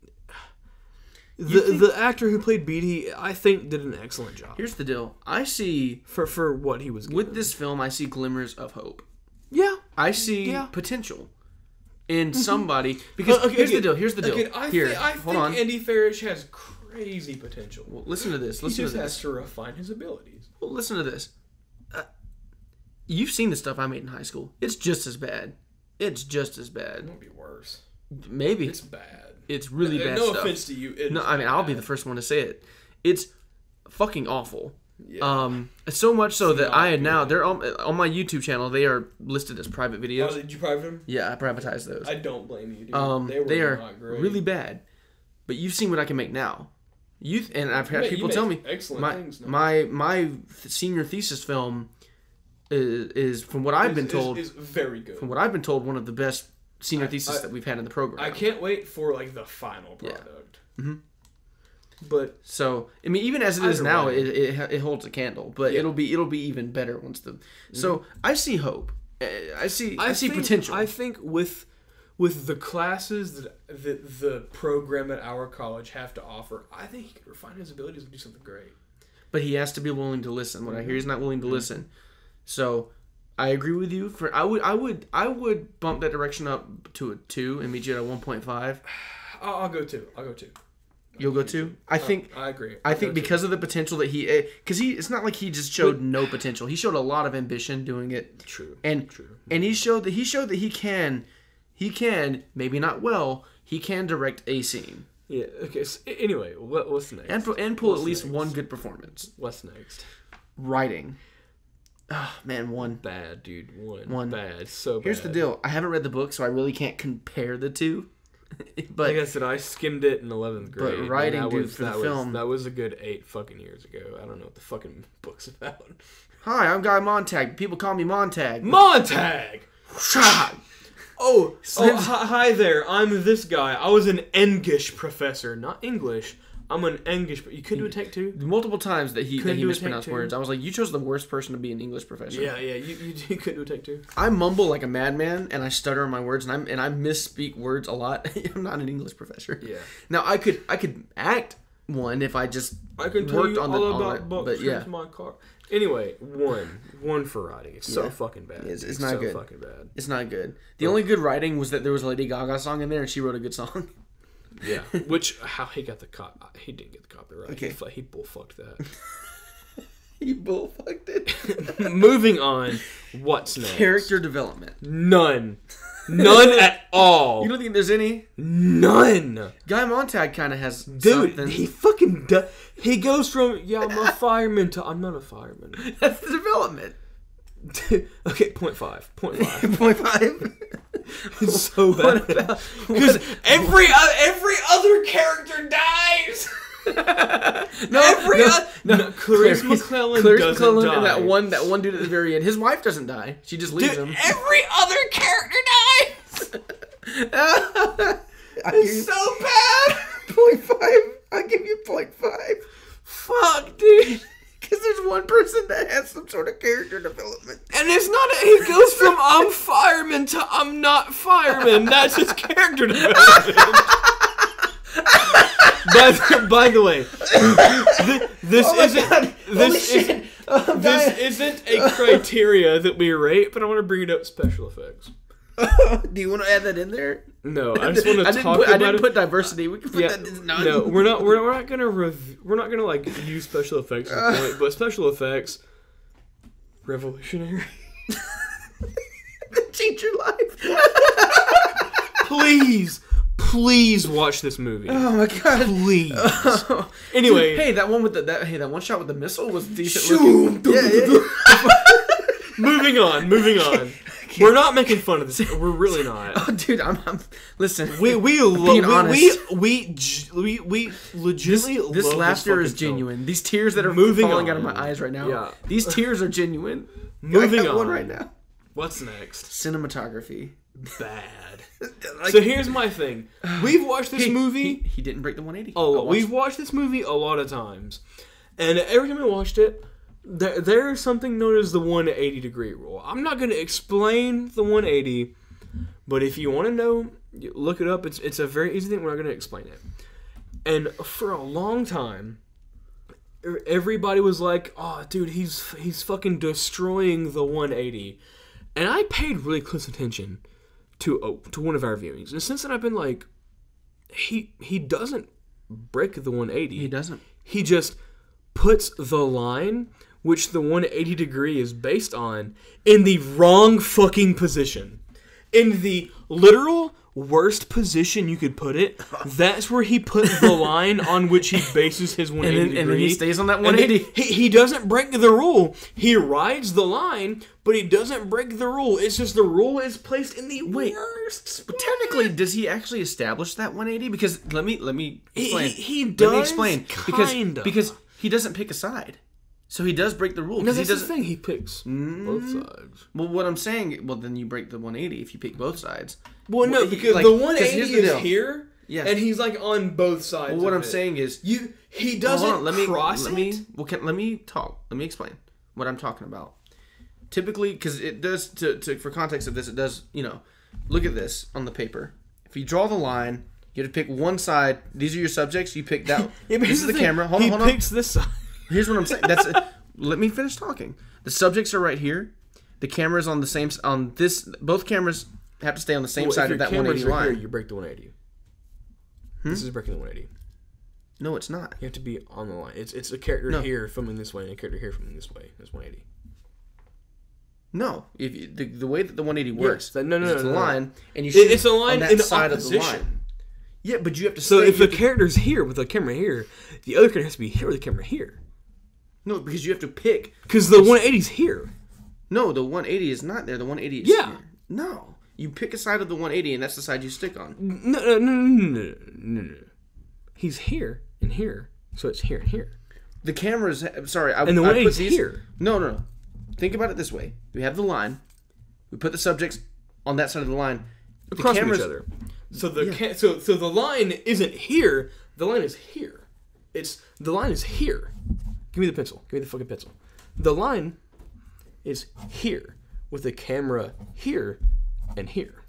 Speaker 2: the
Speaker 1: think-
Speaker 2: the actor who played Beatty, I think, did an excellent job
Speaker 1: Here's the deal. I see
Speaker 2: for for what he was given.
Speaker 1: with this film. I see glimmers of hope.
Speaker 2: Yeah,
Speaker 1: I see
Speaker 2: Yeah.
Speaker 1: potential in somebody because
Speaker 2: But, okay,
Speaker 1: here's
Speaker 2: okay,
Speaker 1: the deal. Here's the deal.
Speaker 2: Okay, I,
Speaker 1: Here,
Speaker 2: thi- I
Speaker 1: hold
Speaker 2: think
Speaker 1: on.
Speaker 2: Andy Farish has crazy potential.
Speaker 1: Well, listen to this.
Speaker 2: He
Speaker 1: Listen
Speaker 2: just
Speaker 1: to
Speaker 2: has
Speaker 1: this.
Speaker 2: to refine his abilities.
Speaker 1: Well, listen to this. Uh, you've seen the stuff I made in high school. It's just as bad. It's just as
Speaker 2: It
Speaker 1: bad.
Speaker 2: won't be worse.
Speaker 1: Maybe
Speaker 2: It's
Speaker 1: it's,
Speaker 2: bad.
Speaker 1: really
Speaker 2: Uh,
Speaker 1: bad
Speaker 2: no
Speaker 1: stuff.
Speaker 2: offense to you. It
Speaker 1: No,
Speaker 2: is
Speaker 1: I mean I'll be
Speaker 2: bad.
Speaker 1: the first one to say it. It's fucking awful.
Speaker 2: Yeah.
Speaker 1: Um, so much so that
Speaker 2: not
Speaker 1: I had
Speaker 2: good.
Speaker 1: now they're on, on my YouTube channel. They are listed as private
Speaker 2: Oh,
Speaker 1: videos.
Speaker 2: did you private them?
Speaker 1: Yeah, I privatize those.
Speaker 2: I don't blame you, dude.
Speaker 1: Um,
Speaker 2: they were
Speaker 1: they are
Speaker 2: not great.
Speaker 1: really bad. But you've seen what I can make now. You th- and I've had
Speaker 2: You
Speaker 1: people
Speaker 2: make
Speaker 1: tell me
Speaker 2: excellent
Speaker 1: my
Speaker 2: things now.
Speaker 1: my my th- senior thesis film is, is from what I've
Speaker 2: Is-
Speaker 1: been
Speaker 2: is-
Speaker 1: told
Speaker 2: is very good.
Speaker 1: from what I've been told one of the best senior
Speaker 2: I-
Speaker 1: thesis
Speaker 2: I-
Speaker 1: that we've had in the program.
Speaker 2: I can't wait for like the final
Speaker 1: Yeah.
Speaker 2: product.
Speaker 1: Mhm.
Speaker 2: But
Speaker 1: So I mean, even as it is
Speaker 2: Either
Speaker 1: now,
Speaker 2: way.
Speaker 1: it, it ha- it holds a candle. But
Speaker 2: Yeah.
Speaker 1: it'll be it'll be even better once the. So I see hope. Uh, I see I, see
Speaker 2: think,
Speaker 1: potential.
Speaker 2: I think with with the classes that, that the program at our college have to offer, I think he could refine his abilities and do something great.
Speaker 1: but he has to be willing to listen. What I hear, he's not willing to listen. So I agree with you. For I would I would I would bump that direction up to a two and meet you at a one point five.
Speaker 2: I'll, I'll go two. I'll go two.
Speaker 1: You'll go two. I think.
Speaker 2: Uh, I agree.
Speaker 1: I
Speaker 2: I'll
Speaker 1: think because two. of the potential that he, because he, it's not like he just showed but, no potential. He showed a lot of ambition doing it.
Speaker 2: True.
Speaker 1: And
Speaker 2: true.
Speaker 1: And he showed that he showed that he can, he can maybe not well. He can direct a scene.
Speaker 2: Yeah. Okay. So anyway, what, what's next?
Speaker 1: And and pull
Speaker 2: what's
Speaker 1: at least
Speaker 2: next?
Speaker 1: one good performance.
Speaker 2: What's next?
Speaker 1: Writing. Oh man, one
Speaker 2: bad dude. One.
Speaker 1: One
Speaker 2: bad. So bad.
Speaker 1: Here's the deal. I haven't read the book, so I really can't compare the two. But
Speaker 2: like I said, I skimmed it in eleventh grade.
Speaker 1: But writing,
Speaker 2: that
Speaker 1: dude,
Speaker 2: was,
Speaker 1: for
Speaker 2: that
Speaker 1: the
Speaker 2: was,
Speaker 1: film.
Speaker 2: That was a good eight fucking years ago. I don't know what the fucking book's about.
Speaker 1: Hi, I'm Guy Montag. People call me Montag.
Speaker 2: Montag! oh, oh hi, hi there. I'm this guy. I was an English professor, not English. I'm an English. You couldn't do a take two?
Speaker 1: Multiple times that he, that he mispronounced
Speaker 2: two?
Speaker 1: words. I was like, you chose the worst person to be an English professor.
Speaker 2: Yeah, yeah. You, you, you couldn't do a take two?
Speaker 1: I mumble like a madman, and I stutter on my words, and I and I misspeak words a lot. I'm not an English professor.
Speaker 2: Yeah.
Speaker 1: Now I could I could act one if I just
Speaker 2: I can tell
Speaker 1: worked
Speaker 2: you
Speaker 1: on
Speaker 2: all
Speaker 1: the
Speaker 2: about
Speaker 1: on it,
Speaker 2: books.
Speaker 1: but yeah.
Speaker 2: My car. Anyway, one, one for writing. It's so
Speaker 1: Yeah.
Speaker 2: fucking bad.
Speaker 1: It's, it's
Speaker 2: it's
Speaker 1: not
Speaker 2: so
Speaker 1: good.
Speaker 2: fucking bad.
Speaker 1: It's not good. The only good writing was that there was a Lady Gaga song in there, and she wrote a good song.
Speaker 2: Yeah, which how he got the cop? He didn't get the copyright.
Speaker 1: Okay.
Speaker 2: He, he bullfucked that.
Speaker 1: He bullfucked it.
Speaker 2: Moving on. What's next?
Speaker 1: Character development.
Speaker 2: None. None at all.
Speaker 1: You don't think there's any?
Speaker 2: None.
Speaker 1: Guy Montag kind of has
Speaker 2: Dude,
Speaker 1: something.
Speaker 2: he fucking does. He goes from, yeah, I'm a fireman to, I'm not a fireman.
Speaker 1: That's the development.
Speaker 2: Okay, point five. Point five.
Speaker 1: Point five.
Speaker 2: It's so bad. Because every, uh, every other character dies.
Speaker 1: no,
Speaker 2: every
Speaker 1: no,
Speaker 2: uh,
Speaker 1: no,
Speaker 2: no, Clarice McClellan
Speaker 1: Clarice
Speaker 2: doesn't
Speaker 1: McClellan
Speaker 2: die.
Speaker 1: And that one, that one dude at the very end, his wife doesn't die. She just leaves
Speaker 2: Dude,
Speaker 1: him.
Speaker 2: every other character dies. It's so bad.
Speaker 1: Point five. I'll give you point five.
Speaker 2: Fuck, dude.
Speaker 1: Because there's one person that has some sort of character development.
Speaker 2: And it's not, a, he goes from I'm fireman to I'm not fireman. That's his character development. by, by the way, this, this
Speaker 1: oh
Speaker 2: isn't this, is,
Speaker 1: oh,
Speaker 2: this isn't a criteria that we rate, but I want to bring it up special effects.
Speaker 1: Do you want to add that in there?
Speaker 2: No, I just want to
Speaker 1: I
Speaker 2: talk
Speaker 1: didn't put,
Speaker 2: about
Speaker 1: I didn't
Speaker 2: it.
Speaker 1: put diversity. We can put
Speaker 2: Yeah,
Speaker 1: that as none.
Speaker 2: no, we're not. We're, we're not gonna. Rev- we're not gonna like use special effects as a point, but special effects, revolutionary.
Speaker 1: Change your life.
Speaker 2: Please, please watch this movie.
Speaker 1: Oh my god!
Speaker 2: Please.
Speaker 1: Oh.
Speaker 2: Anyway,
Speaker 1: Dude, hey, that one with the that hey that one shot with the missile was decent.
Speaker 2: Shoom.
Speaker 1: Looking. Yeah, yeah, yeah.
Speaker 2: moving on. Moving on. We're not making fun of this. We're really not.
Speaker 1: Oh, dude, I'm, I'm listen.
Speaker 2: We we lo-
Speaker 1: being
Speaker 2: we,
Speaker 1: honest.
Speaker 2: we we we we legitimately
Speaker 1: This
Speaker 2: love
Speaker 1: laughter
Speaker 2: this
Speaker 1: is
Speaker 2: fucking film.
Speaker 1: genuine. These tears that are
Speaker 2: Moving
Speaker 1: falling
Speaker 2: on.
Speaker 1: out of my eyes right now.
Speaker 2: Yeah.
Speaker 1: These tears are genuine.
Speaker 2: Moving
Speaker 1: I got
Speaker 2: on.
Speaker 1: one right now.
Speaker 2: What's next?
Speaker 1: Cinematography.
Speaker 2: Bad.
Speaker 1: Like,
Speaker 2: So here's my thing. We've watched this
Speaker 1: he,
Speaker 2: movie.
Speaker 1: He, he didn't break the one eighty.
Speaker 2: Oh,
Speaker 1: I watched-
Speaker 2: we've watched this movie a lot of times, and every time I watched it, there there's something known as the one eighty degree rule. I'm not going to explain the one eighty, but if you want to know, you look it up. It's it's a very easy thing. We're not going to explain it. And for a long time, everybody was like, "Oh, dude, he's he's fucking destroying the one eighty," and I paid really close attention to oh, to one of our viewings, and since then I've been like, he he doesn't break the one eighty.
Speaker 1: He doesn't.
Speaker 2: He just puts the line, which the one eighty degree is based on, in the wrong fucking position. In the literal worst position you could put it, that's where he put the line on which he bases his one eighty
Speaker 1: And then,
Speaker 2: degree.
Speaker 1: and then he stays on that one eighty.
Speaker 2: He, he doesn't break the rule. He rides the line, but he doesn't break the rule. It's just the rule is placed in the
Speaker 1: Wait,
Speaker 2: worst spot.
Speaker 1: But technically, does he actually establish that one eighty? Because let me let me explain.
Speaker 2: He, he
Speaker 1: let
Speaker 2: does,
Speaker 1: me explain because
Speaker 2: kinda.
Speaker 1: because he doesn't pick a side, so he does break the rule.
Speaker 2: No,
Speaker 1: 'cause
Speaker 2: that's
Speaker 1: he
Speaker 2: the
Speaker 1: doesn't.
Speaker 2: thing. He picks
Speaker 1: Mm.
Speaker 2: both sides.
Speaker 1: Well, what I'm saying, well, then you break the one eighty if you pick both sides.
Speaker 2: Well, no,
Speaker 1: Well, he-
Speaker 2: because
Speaker 1: like,
Speaker 2: the
Speaker 1: 'cause
Speaker 2: one eighty
Speaker 1: here's the
Speaker 2: is
Speaker 1: deal.
Speaker 2: here,
Speaker 1: Yeah.
Speaker 2: and he's like on both sides.
Speaker 1: Well, what
Speaker 2: of
Speaker 1: I'm
Speaker 2: it.
Speaker 1: saying is,
Speaker 2: you he
Speaker 1: hold
Speaker 2: doesn't
Speaker 1: on, let me
Speaker 2: cross
Speaker 1: let
Speaker 2: it.
Speaker 1: me well, can, let me talk. Let me explain what I'm talking about. Typically, because it does to, to for context of this, it does you know, look at this on the paper. If you draw the line, you have to pick one side. These are your subjects. You pick that.
Speaker 2: Yeah, but
Speaker 1: this
Speaker 2: here's
Speaker 1: is the,
Speaker 2: thing.
Speaker 1: camera. Hold
Speaker 2: he
Speaker 1: on, hold on.
Speaker 2: picks this side.
Speaker 1: Here's what I'm saying. That's a, let me finish talking. The subjects are right here. the camera's on the same on this. Both cameras have to stay on the same well, side of that one eighty line.
Speaker 2: Here, you break the one eighty. Hmm? This is breaking the one eighty.
Speaker 1: No, it's not.
Speaker 2: You have to be on the line. It's it's a character no. here filming this way and a character here filming this way. That's one eighty.
Speaker 1: No, if you, the the way that the one eighty works,
Speaker 2: yes. no, no, no,
Speaker 1: it's
Speaker 2: no,
Speaker 1: a
Speaker 2: no.
Speaker 1: line, and you shoot
Speaker 2: it's a line
Speaker 1: on that
Speaker 2: in
Speaker 1: side
Speaker 2: opposition.
Speaker 1: of the line. Yeah, but you have to.
Speaker 2: So
Speaker 1: stay,
Speaker 2: if the
Speaker 1: to,
Speaker 2: character's here with the camera here, the other character has to be here with the camera here.
Speaker 1: No, because you have to pick.
Speaker 2: Because the one eighty's here.
Speaker 1: No, the one eighty is not there. The one eighty is
Speaker 2: yeah.
Speaker 1: here. No, you pick a side of the one eighty, and that's the side you stick on.
Speaker 2: No, no, no, no, no, no, no. He's here and here, so it's here and here.
Speaker 1: The camera's sorry, I,
Speaker 2: and the
Speaker 1: I
Speaker 2: one
Speaker 1: put
Speaker 2: eighty's
Speaker 1: these,
Speaker 2: here.
Speaker 1: No, no, no. Think about it this way: we have the line. We put the subjects on that side of the line.
Speaker 2: Across
Speaker 1: the
Speaker 2: from each other. So the yeah. ca- so so the line isn't here. The line is here. It's the line is here. Give me the pencil. Give me the fucking pencil. The line is here with the camera here and here.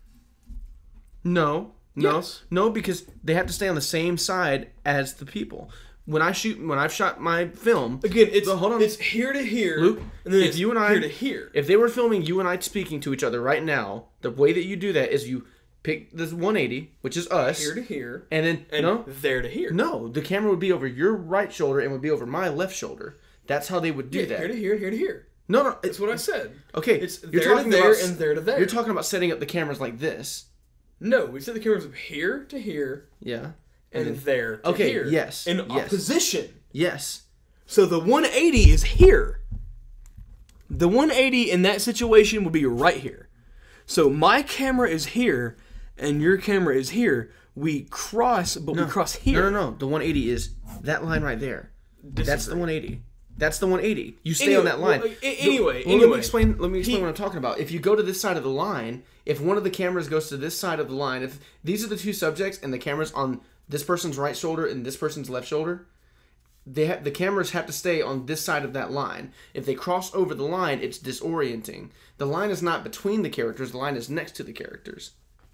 Speaker 1: No, no,
Speaker 2: yes.
Speaker 1: no, because they have to stay on the same side as the people. When I shoot, when I've shot my film,
Speaker 2: again, it's
Speaker 1: the, hold on,
Speaker 2: it's here to here,
Speaker 1: Luke.
Speaker 2: And then
Speaker 1: if
Speaker 2: it's
Speaker 1: you and I,
Speaker 2: here to here.
Speaker 1: If they were filming you and I speaking to each other right now, the way that you do that is you pick this one eighty, which is us,
Speaker 2: here to here,
Speaker 1: and then
Speaker 2: and
Speaker 1: no,
Speaker 2: there to here.
Speaker 1: No, the camera would be over your right shoulder and would be over my left shoulder. That's how they would do
Speaker 2: yeah,
Speaker 1: that.
Speaker 2: Here to here, here to here.
Speaker 1: No, no,
Speaker 2: that's what I said.
Speaker 1: Okay,
Speaker 2: it's
Speaker 1: you're
Speaker 2: there
Speaker 1: talking
Speaker 2: to there
Speaker 1: about,
Speaker 2: and there to there.
Speaker 1: You're talking about setting up the cameras like this.
Speaker 2: No, we set the cameras up here to here.
Speaker 1: Yeah.
Speaker 2: And, and then there to
Speaker 1: okay,
Speaker 2: here.
Speaker 1: Yes.
Speaker 2: In
Speaker 1: yes.
Speaker 2: opposition.
Speaker 1: Yes.
Speaker 2: So the one eighty is here. The one eighty in that situation would be right here. So my camera is here and your camera is here. We cross, but
Speaker 1: no.
Speaker 2: we cross here.
Speaker 1: No, no, no. The one eighty is that line right there. Disagree. That's the one eighty. That's the one eighty. You stay
Speaker 2: anyway,
Speaker 1: on that line.
Speaker 2: Well, anyway,
Speaker 1: well,
Speaker 2: anyway.
Speaker 1: Let me explain, let me explain
Speaker 2: he,
Speaker 1: what I'm talking about. If you go to this side of the line, if one of the cameras goes to this side of the line, if these are the two subjects and the camera's on this person's right shoulder and this person's left shoulder, they have, the cameras have to stay on this side of that line. If they cross over the line, it's disorienting. The line is not between the characters. The line is next to the characters.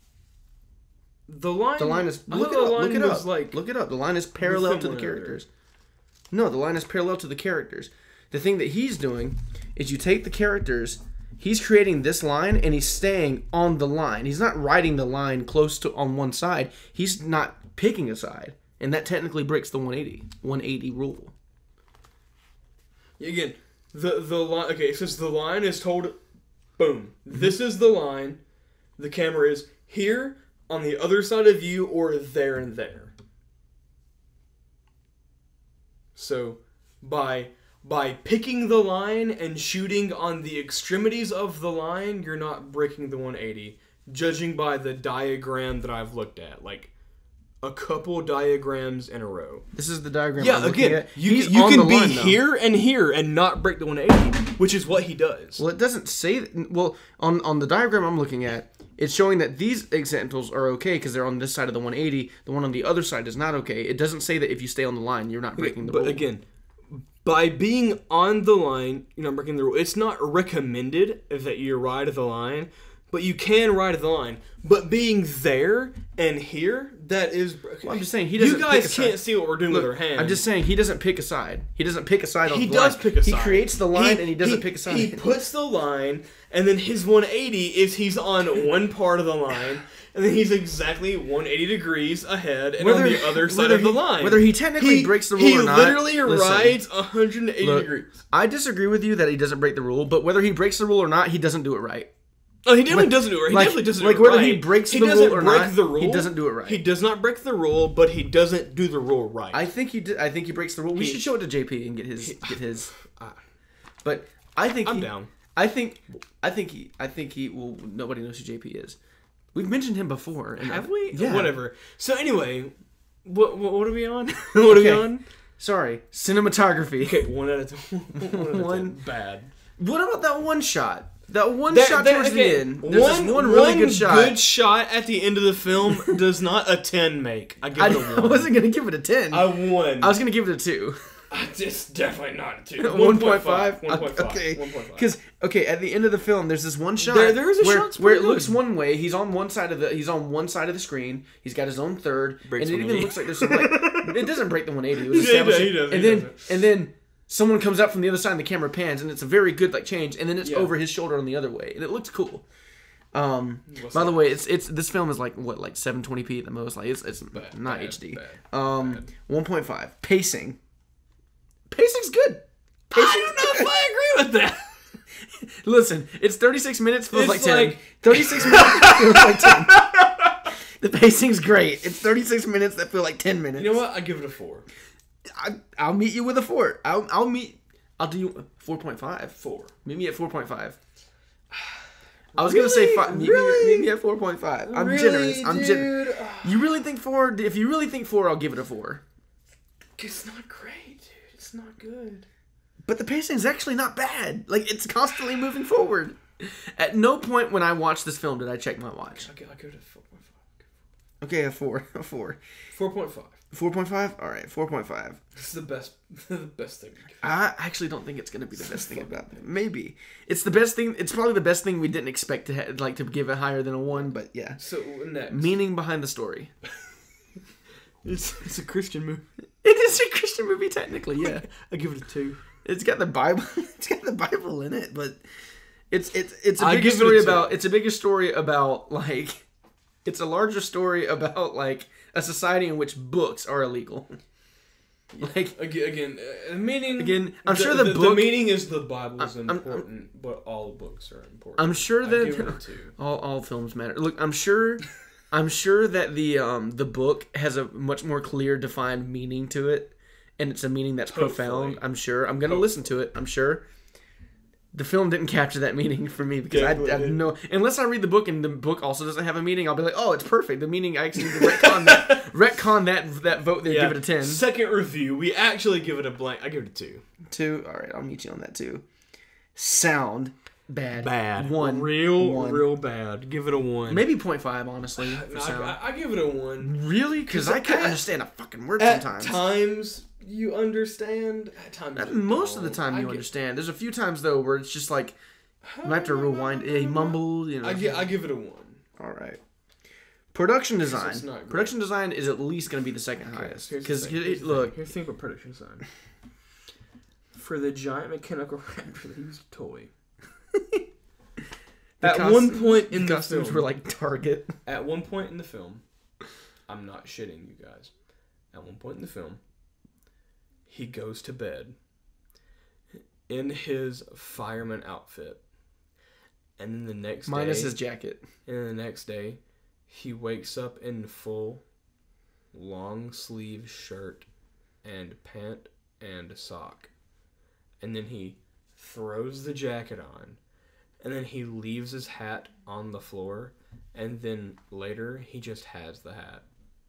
Speaker 2: The line.
Speaker 1: The line is. Look it up. Look it up. Like, look it up. The line is parallel to the characters. No, the line is parallel to the characters. The thing that he's doing is you take the characters. He's creating this line and he's staying on the line. He's not riding the line close to on one side. He's not picking a side, and that technically breaks the one eighty rule.
Speaker 2: Again, the the line. Okay, since the line is told, boom, mm-hmm. This is the line. The camera is here on the other side of you, or there and there. So, by by picking the line and shooting on the extremities of the line, you're not breaking the one eighty. Judging by the diagram that I've looked at, like a couple diagrams in a row.
Speaker 1: This is the diagram.
Speaker 2: Yeah,
Speaker 1: I'm
Speaker 2: again,
Speaker 1: at.
Speaker 2: you,
Speaker 1: He's
Speaker 2: you
Speaker 1: on
Speaker 2: can
Speaker 1: the
Speaker 2: be
Speaker 1: line, though.
Speaker 2: here and here and not break the one eighty, which is what he does.
Speaker 1: Well, it doesn't say. That, well, on on the diagram I'm looking at, it's showing that these examples are okay because they're on this side of the one eighty. The one on the other side is not okay. It doesn't say that if you stay on the line, you're not breaking
Speaker 2: okay,
Speaker 1: the
Speaker 2: but
Speaker 1: rule.
Speaker 2: But again, by being on the line, you're not breaking the rule. It's not recommended that you ride the line, but you can ride the line. But being there and here, that is... Okay.
Speaker 1: Well, I'm just saying, he doesn't
Speaker 2: You guys
Speaker 1: pick a side.
Speaker 2: can't see what we're doing
Speaker 1: Look,
Speaker 2: with our hands.
Speaker 1: I'm just saying, he doesn't pick a side. He doesn't pick a side on
Speaker 2: he
Speaker 1: the line.
Speaker 2: He does pick a side.
Speaker 1: He creates the line
Speaker 2: he,
Speaker 1: and he doesn't
Speaker 2: he,
Speaker 1: pick a side.
Speaker 2: He puts the line, and then his one eighty is he's on one part of the line, and then he's exactly one hundred eighty degrees ahead and whether, on the other side of the
Speaker 1: he,
Speaker 2: line.
Speaker 1: Whether he technically
Speaker 2: he,
Speaker 1: breaks the rule
Speaker 2: he
Speaker 1: or not.
Speaker 2: He literally
Speaker 1: listen,
Speaker 2: rides one hundred eighty
Speaker 1: look,
Speaker 2: degrees.
Speaker 1: I disagree with you that he doesn't break the rule, but whether he breaks the rule or not, he doesn't do it right.
Speaker 2: Oh, he definitely
Speaker 1: like,
Speaker 2: doesn't do it right. He
Speaker 1: like,
Speaker 2: definitely doesn't
Speaker 1: like
Speaker 2: do it right.
Speaker 1: Like whether he breaks
Speaker 2: he
Speaker 1: the
Speaker 2: doesn't
Speaker 1: rule or
Speaker 2: break
Speaker 1: not,
Speaker 2: the rule,
Speaker 1: he doesn't do it right.
Speaker 2: He does not break the rule, but he doesn't do the rule right.
Speaker 1: I think he did, I think he breaks the rule. We
Speaker 2: he,
Speaker 1: should show it to J P and get his... He, get his.
Speaker 2: Uh,
Speaker 1: but I think
Speaker 2: I'm
Speaker 1: he,
Speaker 2: down.
Speaker 1: I think... I think he... I think he... Well, nobody knows who J P is. We've mentioned him before. And
Speaker 2: Have
Speaker 1: I,
Speaker 2: we?
Speaker 1: Yeah.
Speaker 2: Whatever. So anyway, what, what, what are we on? What are
Speaker 1: okay.
Speaker 2: we on?
Speaker 1: Sorry. Cinematography.
Speaker 2: Okay, one out of ten. One, out of
Speaker 1: one
Speaker 2: ten. Bad.
Speaker 1: What about that one shot? That one
Speaker 2: that,
Speaker 1: shot
Speaker 2: that,
Speaker 1: towards
Speaker 2: okay,
Speaker 1: the end. There's
Speaker 2: one,
Speaker 1: this one really
Speaker 2: one
Speaker 1: good shot.
Speaker 2: good shot at the end of the film does not a ten make. I give
Speaker 1: I,
Speaker 2: it a one.
Speaker 1: I wasn't going to give it a ten.
Speaker 2: I won.
Speaker 1: I was going to give it a two.
Speaker 2: It's definitely not a two.
Speaker 1: one point five?
Speaker 2: one point five.
Speaker 1: Okay.
Speaker 2: one point five.
Speaker 1: Because, okay, at the end of the film, there's this one shot
Speaker 2: there, there is a
Speaker 1: where,
Speaker 2: shot
Speaker 1: where it
Speaker 2: good.
Speaker 1: looks one way. He's on one side of the he's on one side of the screen. He's got his own third.
Speaker 2: Breaks
Speaker 1: and it
Speaker 2: one eighty.
Speaker 1: even looks like there's some, like, it doesn't break the one eighty. It was
Speaker 2: He does,
Speaker 1: established.
Speaker 2: he does, he
Speaker 1: and then,
Speaker 2: does.
Speaker 1: and then someone comes up from the other side and the camera pans, and it's a very good like change, and then it's
Speaker 2: Yeah.
Speaker 1: over his shoulder on the other way, and it looks cool. Um,
Speaker 2: What's
Speaker 1: by
Speaker 2: that?
Speaker 1: the way, it's it's this film is like what like seven twenty p at the most. Like it's it's
Speaker 2: Bad,
Speaker 1: not
Speaker 2: bad,
Speaker 1: H D.
Speaker 2: bad,
Speaker 1: um,
Speaker 2: bad.
Speaker 1: one point five pacing. Pacing's good. Pacing's
Speaker 2: I don't know if I agree with that.
Speaker 1: Listen, it's thirty-six minutes, feels
Speaker 2: It's
Speaker 1: like ten.
Speaker 2: like-
Speaker 1: thirty-six minutes feels like ten. The pacing's great. It's thirty-six minutes that feel like ten minutes.
Speaker 2: You know what? I give it a four.
Speaker 1: I, I'll meet you with a four. I'll, I'll meet. I'll do you four point five.
Speaker 2: Four.
Speaker 1: Meet me at four point five. I was gonna say five. Meet,
Speaker 2: Really?
Speaker 1: me, meet me at four point five. I'm
Speaker 2: Really,
Speaker 1: generous. I'm generous.
Speaker 2: dude?
Speaker 1: You really think four? If you really think four, I'll give it a four.
Speaker 2: It's not great, dude. It's not good.
Speaker 1: But the pacing's actually not bad. Like, it's constantly moving forward. At no point when I watched this film did I check my watch.
Speaker 2: I'll give, I'll give it a four point five.
Speaker 1: Okay, a four. A four.
Speaker 2: four point five.
Speaker 1: four point five? Alright, four point five.
Speaker 2: This is the best, the best thing.
Speaker 1: I actually don't think it's going to be the best thing about it. Maybe. It's the best thing. It's probably the best thing we didn't expect to ha- like to give it higher than a one, but yeah.
Speaker 2: So, next.
Speaker 1: Meaning behind the story.
Speaker 2: It's, it's a Christian movie.
Speaker 1: It is a Christian movie, technically, yeah.
Speaker 2: I give it a two.
Speaker 1: It's got the Bible. It's got the Bible in it, but it's it's it's a
Speaker 2: I
Speaker 1: bigger
Speaker 2: give it a
Speaker 1: story
Speaker 2: two.
Speaker 1: about. It's a bigger story about like. It's a larger story about like a society in which books are illegal. Like
Speaker 2: Again, again, uh, meaning
Speaker 1: Again, I'm sure the
Speaker 2: the
Speaker 1: book-
Speaker 2: meaning is the Bible is
Speaker 1: I'm- I'm-
Speaker 2: important, but all books are important.
Speaker 1: I'm sure
Speaker 2: I
Speaker 1: that
Speaker 2: give it a two.
Speaker 1: all all films matter. Look, I'm sure. I'm sure that the um the book has a much more clear, defined meaning to it, and it's a meaning that's
Speaker 2: Hopefully.
Speaker 1: profound. I'm sure. I'm gonna listen to it. I'm sure. The film didn't capture that meaning for me because I, I have
Speaker 2: Definitely.
Speaker 1: no. Unless I read the book and the book also doesn't have a meaning, I'll be like, oh, it's perfect. The meaning I actually need to retcon that retcon that that vote there. Give it a ten.
Speaker 2: Second review, we actually give it a blank. I give it a two.
Speaker 1: Two. All right, I'll meet you on that too. Sound bad.
Speaker 2: Bad.
Speaker 1: One.
Speaker 2: Real,
Speaker 1: One.
Speaker 2: real bad. Give it a one.
Speaker 1: Maybe point five, honestly. For
Speaker 2: No,
Speaker 1: sound.
Speaker 2: I, I, I give it a one.
Speaker 1: Really? Because
Speaker 2: 'Cause
Speaker 1: I couldn't
Speaker 2: at-
Speaker 1: understand a fucking word
Speaker 2: At
Speaker 1: sometimes.
Speaker 2: times, you understand. At times,
Speaker 1: At
Speaker 2: you
Speaker 1: Most of the
Speaker 2: don't.
Speaker 1: time,
Speaker 2: I
Speaker 1: you
Speaker 2: gi-
Speaker 1: understand. There's a few times though where it's just like you have to rewind. Yeah, he mumbled. You know.
Speaker 2: I, gi- I give it a one.
Speaker 1: All right. Production design.
Speaker 2: it's not great.
Speaker 1: Production design is at least going to be the second highest.
Speaker 2: Here's the
Speaker 1: Because
Speaker 2: thing, here's the
Speaker 1: look,
Speaker 2: thing. Here's the thing about production design. For the giant mechanical raptor that used a toy.
Speaker 1: the
Speaker 2: At
Speaker 1: cost-
Speaker 2: one point in
Speaker 1: the
Speaker 2: the
Speaker 1: costumes
Speaker 2: film,
Speaker 1: were like Target.
Speaker 2: At one point in the film, I'm not shitting you guys. At one point in the film, he goes to bed in his fireman outfit, and then the next
Speaker 1: Minus
Speaker 2: day,
Speaker 1: his jacket.
Speaker 2: and then the next day, he wakes up in full long sleeve shirt and pant and sock, and then he throws the jacket on. And then he leaves his hat on the floor, and then later he just has the hat.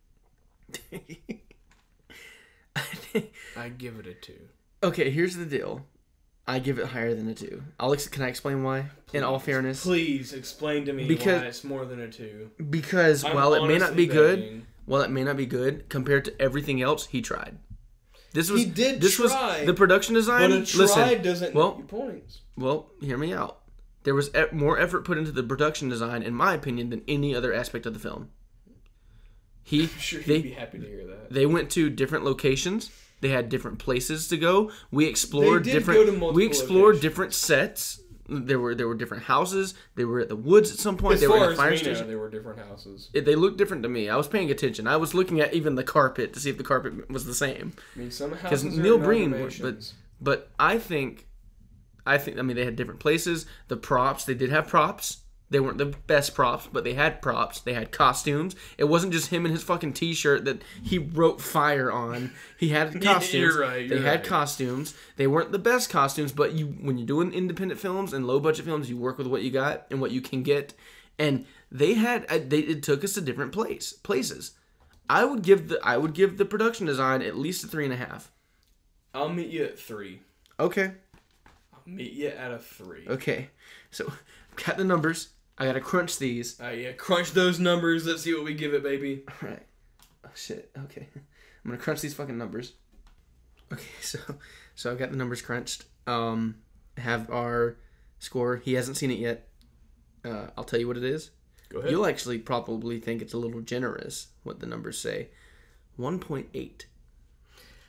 Speaker 1: I think-
Speaker 2: I give it a two.
Speaker 1: okay, here's the deal. I give it higher than a two. I'll ex- can I explain why? in all fairness,
Speaker 2: Please explain to me
Speaker 1: Because-
Speaker 2: why it's more than a two.
Speaker 1: because
Speaker 2: I'm
Speaker 1: while it may not
Speaker 2: honestly
Speaker 1: be good,
Speaker 2: begging.
Speaker 1: while it may not be good compared to everything else, he tried. This was
Speaker 2: He did
Speaker 1: this
Speaker 2: try,
Speaker 1: was the production design.
Speaker 2: But a try
Speaker 1: Listen,
Speaker 2: doesn't
Speaker 1: well-
Speaker 2: get you points.
Speaker 1: well, hear me out. There was e- more effort put into the production design, in my opinion, than any other aspect of the film. He,
Speaker 2: I'm sure he'd
Speaker 1: they,
Speaker 2: be happy to hear that.
Speaker 1: they went to different locations. They had different places to go. We explored
Speaker 2: They did
Speaker 1: different.
Speaker 2: go to multiple
Speaker 1: we explored
Speaker 2: locations.
Speaker 1: different sets. There were there were different houses. They were at the woods at some point.
Speaker 2: As
Speaker 1: they were
Speaker 2: far
Speaker 1: at a
Speaker 2: as
Speaker 1: fire
Speaker 2: we
Speaker 1: station.
Speaker 2: know, there were different houses.
Speaker 1: It, they looked different to me. I was paying attention. I was looking at even the carpet to see if the carpet was the same.
Speaker 2: I mean, some
Speaker 1: Because
Speaker 2: houses are
Speaker 1: Neil Breen, but
Speaker 2: amalgamations.
Speaker 1: but I think, I think I mean they had different places. The props, they did have props. They weren't the best props, but they had props. They had costumes. It wasn't just him in his fucking t-shirt that he wrote fire on. He had costumes.
Speaker 2: You're right,
Speaker 1: they
Speaker 2: you're
Speaker 1: had
Speaker 2: right.
Speaker 1: costumes. They weren't the best costumes, but you when you're doing independent films and low budget films, you work with what you got and what you can get. And they had uh, they it took us to different place places. I would give the I would give the production design at least a three and a half.
Speaker 2: I'll meet you at three.
Speaker 1: Okay.
Speaker 2: I'll meet you at a three.
Speaker 1: Okay. So got the numbers. I gotta crunch these.
Speaker 2: Uh, yeah, crunch those numbers. Let's see what we give it, baby.
Speaker 1: All right. Oh shit. Okay. I'm gonna crunch these fucking numbers. Okay. So so I've got the numbers crunched. Um, have our score. He hasn't seen it yet. Uh, I'll tell you what it is.
Speaker 2: Go ahead.
Speaker 1: You'll actually probably think it's a little generous what the numbers say. one point eight.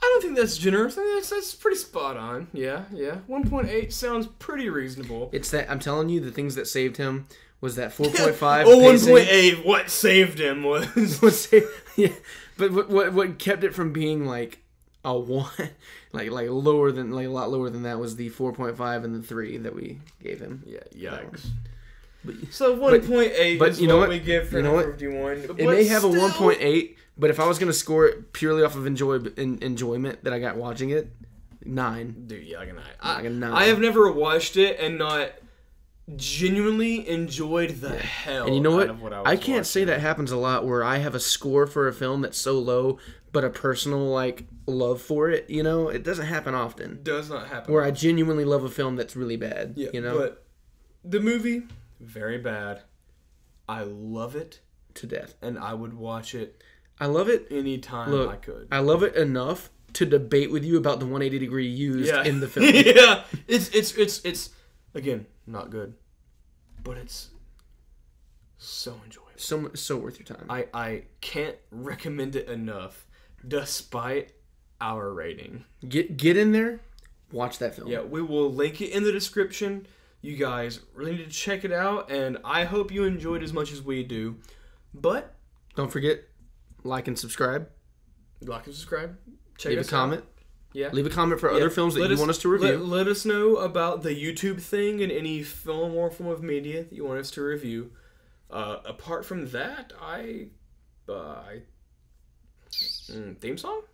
Speaker 2: I don't think that's generous. I think that's, that's pretty spot on. Yeah, yeah. one point eight sounds pretty reasonable.
Speaker 1: It's that, I'm telling you, the things that saved him was that four point five.
Speaker 2: Oh, one point eight. What saved him was...
Speaker 1: what saved, yeah, but what, what what kept it from being like a one, like like lower than, like a lot lower than that was the four point five and the three that we gave him.
Speaker 2: Yeah, yikes.
Speaker 1: But,
Speaker 2: so one point eight
Speaker 1: but,
Speaker 2: is
Speaker 1: you know
Speaker 2: what
Speaker 1: what
Speaker 2: we give for
Speaker 1: you know
Speaker 2: number one.
Speaker 1: It may have still... a one point eight, but if I was going to score it purely off of enjoy in, enjoyment that I got watching it, nine.
Speaker 2: Dude, yeah, like a nine.
Speaker 1: Like
Speaker 2: I,
Speaker 1: a nine.
Speaker 2: I have never watched it and not genuinely enjoyed the yeah. hell
Speaker 1: and you know what?
Speaker 2: out of what I was
Speaker 1: I can't
Speaker 2: watching.
Speaker 1: say that happens a lot where I have a score for a film that's so low, but a personal like love for it. You know, it doesn't happen often.
Speaker 2: Does not happen.
Speaker 1: Where I genuinely love a film that's really bad.
Speaker 2: Yeah,
Speaker 1: you know,
Speaker 2: but the movie very bad. I love it
Speaker 1: to death,
Speaker 2: and I would watch it.
Speaker 1: I love it
Speaker 2: anytime
Speaker 1: Look,
Speaker 2: I could.
Speaker 1: I love it enough to debate with you about the one eighty degree used
Speaker 2: yeah.
Speaker 1: in the film.
Speaker 2: yeah, it's it's it's it's again not good, but it's so enjoyable.
Speaker 1: So so worth your time.
Speaker 2: I I can't recommend it enough, despite our rating.
Speaker 1: Get get in there, watch that film.
Speaker 2: Yeah, we will link it in the description. You guys really need to check it out, and I hope you enjoyed as much as we do. But
Speaker 1: don't forget, like and subscribe.
Speaker 2: Like and subscribe. Check
Speaker 1: Leave
Speaker 2: us
Speaker 1: a comment.
Speaker 2: Out. Yeah.
Speaker 1: Leave a comment for yeah. other films that
Speaker 2: let
Speaker 1: you
Speaker 2: us,
Speaker 1: want us to review.
Speaker 2: Let, let us know about the YouTube thing and any film or form of media that you want us to review. Uh, apart from that, I... Uh, I mm, theme song?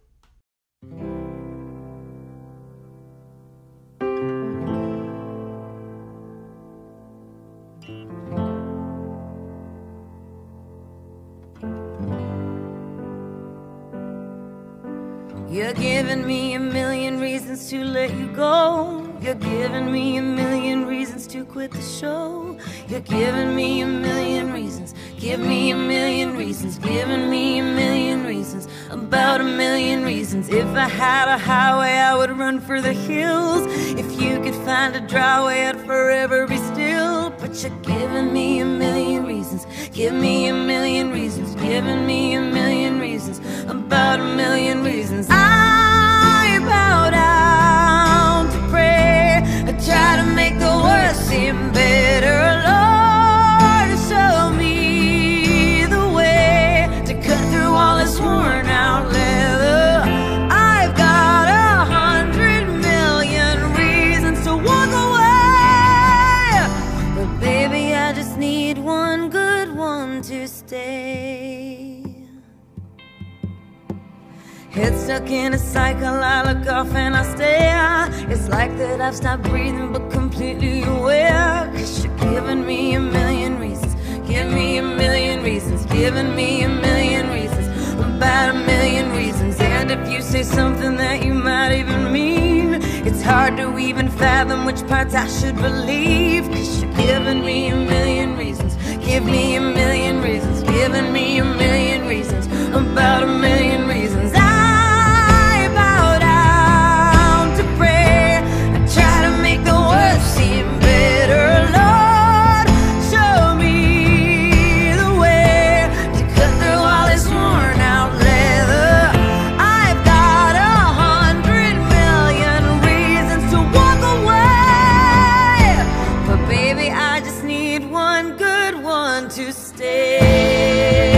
Speaker 3: You're giving me a million reasons to let you go. You're giving me a million reasons to quit the show. You're giving me a million reasons. Give me a million reasons. Giving me a million reasons. About a million reasons. If I had a highway, I would run for the hills. If you could find a dry way, I'd forever be still. But you're giving me a million reasons. Give me a million reasons. Giving me a million reasons. About a million reasons. I bow down to pray. I try to make the worst seem better. Lord, show me the way to cut through all this worn out leather. I've got a hundred million reasons to walk away, but baby, I just need one good one to stay. Head stuck in a cycle, I look off and I stare. It's like that I've stopped breathing but completely aware. Cause you're giving me a million reasons. Give me a million reasons. Giving me a million reasons. About a million reasons. And if you say something that you might even mean, it's hard to even fathom which parts I should believe. Cause you're giving me a million reasons. Give me a million reasons. Giving me a million reasons. About a million reasons. I seem better, Lord, show me the way to cut through all this worn out leather. I've got a hundred million reasons to walk away, but baby, I just need one good one to stay.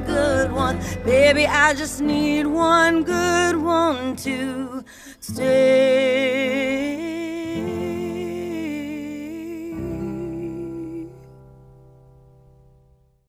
Speaker 3: Baby, I just need one good one to stay.